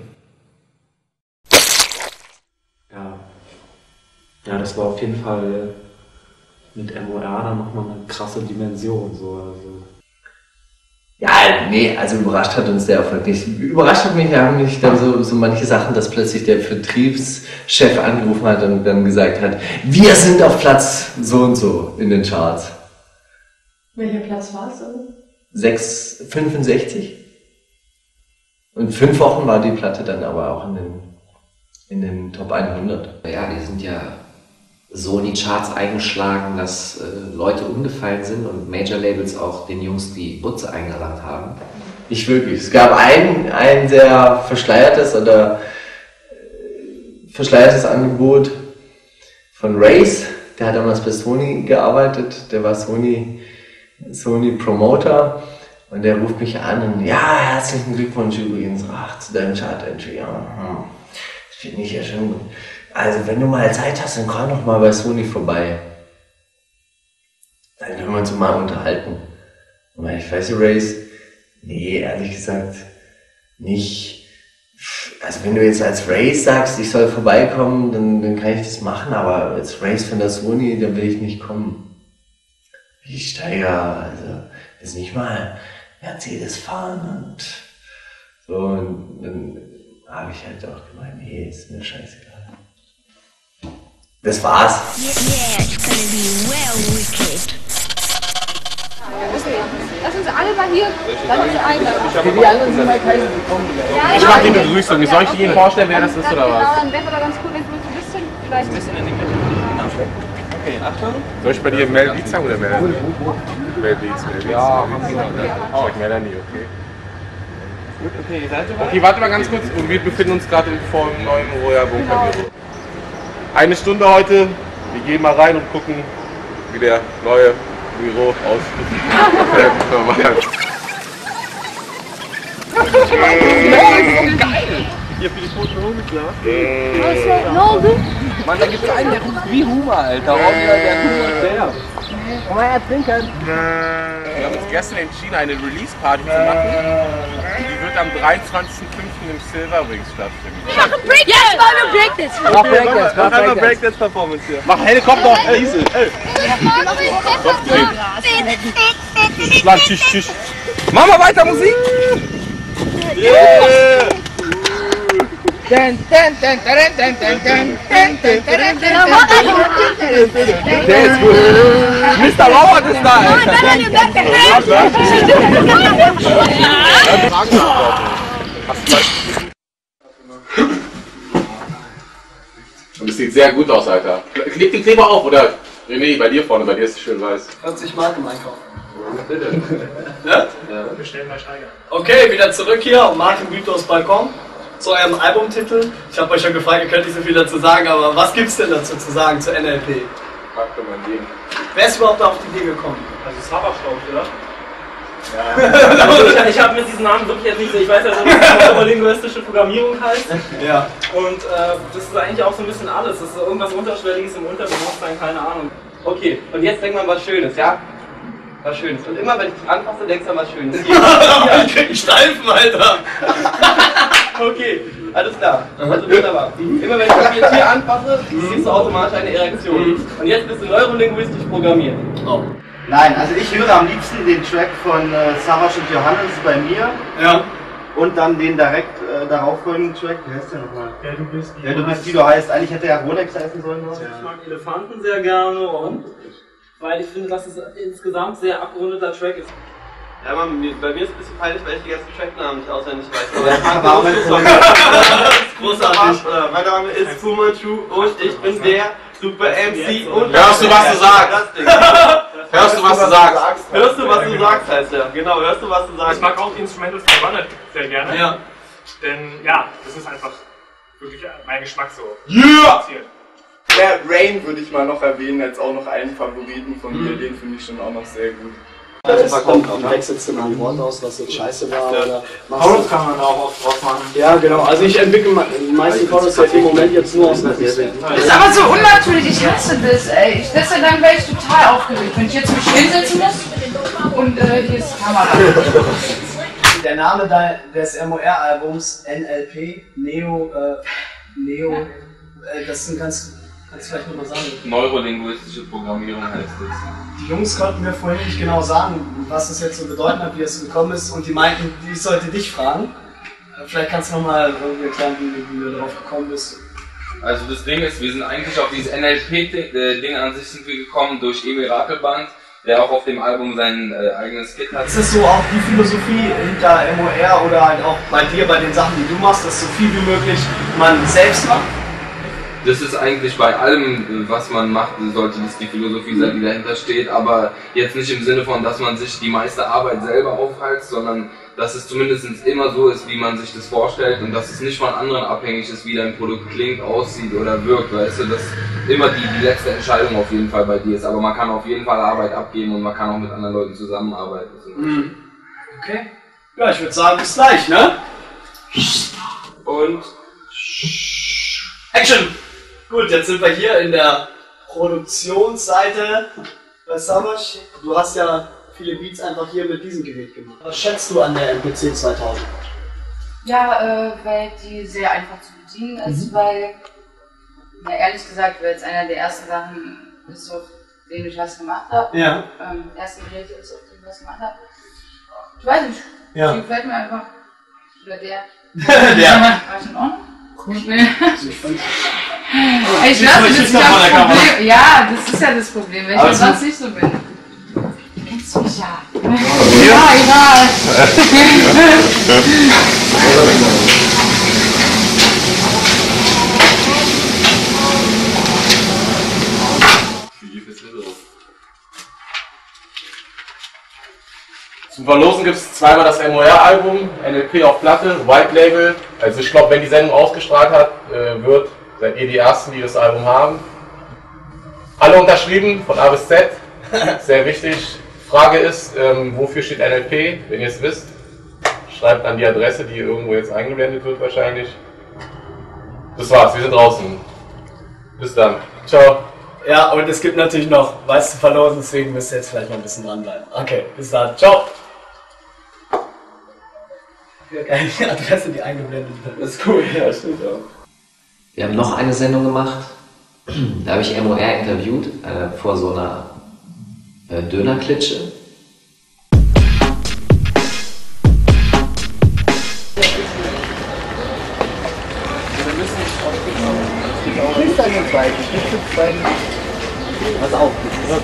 Ja, das war auf jeden Fall mit MOR dann nochmal eine krasse Dimension. So. Ja, nee, also überrascht hat uns der Erfolg nicht. Überrascht hat mich dann so manche Sachen, dass plötzlich der Vertriebschef angerufen hat und dann gesagt hat, wir sind auf Platz so und so in den Charts. Welcher Platz war es dann? 65. Und 5 Wochen war die Platte dann aber auch in den Top 100. Ja, die sind ja so in die Charts eingeschlagen, dass Leute umgefallen sind und Major-Labels auch den Jungs die Butze eingerannt haben. Nicht wirklich. Es gab ein sehr verschleiertes Angebot von Race. Der hat damals bei Sony gearbeitet. Der war Sony Promoter. Und der ruft mich an und ja, herzlichen Glückwunsch übrigens zu deinem Chart-Entry. Ja, das finde ich ja schon gut. Also wenn du mal Zeit hast, dann komm noch mal bei Sony vorbei. Dann können wir uns mal unterhalten. Und ich weiß ja, Race, nee, ehrlich gesagt, nicht. Also wenn du jetzt als Race sagst, ich soll vorbeikommen, dann kann ich das machen, aber als Race von der Sony, dann will ich nicht kommen. Ich Steiger, also jetzt nicht mal Mercedes fahren und so. Und dann habe ich halt auch gemeint, nee, ist mir scheißegal. Das war's. Lass uns alle mal hier, dann ist einer. Die anderen sind mal keine gekommen. Ich mache die Begrüßung. Soll ich dir jeden vorstellen, wer das ist oder was? Genau, dann wäre aber ganz cool, wenn du ein bisschen, vielleicht ein bisschen in den Okay, Achtung. Soll ich bei dir Mel Beats sagen oder Melanie? Mel Beats. Ja, oh, Melanie, okay. Okay, warte mal ganz kurz. Und wir befinden uns gerade vor dem neuen Royal Bunker Büro. Eine Stunde heute. Wir gehen mal rein und gucken, wie der neue Büro aussieht. Geil! Hier für die toten Homies, klar. Mann, da gibt's einen, der ruft wie Hummer, Alter. Der Hummer. Komm mal her, trinken. Wir haben uns gestern entschieden, eine Release-Party zu machen. Die wird am 23.05. im Silver Wings stattfinden. Mach ein Breakdance! Mach ein Breakdance! Mach Breakdance! Mach einmal Breakdance-Performance hier. Mach Helikopter auf Diesel! Schlag, tschüss, tschüss. Mach mal weiter Musik! Yeah. Der ist gut. Mr. Robert ist da. Und es sieht sehr gut aus, Alter. Leg den Kleber auf, oder? René, bei dir vorne, bei dir ist es schön weiß. 40 Mark im Einkauf. Bitte. Ja? Bestellen bei Steiger. Okay, wieder zurück hier auf Martin Bütos Balkon zu eurem Albumtitel. Ich habe euch schon gefragt, ihr könnt nicht so viel dazu sagen, aber was gibt's denn dazu zu sagen zu NLP? Packte mein Ding. Wer ist überhaupt auf die Idee gekommen? Also Savage, glaube ich, oder? Ja. Also ich habe mit diesem Namen wirklich jetzt nicht so, ich weiß ja, dass das neurolinguistische Programmierung heißt. Ja. Und das ist eigentlich auch so ein bisschen alles. Das ist so irgendwas Unterschwelliges im Unterbewusstsein, keine Ahnung. Okay, und jetzt denk mal was Schönes, ja? Was Schönes. Und immer wenn ich dich anfasse, denkst du an was Schönes. Ich krieg einen Steifen, Alter! Okay, alles klar. Also wunderbar. Immer wenn ich dich jetzt hier anfasse, siehst du automatisch eine Erektion. Und jetzt bist du neurolinguistisch programmiert. Oh. Nein, also ich höre am liebsten den Track von Savage und Johannes bei mir. Ja. Und dann den direkt darauf folgenden Track. Wie heißt der nochmal? Ja, du bist Ja, du bist wie du heißt. Eigentlich hätte er Rolex heißen sollen. Ich mag Elefanten sehr gerne und weil ich finde, dass es insgesamt sehr abgerundeter Track ist. Ja, Mann, bei mir ist es ein bisschen peinlich, weil ich die ganzen Tracknamen nicht auswendig weiß. Aber das ist großartig. Mein Name ist Fu Manchu und ich bin der Super MC und... Hörst du, was du sagst? Hörst du, was du sagst? Hörst du, was du sagst, heißt er. Genau, hörst du, was du sagst. Ich mag auch die Instrumentals von Runner sehr gerne. Ja. Denn, ja, das ist einfach wirklich mein Geschmack so. Yeah! Der Rain würde ich mal noch erwähnen, als auch noch einen Favoriten von mir, den finde ich schon auch noch sehr gut. Also wechselst du mal ein Wort aus, was jetzt scheiße war, oder Chorus kann man auch oft drauf machen. Ja, genau. Also ich entwickle die meisten Chorus ja im Moment jetzt nur aus einer Das ist aber so unnatürlich, ich hasse das, ey. Deswegen wäre ich total aufgeregt, wenn ich jetzt mich hinsetzen muss und hier ist die Kamera. Der Name des MOR-Albums, NLP, Neo, das sind kannst du vielleicht nochmal sagen? Neurolinguistische Programmierung heißt es. Die Jungs konnten mir vorhin nicht genau sagen, was es jetzt so bedeuten hat, wie es so gekommen ist, und die meinten, ich sollte dich fragen. Vielleicht kannst du nochmal irgendwie erklären, wie du darauf gekommen bist. Also das Ding ist, wir sind eigentlich auf dieses NLP-Ding an sich sind wir gekommen durch Emil Rakelband, der auch auf dem Album sein eigenes Kit hat. Ist das so auch die Philosophie hinter MOR oder halt auch bei dir, bei den Sachen, die du machst, dass so viel wie möglich man selbst macht? Das ist eigentlich bei allem, was man macht, sollte das die Philosophie sein, die dahinter steht, aber jetzt nicht im Sinne von, dass man sich die meiste Arbeit selber aufhalst, sondern dass es zumindest immer so ist, wie man sich das vorstellt und dass es nicht von anderen abhängig ist, wie dein Produkt klingt, aussieht oder wirkt, weißt du, dass immer die letzte Entscheidung auf jeden Fall bei dir ist, aber man kann auf jeden Fall Arbeit abgeben und man kann auch mit anderen Leuten zusammenarbeiten. Mhm. Okay. Ja, ich würde sagen, bis gleich, ne? Und Action! Gut, jetzt sind wir hier in der Produktionsseite bei Savage. Du hast ja viele Beats einfach hier mit diesem Gerät gemacht. Was schätzt du an der MPC 2000? Ja, weil die sehr einfach zu bedienen ist, weil, ja, ehrlich gesagt, weil es einer der ersten Sachen ist, auf denen ich was gemacht habe. Ja. Ersten Geräte ist, auf denen ich was gemacht habe. Ich weiß nicht, ja. Die gefällt mir einfach. Oder der. Der. War ich in Ordnung? Nee. Ich lasse das ja Problem. Ja, das ist ja das Problem, wenn ich sonst nicht so bin. Du kennst mich ja. Ja, egal. Zum Verlosen gibt es zweimal das MOR-Album, NLP auf Platte, White Label. Also ich glaube, wenn die Sendung ausgestrahlt wird, seid ihr die Ersten, die das Album haben. Alle unterschrieben, von A bis Z. Sehr wichtig. Frage ist, wofür steht NLP? Wenn ihr es wisst, schreibt an die Adresse, die irgendwo jetzt eingeblendet wird wahrscheinlich. Das war's, wir sind draußen. Bis dann. Ciao. Ja, und es gibt natürlich noch was zu verlosen, deswegen müsst ihr jetzt vielleicht noch ein bisschen dranbleiben. Okay, bis dann. Ciao. Die Adresse, die eingeblendet wird. Das ist cool, ja, stimmt auch. Wir haben noch eine Sendung gemacht, da habe ich MOR interviewt, vor so einer Dönerklitsche. Kriegst du einen zweiten? Pass auf.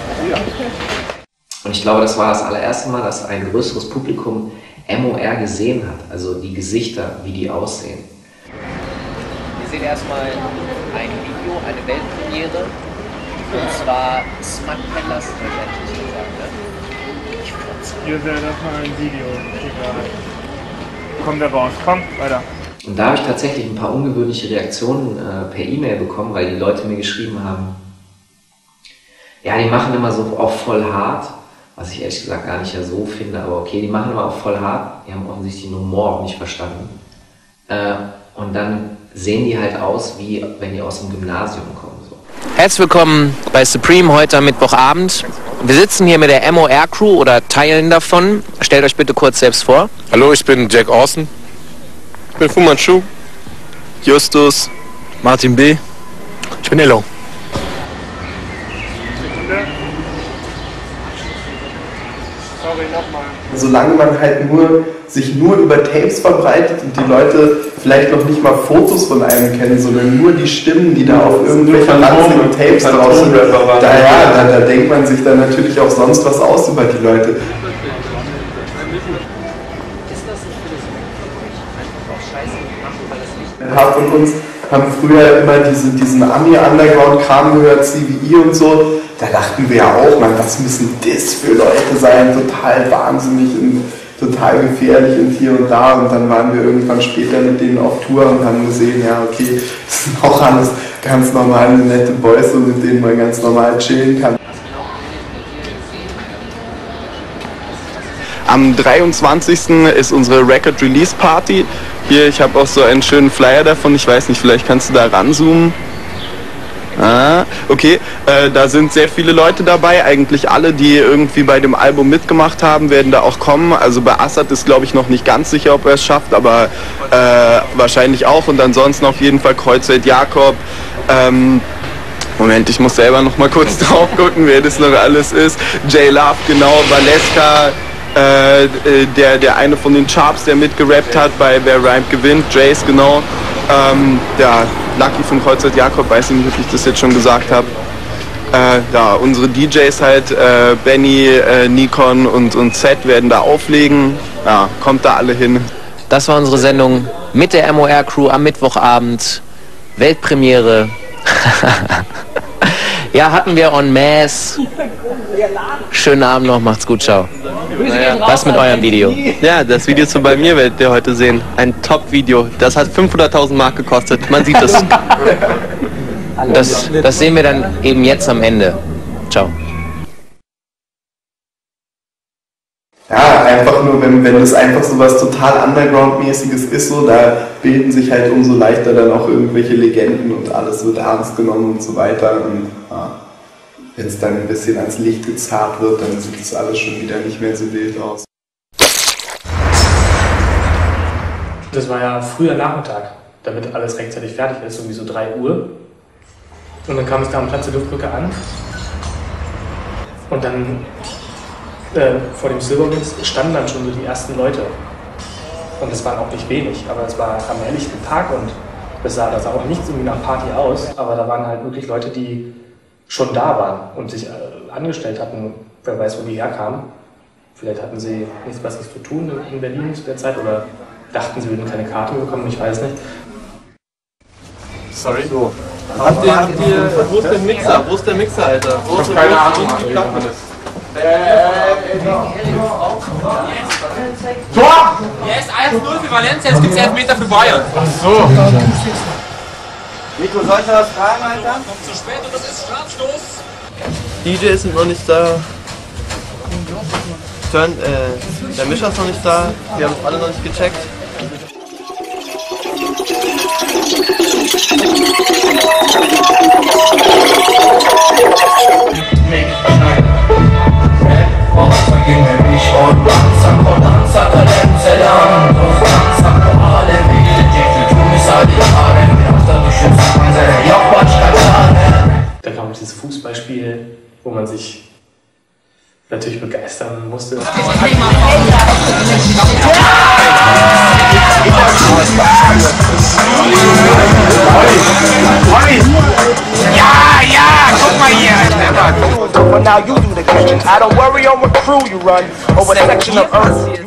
Und ich glaube, das war das allererste Mal, dass ein größeres Publikum MOR gesehen hat. Also die Gesichter, wie die aussehen. Wir sehen erstmal ein Video, eine Weltpremiere. Und zwar Smut Peddlers, wahrscheinlich gesagt, ne? Hier wäre das mal ein Video. Kommt der raus, komm, weiter. Und da habe ich tatsächlich ein paar ungewöhnliche Reaktionen per E-Mail bekommen, weil die Leute mir geschrieben haben, ja, die machen immer so auch voll hart, was ich ehrlich gesagt gar nicht ja so finde, aber okay, die machen immer auch voll hart, die haben offensichtlich den Humor nicht verstanden. Und dann sehen die halt aus, wie wenn die aus dem Gymnasium kommen. So. Herzlich willkommen bei Supreme heute am Mittwochabend. Wir sitzen hier mit der MOR-Crew oder Teilen davon. Stellt euch bitte kurz selbst vor. Hallo, ich bin Jack Austin. Ich bin Fu Manchu. Justus. Martin B. Ich bin Ello. Solange man halt sich nur über Tapes verbreitet und die Leute vielleicht noch nicht mal Fotos von einem kennen, sondern nur die Stimmen, die da auf irgendwelchen ranzigen Tapes draus sind, da denkt man sich dann natürlich auch sonst was aus über die Leute. Ein paar von uns haben früher immer diesen Ami-Underground-Kram gehört, CVE und so. Da dachten wir ja auch, man, was müssen das für Leute sein? Total wahnsinnig und total gefährlich und hier und da. Und dann waren wir irgendwann später mit denen auf Tour und haben gesehen, ja okay, das sind auch alles ganz normale, nette Boys, mit denen man ganz normal chillen kann. Am 23. ist unsere Record Release Party. Hier, ich habe auch so einen schönen Flyer davon. Ich weiß nicht, vielleicht kannst du da ranzoomen. Ah, okay. Da sind sehr viele Leute dabei. Eigentlich alle, die irgendwie bei dem Album mitgemacht haben, werden da auch kommen. Also bei Assad ist, glaube ich, noch nicht ganz sicher, ob er es schafft, aber wahrscheinlich auch. Und ansonsten auf jeden Fall Kreuzfeld Jakob. Moment, ich muss selber noch mal kurz drauf gucken, wer das noch alles ist. J-Love, genau, Valeska. Der eine von den Sharps, der mitgerappt hat bei Wer Rhyme gewinnt, Jace, genau. Ja, Lucky vom Kreuzfeld Jakob, weiß nicht, ob ich das jetzt schon gesagt habe. Ja, unsere DJs halt, Benny, Nikon und Zed werden da auflegen. Ja, kommt da alle hin. Das war unsere Sendung mit der MOR-Crew am Mittwochabend. Weltpremiere. Ja, hatten wir en masse. Schönen Abend noch, macht's gut, ciao. Was mit eurem Video? Ja, das Video zu Bei mir werdet ihr heute sehen. Ein Top-Video. Das hat 500.000 Mark gekostet. Man sieht es. Das sehen wir dann eben jetzt am Ende. Ciao. Ja, einfach nur, wenn das einfach so was total Underground-mäßiges ist, so, da bilden sich halt umso leichter dann auch irgendwelche Legenden und alles wird ernst genommen und so weiter. Und ja, wenn es dann ein bisschen ans Licht gezerrt wird, dann sieht das alles schon wieder nicht mehr so wild aus. Das war ja früher Nachmittag, damit alles rechtzeitig fertig ist, irgendwie so 3 Uhr. Und dann kam ich da am Platz der Luftbrücke an. Und dann vor dem Silverwings standen dann schon so die ersten Leute. Und es waren auch nicht wenig, aber es war am helllichten Tag und das sah auch nichts irgendwie nach Party aus, aber da waren halt wirklich Leute, die schon da waren und sich angestellt hatten, wer weiß, wo die herkamen. Vielleicht hatten sie nichts Besseres zu tun in Berlin zu der Zeit oder dachten, sie würden keine Karte bekommen, ich weiß nicht. Sorry. So. Habt ihr, wo ist der Mixer? Wo ist der Mixer, Alter? Wo ist keine Ahnung, wie klappt man das? Tor! Ja, ist 1-0 für Valencia, jetzt gibt es 11 Meter für Bayern. Ach so. Nico, soll ich was fragen, Alter? Kommt zu spät und das ist Strafstoß. DJs sind noch nicht da. Der Mischer ist noch nicht da. Wir haben es alle noch nicht gecheckt. Da kam dieses Fußballspiel, wo man sich natürlich begeistern musste. now you do the Christian. I don't worry on what crew you run, or what section of earth.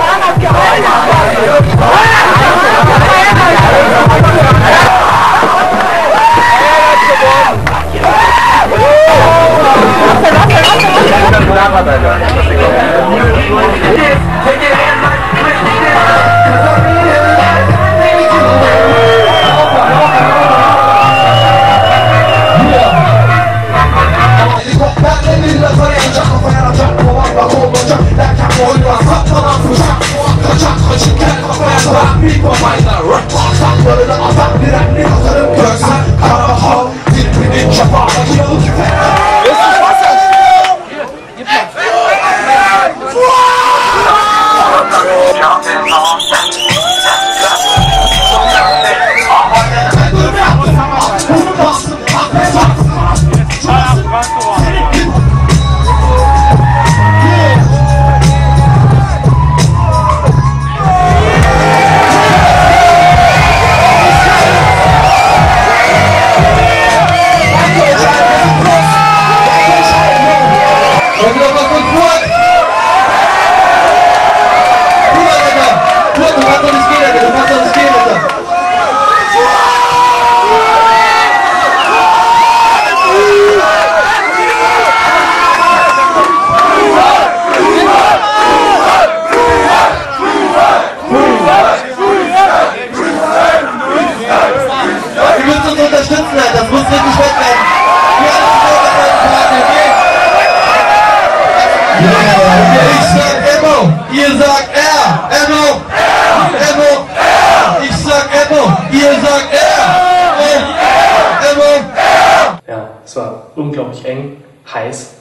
Es war unglaublich eng, heiß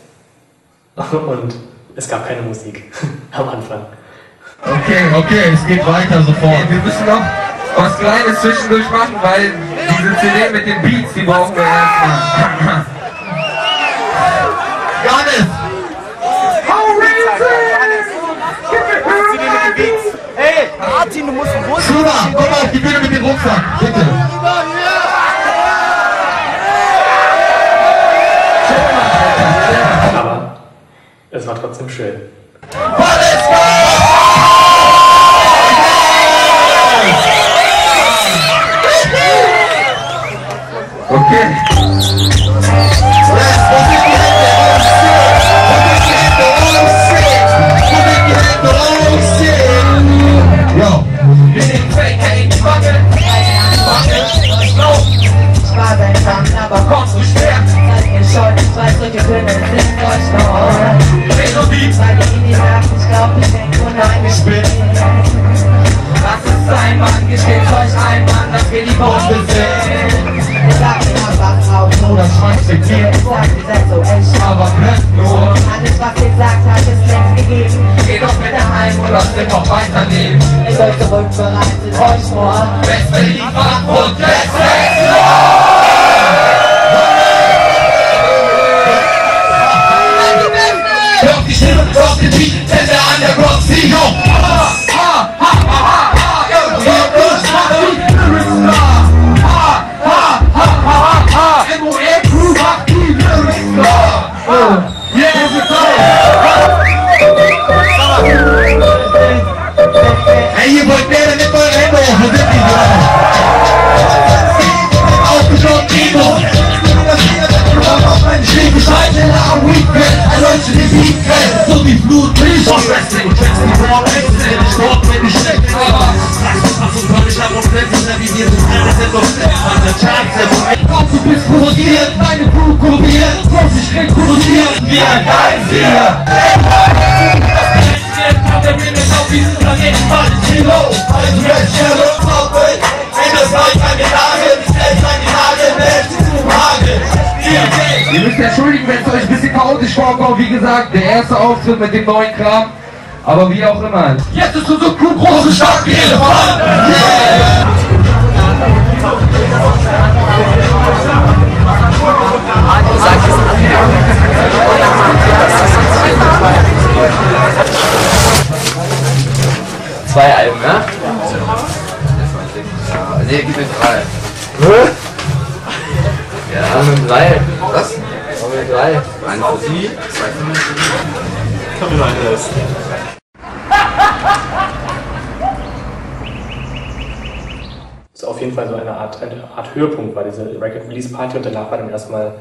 und es gab keine Musik am Anfang. Okay, es geht weiter sofort. Wir müssen noch was Kleines zwischendurch machen, weil diese CD mit den Beats, die brauchen wir erstmal. Janis! Hey, Martin, du musst einen Rucksack. Schüler, komm mal auf die Bühne mit dem Rucksack, bitte. Aber es war trotzdem schön. Okay. Aber kommst du schwer? Seid ihr schon, zwei Drücke können sind euch noch. Melodie, weil die in die Nacht, ich glaub, ich denk unheimlich. Lass es sein, Mann, gesteht euch ein, Mann, dass wir die Bombe sind. Ihr sagt mir was auf, so das schmeißt dir. Ich sag, ihr seid so echt, aber brennt nur. Alles, was ihr sagt, hat es längst gegeben. Geht doch bitte heim und lasst euch noch weiterleben. Ihr seid zurück, bereitet euch vor. West-Berlin, Frankfurt, West-West-Nord! Auf die Stimme, auf den Beat, denn der Underground Sieger. Hey, ihr wollt mehr mit euren Händen hoch, wo sind die gerade? Aufgeschaut, Timo. Auf meinen Schlägen Scheiße, am Weekend, ein Leute, die Weekend, so wie Blut, Milch und Wrestling. Tracks, die Born wechseln, Sport, wenn ich steck, aber was uns soll ich ab und plötzlich, wie wir sind, das sind doch Steps an der Chance. Komm, du bist produziert, deine Crew kopiert, muss ich rekrutieren, wie ein Geiztier. Der Remix auf diesem Planeten war das Kilo. Also jetzt Sherlock Topic, wenn das Reich an den Nagel, ich selbst an die Nagel, selbst zum Hagel. Ihr müsst entschuldigen, wenn es euch ein bisschen chaotisch vorkommt. Wie gesagt, der erste Auftritt mit dem neuen Kram. Aber wie auch immer. Jetzt ist unsere Crew groß und stark wie Elefant. Yeah! Zwei Alben, ja? Ne, gib mir drei. Ja, mit drei. Was? 3. Eine für Sie, 2 für mich. Komm mir eine Rest. Das ist auf jeden Fall so eine Art Höhepunkt war diese Record Release Party und danach war dann erstmal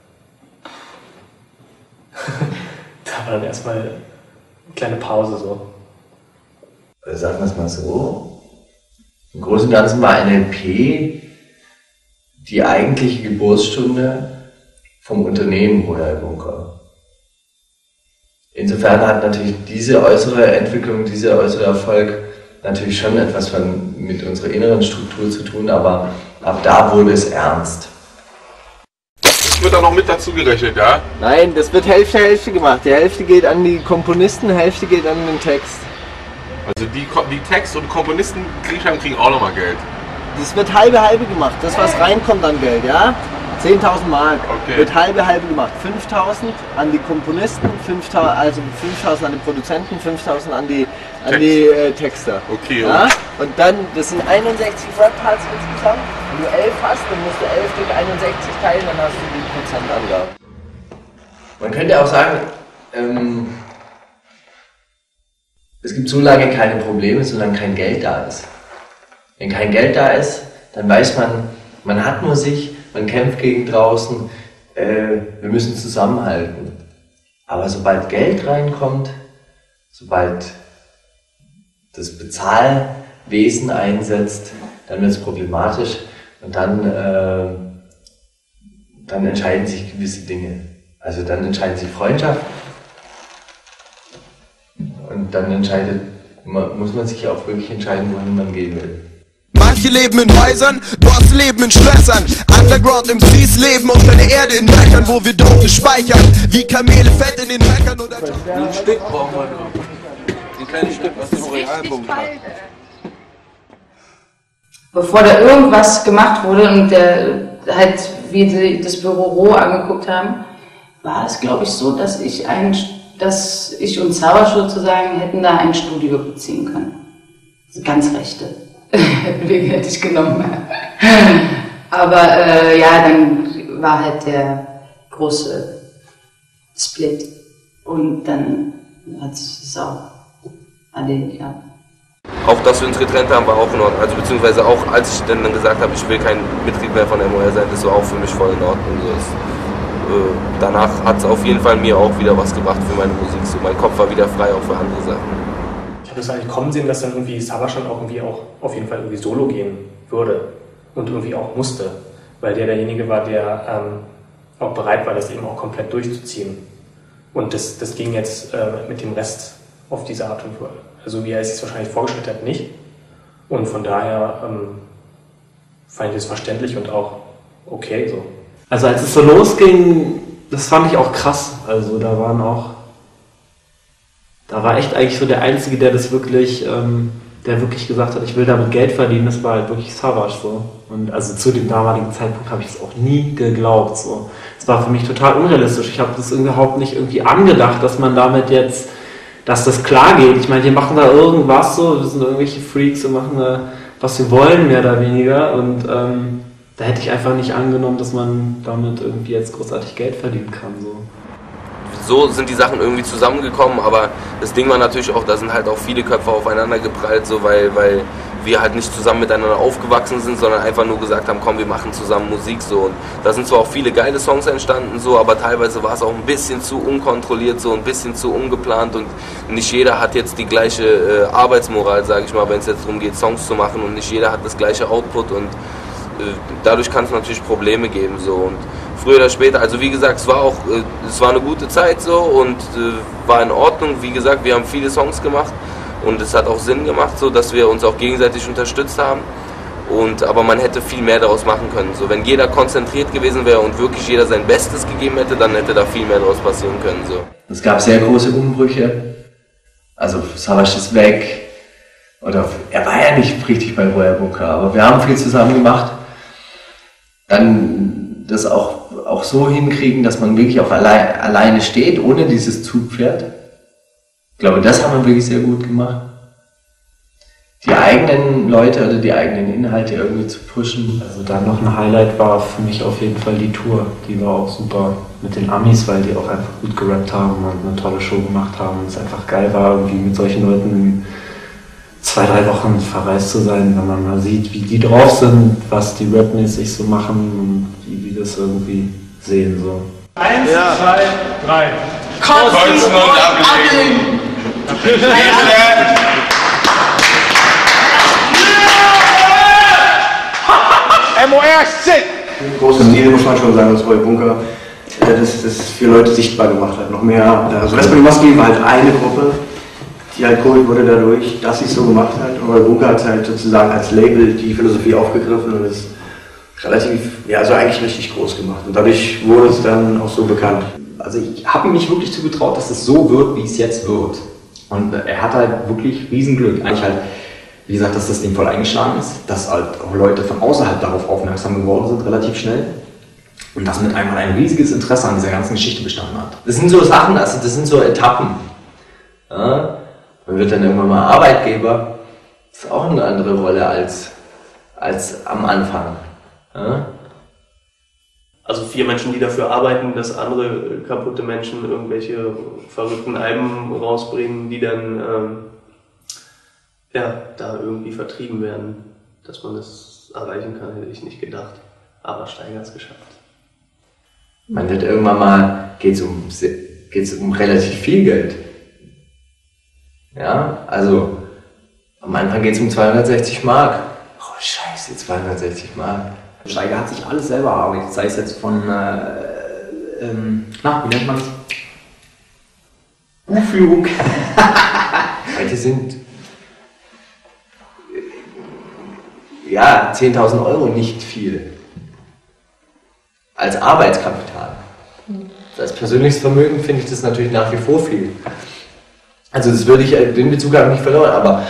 eine kleine Pause so. Sagen wir es mal so. Im Großen und Ganzen war eine LP die eigentliche Geburtsstunde vom Unternehmen Royal Bunker. Insofern hat natürlich diese äußere Entwicklung, dieser äußere Erfolg natürlich schon etwas mit unserer inneren Struktur zu tun, aber ab da wurde es ernst. Das wird auch noch mit dazu gerechnet, ja? Nein, das wird Hälfte gemacht. Die Hälfte geht an die Komponisten, die Hälfte geht an den Text. Also die Text- und Komponisten kriegen auch nochmal Geld. Das wird halbe gemacht, das was reinkommt an Geld, ja? 10.000 Mark, okay. Wird halbe gemacht. 5.000 an die Komponisten, 5.000 an die Produzenten, 5.000 an die Texter. Okay. Ja? Und dann, das sind 61 Rap-Parts insgesamt. Wenn du 11 hast, dann musst du 11 durch 61 teilen, dann hast du die Prozentangabe. Man könnte auch sagen, es gibt so lange keine Probleme, solange kein Geld da ist. Wenn kein Geld da ist, dann weiß man hat nur sich, man kämpft gegen draußen, wir müssen zusammenhalten. Aber sobald Geld reinkommt, sobald das Bezahlwesen einsetzt, dann wird es problematisch und dann entscheiden sich gewisse Dinge. Also dann entscheiden sich Freundschaften und dann muss man sich auch wirklich entscheiden, wohin man gehen will. Manche leben in Häusern, Boss leben in Schlössern. Underground MCs leben unter der Erde in Löchern, wo wir Drogen speichern. Wie Kamele Fett in den Höckern oder... Ein Stück brauchen wir noch. Ein kleines Stück, was dem Realpunkt hat. Bevor da irgendwas gemacht wurde und wie sie das Büro roh angeguckt haben, war es, glaube ich, so, dass ich und Savage sozusagen hätten da ein Studio beziehen können. Also ganz rechte. Wegen hätte ich genommen. Aber dann war halt der große Split und dann hat sich das auch erledigt, ja. Auch, dass wir uns getrennt haben, war auch in Ordnung. Also beziehungsweise auch, als ich dann gesagt habe, ich will kein Mitglied mehr von MOR sein, das war auch für mich voll in Ordnung. Danach hat es auf jeden Fall mir auch wieder was gebracht für meine Musik. So, mein Kopf war wieder frei auch für andere Sachen. Ich habe das eigentlich kommen sehen, dass dann irgendwie Savage schon auch irgendwie auch auf jeden Fall irgendwie solo gehen würde und irgendwie auch musste, weil derjenige war, der auch bereit war, das eben auch komplett durchzuziehen. Und das ging jetzt mit dem Rest auf diese Art und Weise. Also wie er es sich wahrscheinlich vorgestellt hat, nicht. Und von daher fand ich das verständlich und auch okay so. Also als es so losging, das fand ich auch krass. Also da war echt eigentlich so der Einzige, der das wirklich, der wirklich gesagt hat, ich will damit Geld verdienen, das war halt wirklich Savage so. Und also zu dem damaligen Zeitpunkt habe ich es auch nie geglaubt so. Es war für mich total unrealistisch. Ich habe das überhaupt nicht irgendwie angedacht, dass man damit jetzt, dass das klar geht. Ich meine, wir machen da irgendwas so, wir sind irgendwelche Freaks und machen da, was wir wollen, mehr oder weniger. Und da hätte ich einfach nicht angenommen, dass man damit irgendwie jetzt großartig Geld verdienen kann. So sind die Sachen irgendwie zusammengekommen, aber das Ding war natürlich auch, da sind halt auch viele Köpfe aufeinander geprallt, so, weil wir halt nicht zusammen miteinander aufgewachsen sind, sondern einfach nur gesagt haben, komm, wir machen zusammen Musik so. Und da sind zwar auch viele geile Songs entstanden, so, aber teilweise war es auch ein bisschen zu unkontrolliert, so ein bisschen zu ungeplant und nicht jeder hat jetzt die gleiche Arbeitsmoral, sage ich mal, wenn es jetzt darum geht, Songs zu machen und nicht jeder hat das gleiche Output und dadurch kann es natürlich Probleme geben, so. Und früher oder später, also wie gesagt, es war eine gute Zeit so und war in Ordnung. Wie gesagt, wir haben viele Songs gemacht und es hat auch Sinn gemacht, so dass wir uns auch gegenseitig unterstützt haben. Aber man hätte viel mehr daraus machen können. So, wenn jeder konzentriert gewesen wäre und wirklich jeder sein Bestes gegeben hätte, dann hätte da viel mehr daraus passieren können. So. Es gab sehr große Umbrüche. Also Savage ist weg. Oder er war ja nicht richtig bei Royal Bunker, aber wir haben viel zusammen gemacht. Dann das auch so hinkriegen, dass man wirklich auch alleine steht, ohne dieses Zugpferd. Ich glaube, das haben wir wirklich sehr gut gemacht. die eigenen Leute oder die eigenen Inhalte irgendwie zu pushen. Also dann noch ein Highlight war für mich auf jeden Fall die Tour. Die war auch super mit den Amis, weil die auch einfach gut gerappt haben und eine tolle Show gemacht haben. Und es einfach geil war, irgendwie mit solchen Leuten 2-3 Wochen verreist zu sein, wenn man mal sieht, wie die drauf sind, was die rapmäßig so machen und wie die das irgendwie sehen. So. 1, 2, 3. Kotzen und ablehnen! MOR shit! Großes Stil, muss man schon sagen, das Royal Bunker, das für Leute sichtbar gemacht hat. Noch mehr, also Respect Musky war halt eine Gruppe, die halt geholt wurde dadurch, dass sie es so gemacht hat. Und Royal Bunker hat halt sozusagen als Label die Philosophie aufgegriffen und ist relativ, ja, also eigentlich richtig groß gemacht. Und dadurch wurde es dann auch so bekannt. Also ich habe ihm nicht wirklich zugetraut, dass es so wird, wie es jetzt wird. Und er hat halt wirklich Riesenglück. Eigentlich halt, wie gesagt, dass das Ding voll eingeschlagen ist, dass halt auch Leute von außerhalb darauf aufmerksam geworden sind, relativ schnell. Und dass mit einmal ein riesiges Interesse an dieser ganzen Geschichte bestanden hat. Das sind so Sachen, also das sind so Etappen. Ja? Man wird dann irgendwann mal Arbeitgeber. Das ist auch eine andere Rolle als am Anfang. Ja? Also 4 Menschen, die dafür arbeiten, dass andere kaputte Menschen irgendwelche verrückten Alben rausbringen, die dann da irgendwie vertrieben werden. Dass man das erreichen kann, hätte ich nicht gedacht. Aber Steiger hat es geschafft. Man wird irgendwann mal, geht's um relativ viel Geld. Ja, also am Anfang geht es um 260 Mark. Oh scheiße, 260 Mark. Steiger hat sich alles selber erarbeitet, sei es jetzt von, wie nennt man es? Buchführung. Heute sind, ja, 10.000 Euro nicht viel. Als Arbeitskapital. Als persönliches Vermögen finde ich das natürlich nach wie vor viel. Also das würde ich, den Bezug habe ich nicht verloren, aber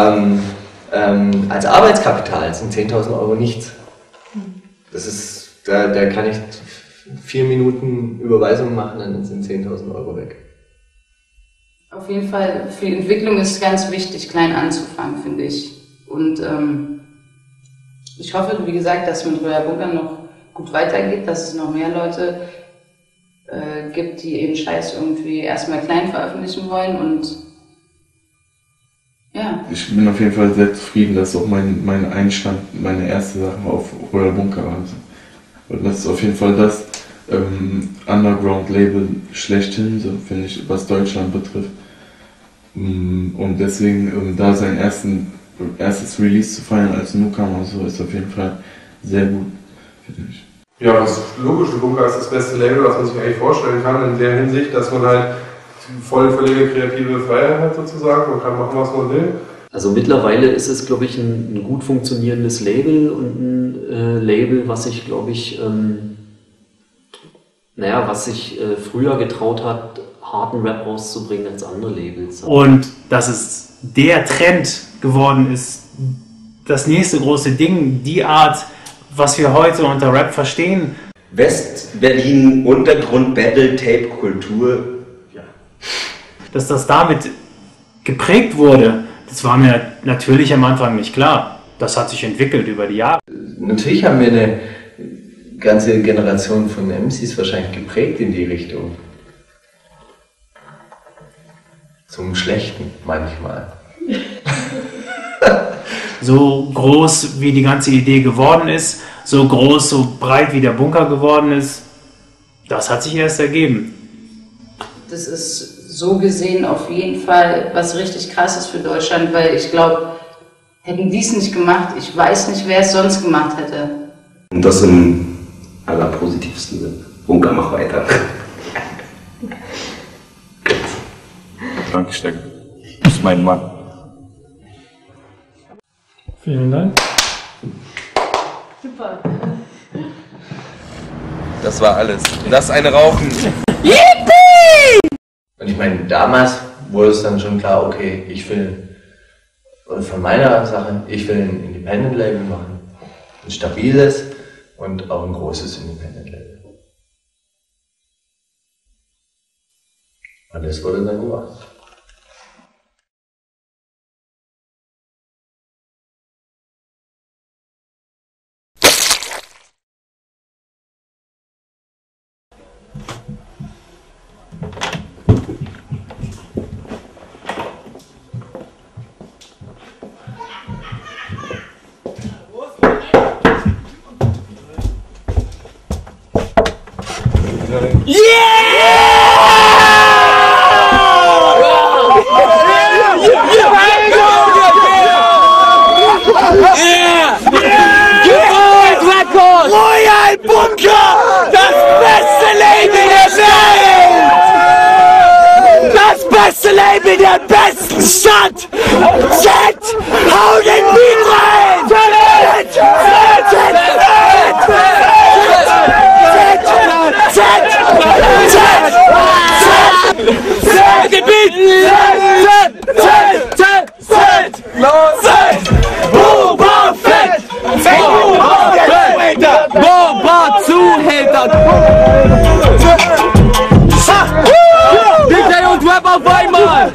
als Arbeitskapital sind 10.000 Euro nichts. Das ist, da kann ich 4 Minuten Überweisung machen, dann sind 10.000 Euro weg. Auf jeden Fall, für die Entwicklung ist es ganz wichtig, klein anzufangen, finde ich. Und ich hoffe, wie gesagt, dass es mit Royal Bunker noch gut weitergeht, dass es noch mehr Leute gibt, die ihren Scheiß irgendwie erstmal klein veröffentlichen wollen und ja. Ich bin auf jeden Fall sehr zufrieden, dass auch mein Einstand, meine erste Sache auf Royal Bunker war. Und das ist auf jeden Fall das Underground-Label schlechthin, so finde ich, was Deutschland betrifft. Und deswegen da sein erstes Release zu feiern als Newcomer, so ist auf jeden Fall sehr gut, finde ich. Ja, das ist logisch, Bunker ist das beste Label, was man sich eigentlich vorstellen kann, in der Hinsicht, dass man halt völlige kreative Freiheit hat sozusagen, man kann machen, was man will. Also mittlerweile ist es, glaube ich, ein gut funktionierendes Label und ein Label, was sich, glaube ich, was sich früher getraut hat, harten Rap rauszubringen als andere Labels. Und dass es der Trend geworden ist, das nächste große Ding, die Art, was wir heute unter Rap verstehen. West-Berlin, Untergrund, Battle, Tape-Kultur. Ja. Dass das damit geprägt wurde, das war mir natürlich am Anfang nicht klar. Das hat sich entwickelt über die Jahre. Natürlich haben wir eine ganze Generation von MCs wahrscheinlich geprägt in die Richtung. Zum Schlechten manchmal. So groß wie die ganze Idee geworden ist, so groß, so breit wie der Bunker geworden ist, das hat sich erst ergeben. Das ist so gesehen auf jeden Fall was richtig Krasses für Deutschland, weil ich glaube, hätten die es nicht gemacht, ich weiß nicht, wer es sonst gemacht hätte. Und das im allerpositivsten Sinn. Bunker, mach weiter. Danke, Stecker. Du bist mein Mann. Vielen Dank. Super. Das war alles. Lass eine rauchen. Yippie! Und ich meine, damals wurde es dann schon klar, okay, ich will, von meiner Sache, ich will ein Independent-Label machen. Ein stabiles und auch ein großes Independent-Label. Und das wurde dann gemacht. Royal Bunker! Das beste Label der Welt! Das beste Label der besten Stadt! Z! Hau den Beat rein! Z! Den Beat! Boba Fett! Boba Zuhälter! DJ und Rap auf einmal!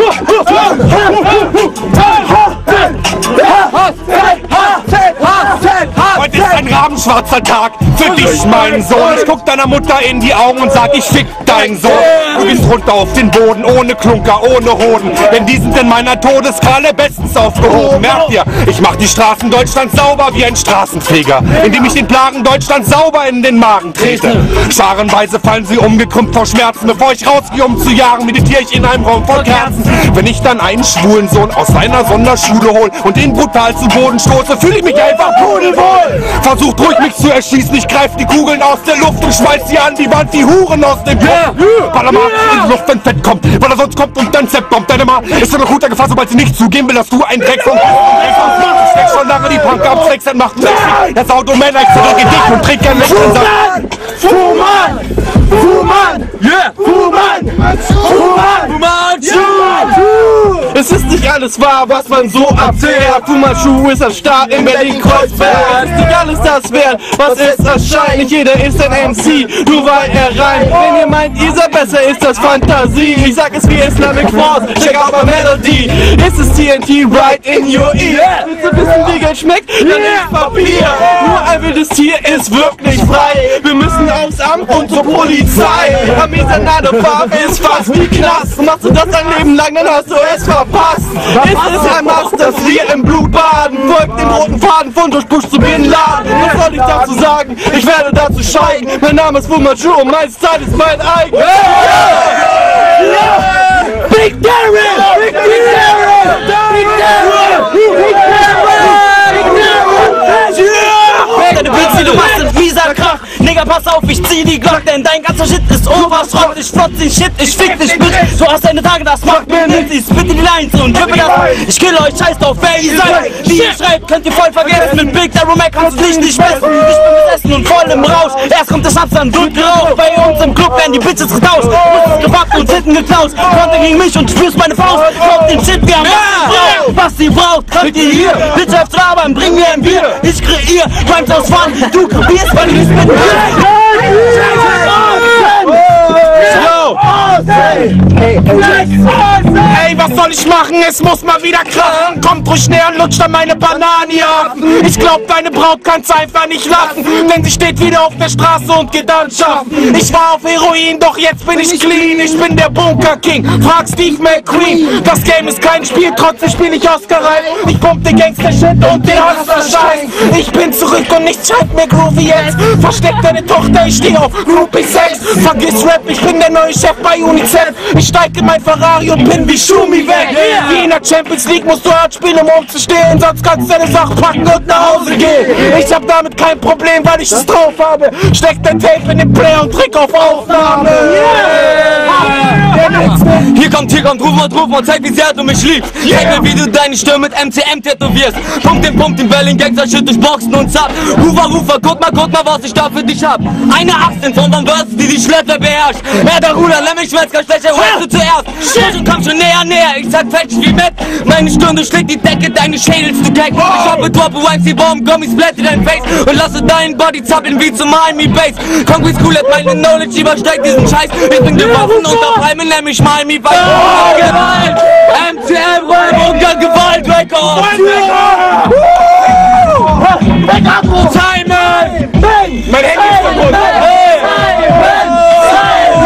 Heute ist ein rabenschwarzer Tag für dich, mein Sohn. Ich guck deiner Mutter in die Augen und sag, ich fick deinen Sohn. Du gehst runter auf den Boden, ohne Klunker, ohne Hoden. Denn die sind in meiner Todeskralle bestens aufgehoben. Merkt ihr, ich mach die Straßen Deutschlands sauber wie ein Straßenfeger, indem ich den Plagen Deutschlands sauber in den Magen trete. Scharenweise fallen sie umgekrümmt vor Schmerzen. Bevor ich rausgehe, um zu jagen, meditiere ich in einem Raum voll Kerzen. Wenn ich dann einen schwulen Sohn aus seiner Sonderschule hol und ihn brutal zu Boden stoße, fühle ich mich einfach pudelwohl. Versucht ruhig mich zu erschießen, ich greif die Kugeln aus der Luft und schmeiß sie an die Wand wie Huren aus dem Kopf. Baller mal in die Luft, wenn Fett kommt, weil er sonst kommt und dann Zepp kommt. Deine Ma ist in guter Gefahr, sobald sie nicht zugeben will, dass du ein Dreck von ich steck schon lange die Panke am Sex, dann macht das Auto Männer, ich zurück in dich und trink gern Leckchen. Fuman! Fuman! Yeah! Fuman! Fuman! Es ist nicht alles wahr, was man so erzählt. Fumanchu ist ein Star in Berlin-Kreuzberg. Ist nicht alles das wert, was es erscheint. Nicht jeder ist ein MC, nur weil er reimt. Wenn ihr meint, ihr seid besser, ist das Fantasie. Ich sag es wie Islamic Force, check out my melody. Ist es TNT right in your ear? Willst du wissen, wie Geld schmeckt? Dann ist Papier. Nur ein wildes Tier ist wirklich frei. Wir müssen aufs Amt und zur Polizei. Amisanade-Farm ist fast wie Knast. Machst du das dein Leben lang, dann hast du es verpasst. Es ist ein Mast, dass wir im Blut baden. Folgt dem roten Faden von durch Bush zu Bin Laden. Was soll ich dazu sagen? Ich werde dazu schweigen. Mein Name ist Fumanchu und mein Style ist mein eigen. Big Darren! Big Darren! Big Darren! Big Darren! Du machst einen fieser Krach. Nigga, pass auf, ich zieh die Glock, denn dein ganzer Shit ist Oberschrott. Ich flotz den Shit, ich fick dich, Bitch. Du hast deine Tage, das macht mir nichts. Ich spitte die Lines und drippe das. Ich kill euch, scheiß drauf, wer ihr seid. Wie ihr schreibt, könnt ihr voll vergessen. Mit Big Darren Mac kannst du dich nicht messen. Ich bin besessen und voll im Rausch. Erst kommt der Schnaps, dann wird geraucht. Bei uns im Club werden die Bitches getauscht. Muss gepackt und hinten geklaut. Konter gegen mich und spürst meine Faust. Glaubt den Shit, wir haben was sie braucht. Könnt ihr hier, bitte öfter labern, bring mir ein Bier. Ich kreier, Crimes aus Fun. Du kapierst, weil ich nicht mit mir. Ey, was soll ich machen? Es muss mal wieder krachen. Kommt ruhig näher und lutscht an meine Bananiaffen. Ich glaub, deine Braut kann's einfach nicht lassen, denn sie steht wieder auf der Straße und geht anschaffen. Ich war auf Heroin, doch jetzt bin ich clean. Ich bin der Bunker King, frag Steve McQueen. Das Game ist kein Spiel, trotzdem spiel ich Oscar rein. Ich pump den Gangster-Shit und den Hustler-Scheiß. Ich bin zurück und nichts scheint mir groovy jetzt. Versteck deine Tochter, ich steh auf Groupie-Sex. Vergiss Rap, ich bin der neue Chef bei UNICEF. Ich steig in mein Ferrari und bin wie Schumi weg. Wie in der Champions League musst du hart spielen, um umzustehen. Sonst kannst du deine Sachen packen und nach Hause gehen. Ich hab damit kein Problem, weil ich es drauf habe. Steck dein Tape in den Player und drück auf Aufnahme. Hier kommt, ruf und zeig, wie sehr du mich liebst. Zeig mir, wie du deine Stirn mit MCM tätowierst. Pump den Berlin Gangster Shit durch Boxen und Zap. Rufer, guck mal, was ich da für dich hab. Eine 18 von Van Versen, die Schleppe beherrscht. Der Ruder, Lemming, Schmetzger, Stecher, du zuerst. Komm schon näher, ich sag fetch wie Matt. Meine Stirn durchschlägt die Decke, deine Schädels du Keck. Ich hoffe, droppe YMC Bomben, Gummis, splatte dein Face. Und lasse deinen Body zappeln wie zum Miami Bass. Concrete School hat meine Knowledge, übersteigt diesen Scheiß. Ich bin gewaffen und auf einmal nämlich Miami Bass. Gewalt, MCM, Bunker, Gewalt, Records. Simon! Mein Handy ist verbunden!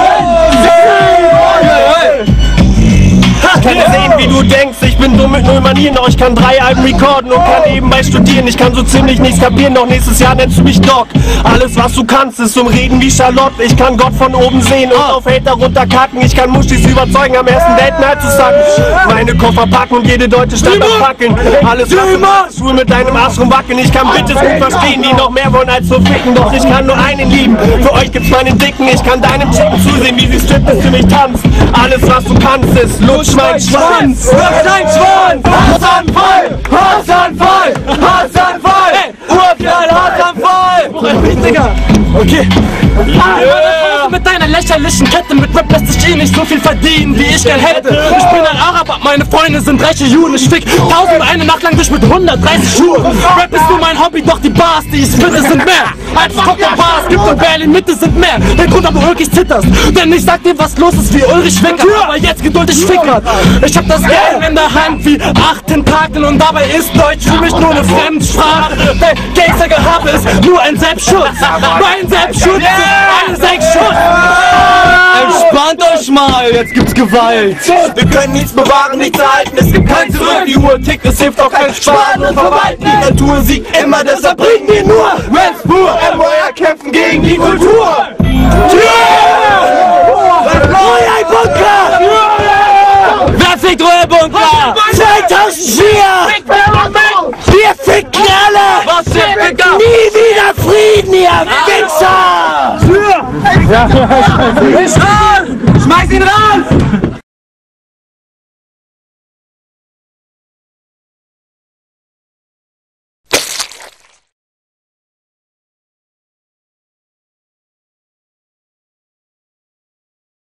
Kann sehen, wie du denkst, ich bin dumm mit null Mann verlieren, doch ich kann 3 Alben recorden und kann nebenbei studieren. Ich kann so ziemlich nichts kapieren, doch nächstes Jahr nennst du mich Doc. Alles was du kannst ist umreden wie Charlotte. Ich kann Gott von oben sehen und auf Hater runterkacken. Ich kann Muschis überzeugen, am ersten Date mehr zu sagen. Meine Koffer packen und jede deutsche Stadt abpackeln. Alles was du mit deinem Arsch rumwackeln. Ich kann Bitches gut verstehen, die noch mehr wollen als so ficken. Doch ich kann nur einen lieben, für euch gibt's meinen Dicken. Ich kann deinem Chicken zusehen, wie sie strippt, bis für mich tanzt. Alles was du kannst ist, lutsch mein Schwanz. Lutsch dein Schwanz! Hassanfall! Hassanfall! Hassanfall! Urknall, Hassanfall! Digga! Okay. Mit deiner lächerlichen Kette, mit Rap lässt sich nicht so viel verdienen, wie ich gern hätte. Ich bin ein Araber, meine Freunde sind reiche Juden. Ich fick 1001 Nacht lang durch mit 130 Schuhen. Rap ist nur mein Hobby, doch die Bars, die ich finde, sind mehr. Als Cocker Bars gibt und Berlin Mitte sind mehr. Der Grund, aber wirklich zitterst, denn ich sag dir, was los ist wie Ulrich Wicker. Aber jetzt geduldig fickert. Ich hab das Game in der Hand wie 8 Tentakeln und dabei ist Deutsch für mich nur eine Fremdsprache. Der Gangstergehabe ist nur ein Selbstschutz. Mein Selbstschutz ist ein Sexschutz. Entspannt euch mal, jetzt gibt's Gewalt. Wir können nichts bewahren, nichts erhalten, es gibt kein Zurück. Die Uhr tickt, es hilft auch kein Sparen und Verwalten. Die Natur siegt immer, deshalb bringen wir nur Rants pur. MOR kämpfen gegen die Kultur. Royal Bunker! Wer fickt Royal Bunker? 2004! Wir ficken alle! Nie wieder Frieden, ihr Wichser! Schmeiß ihn raus!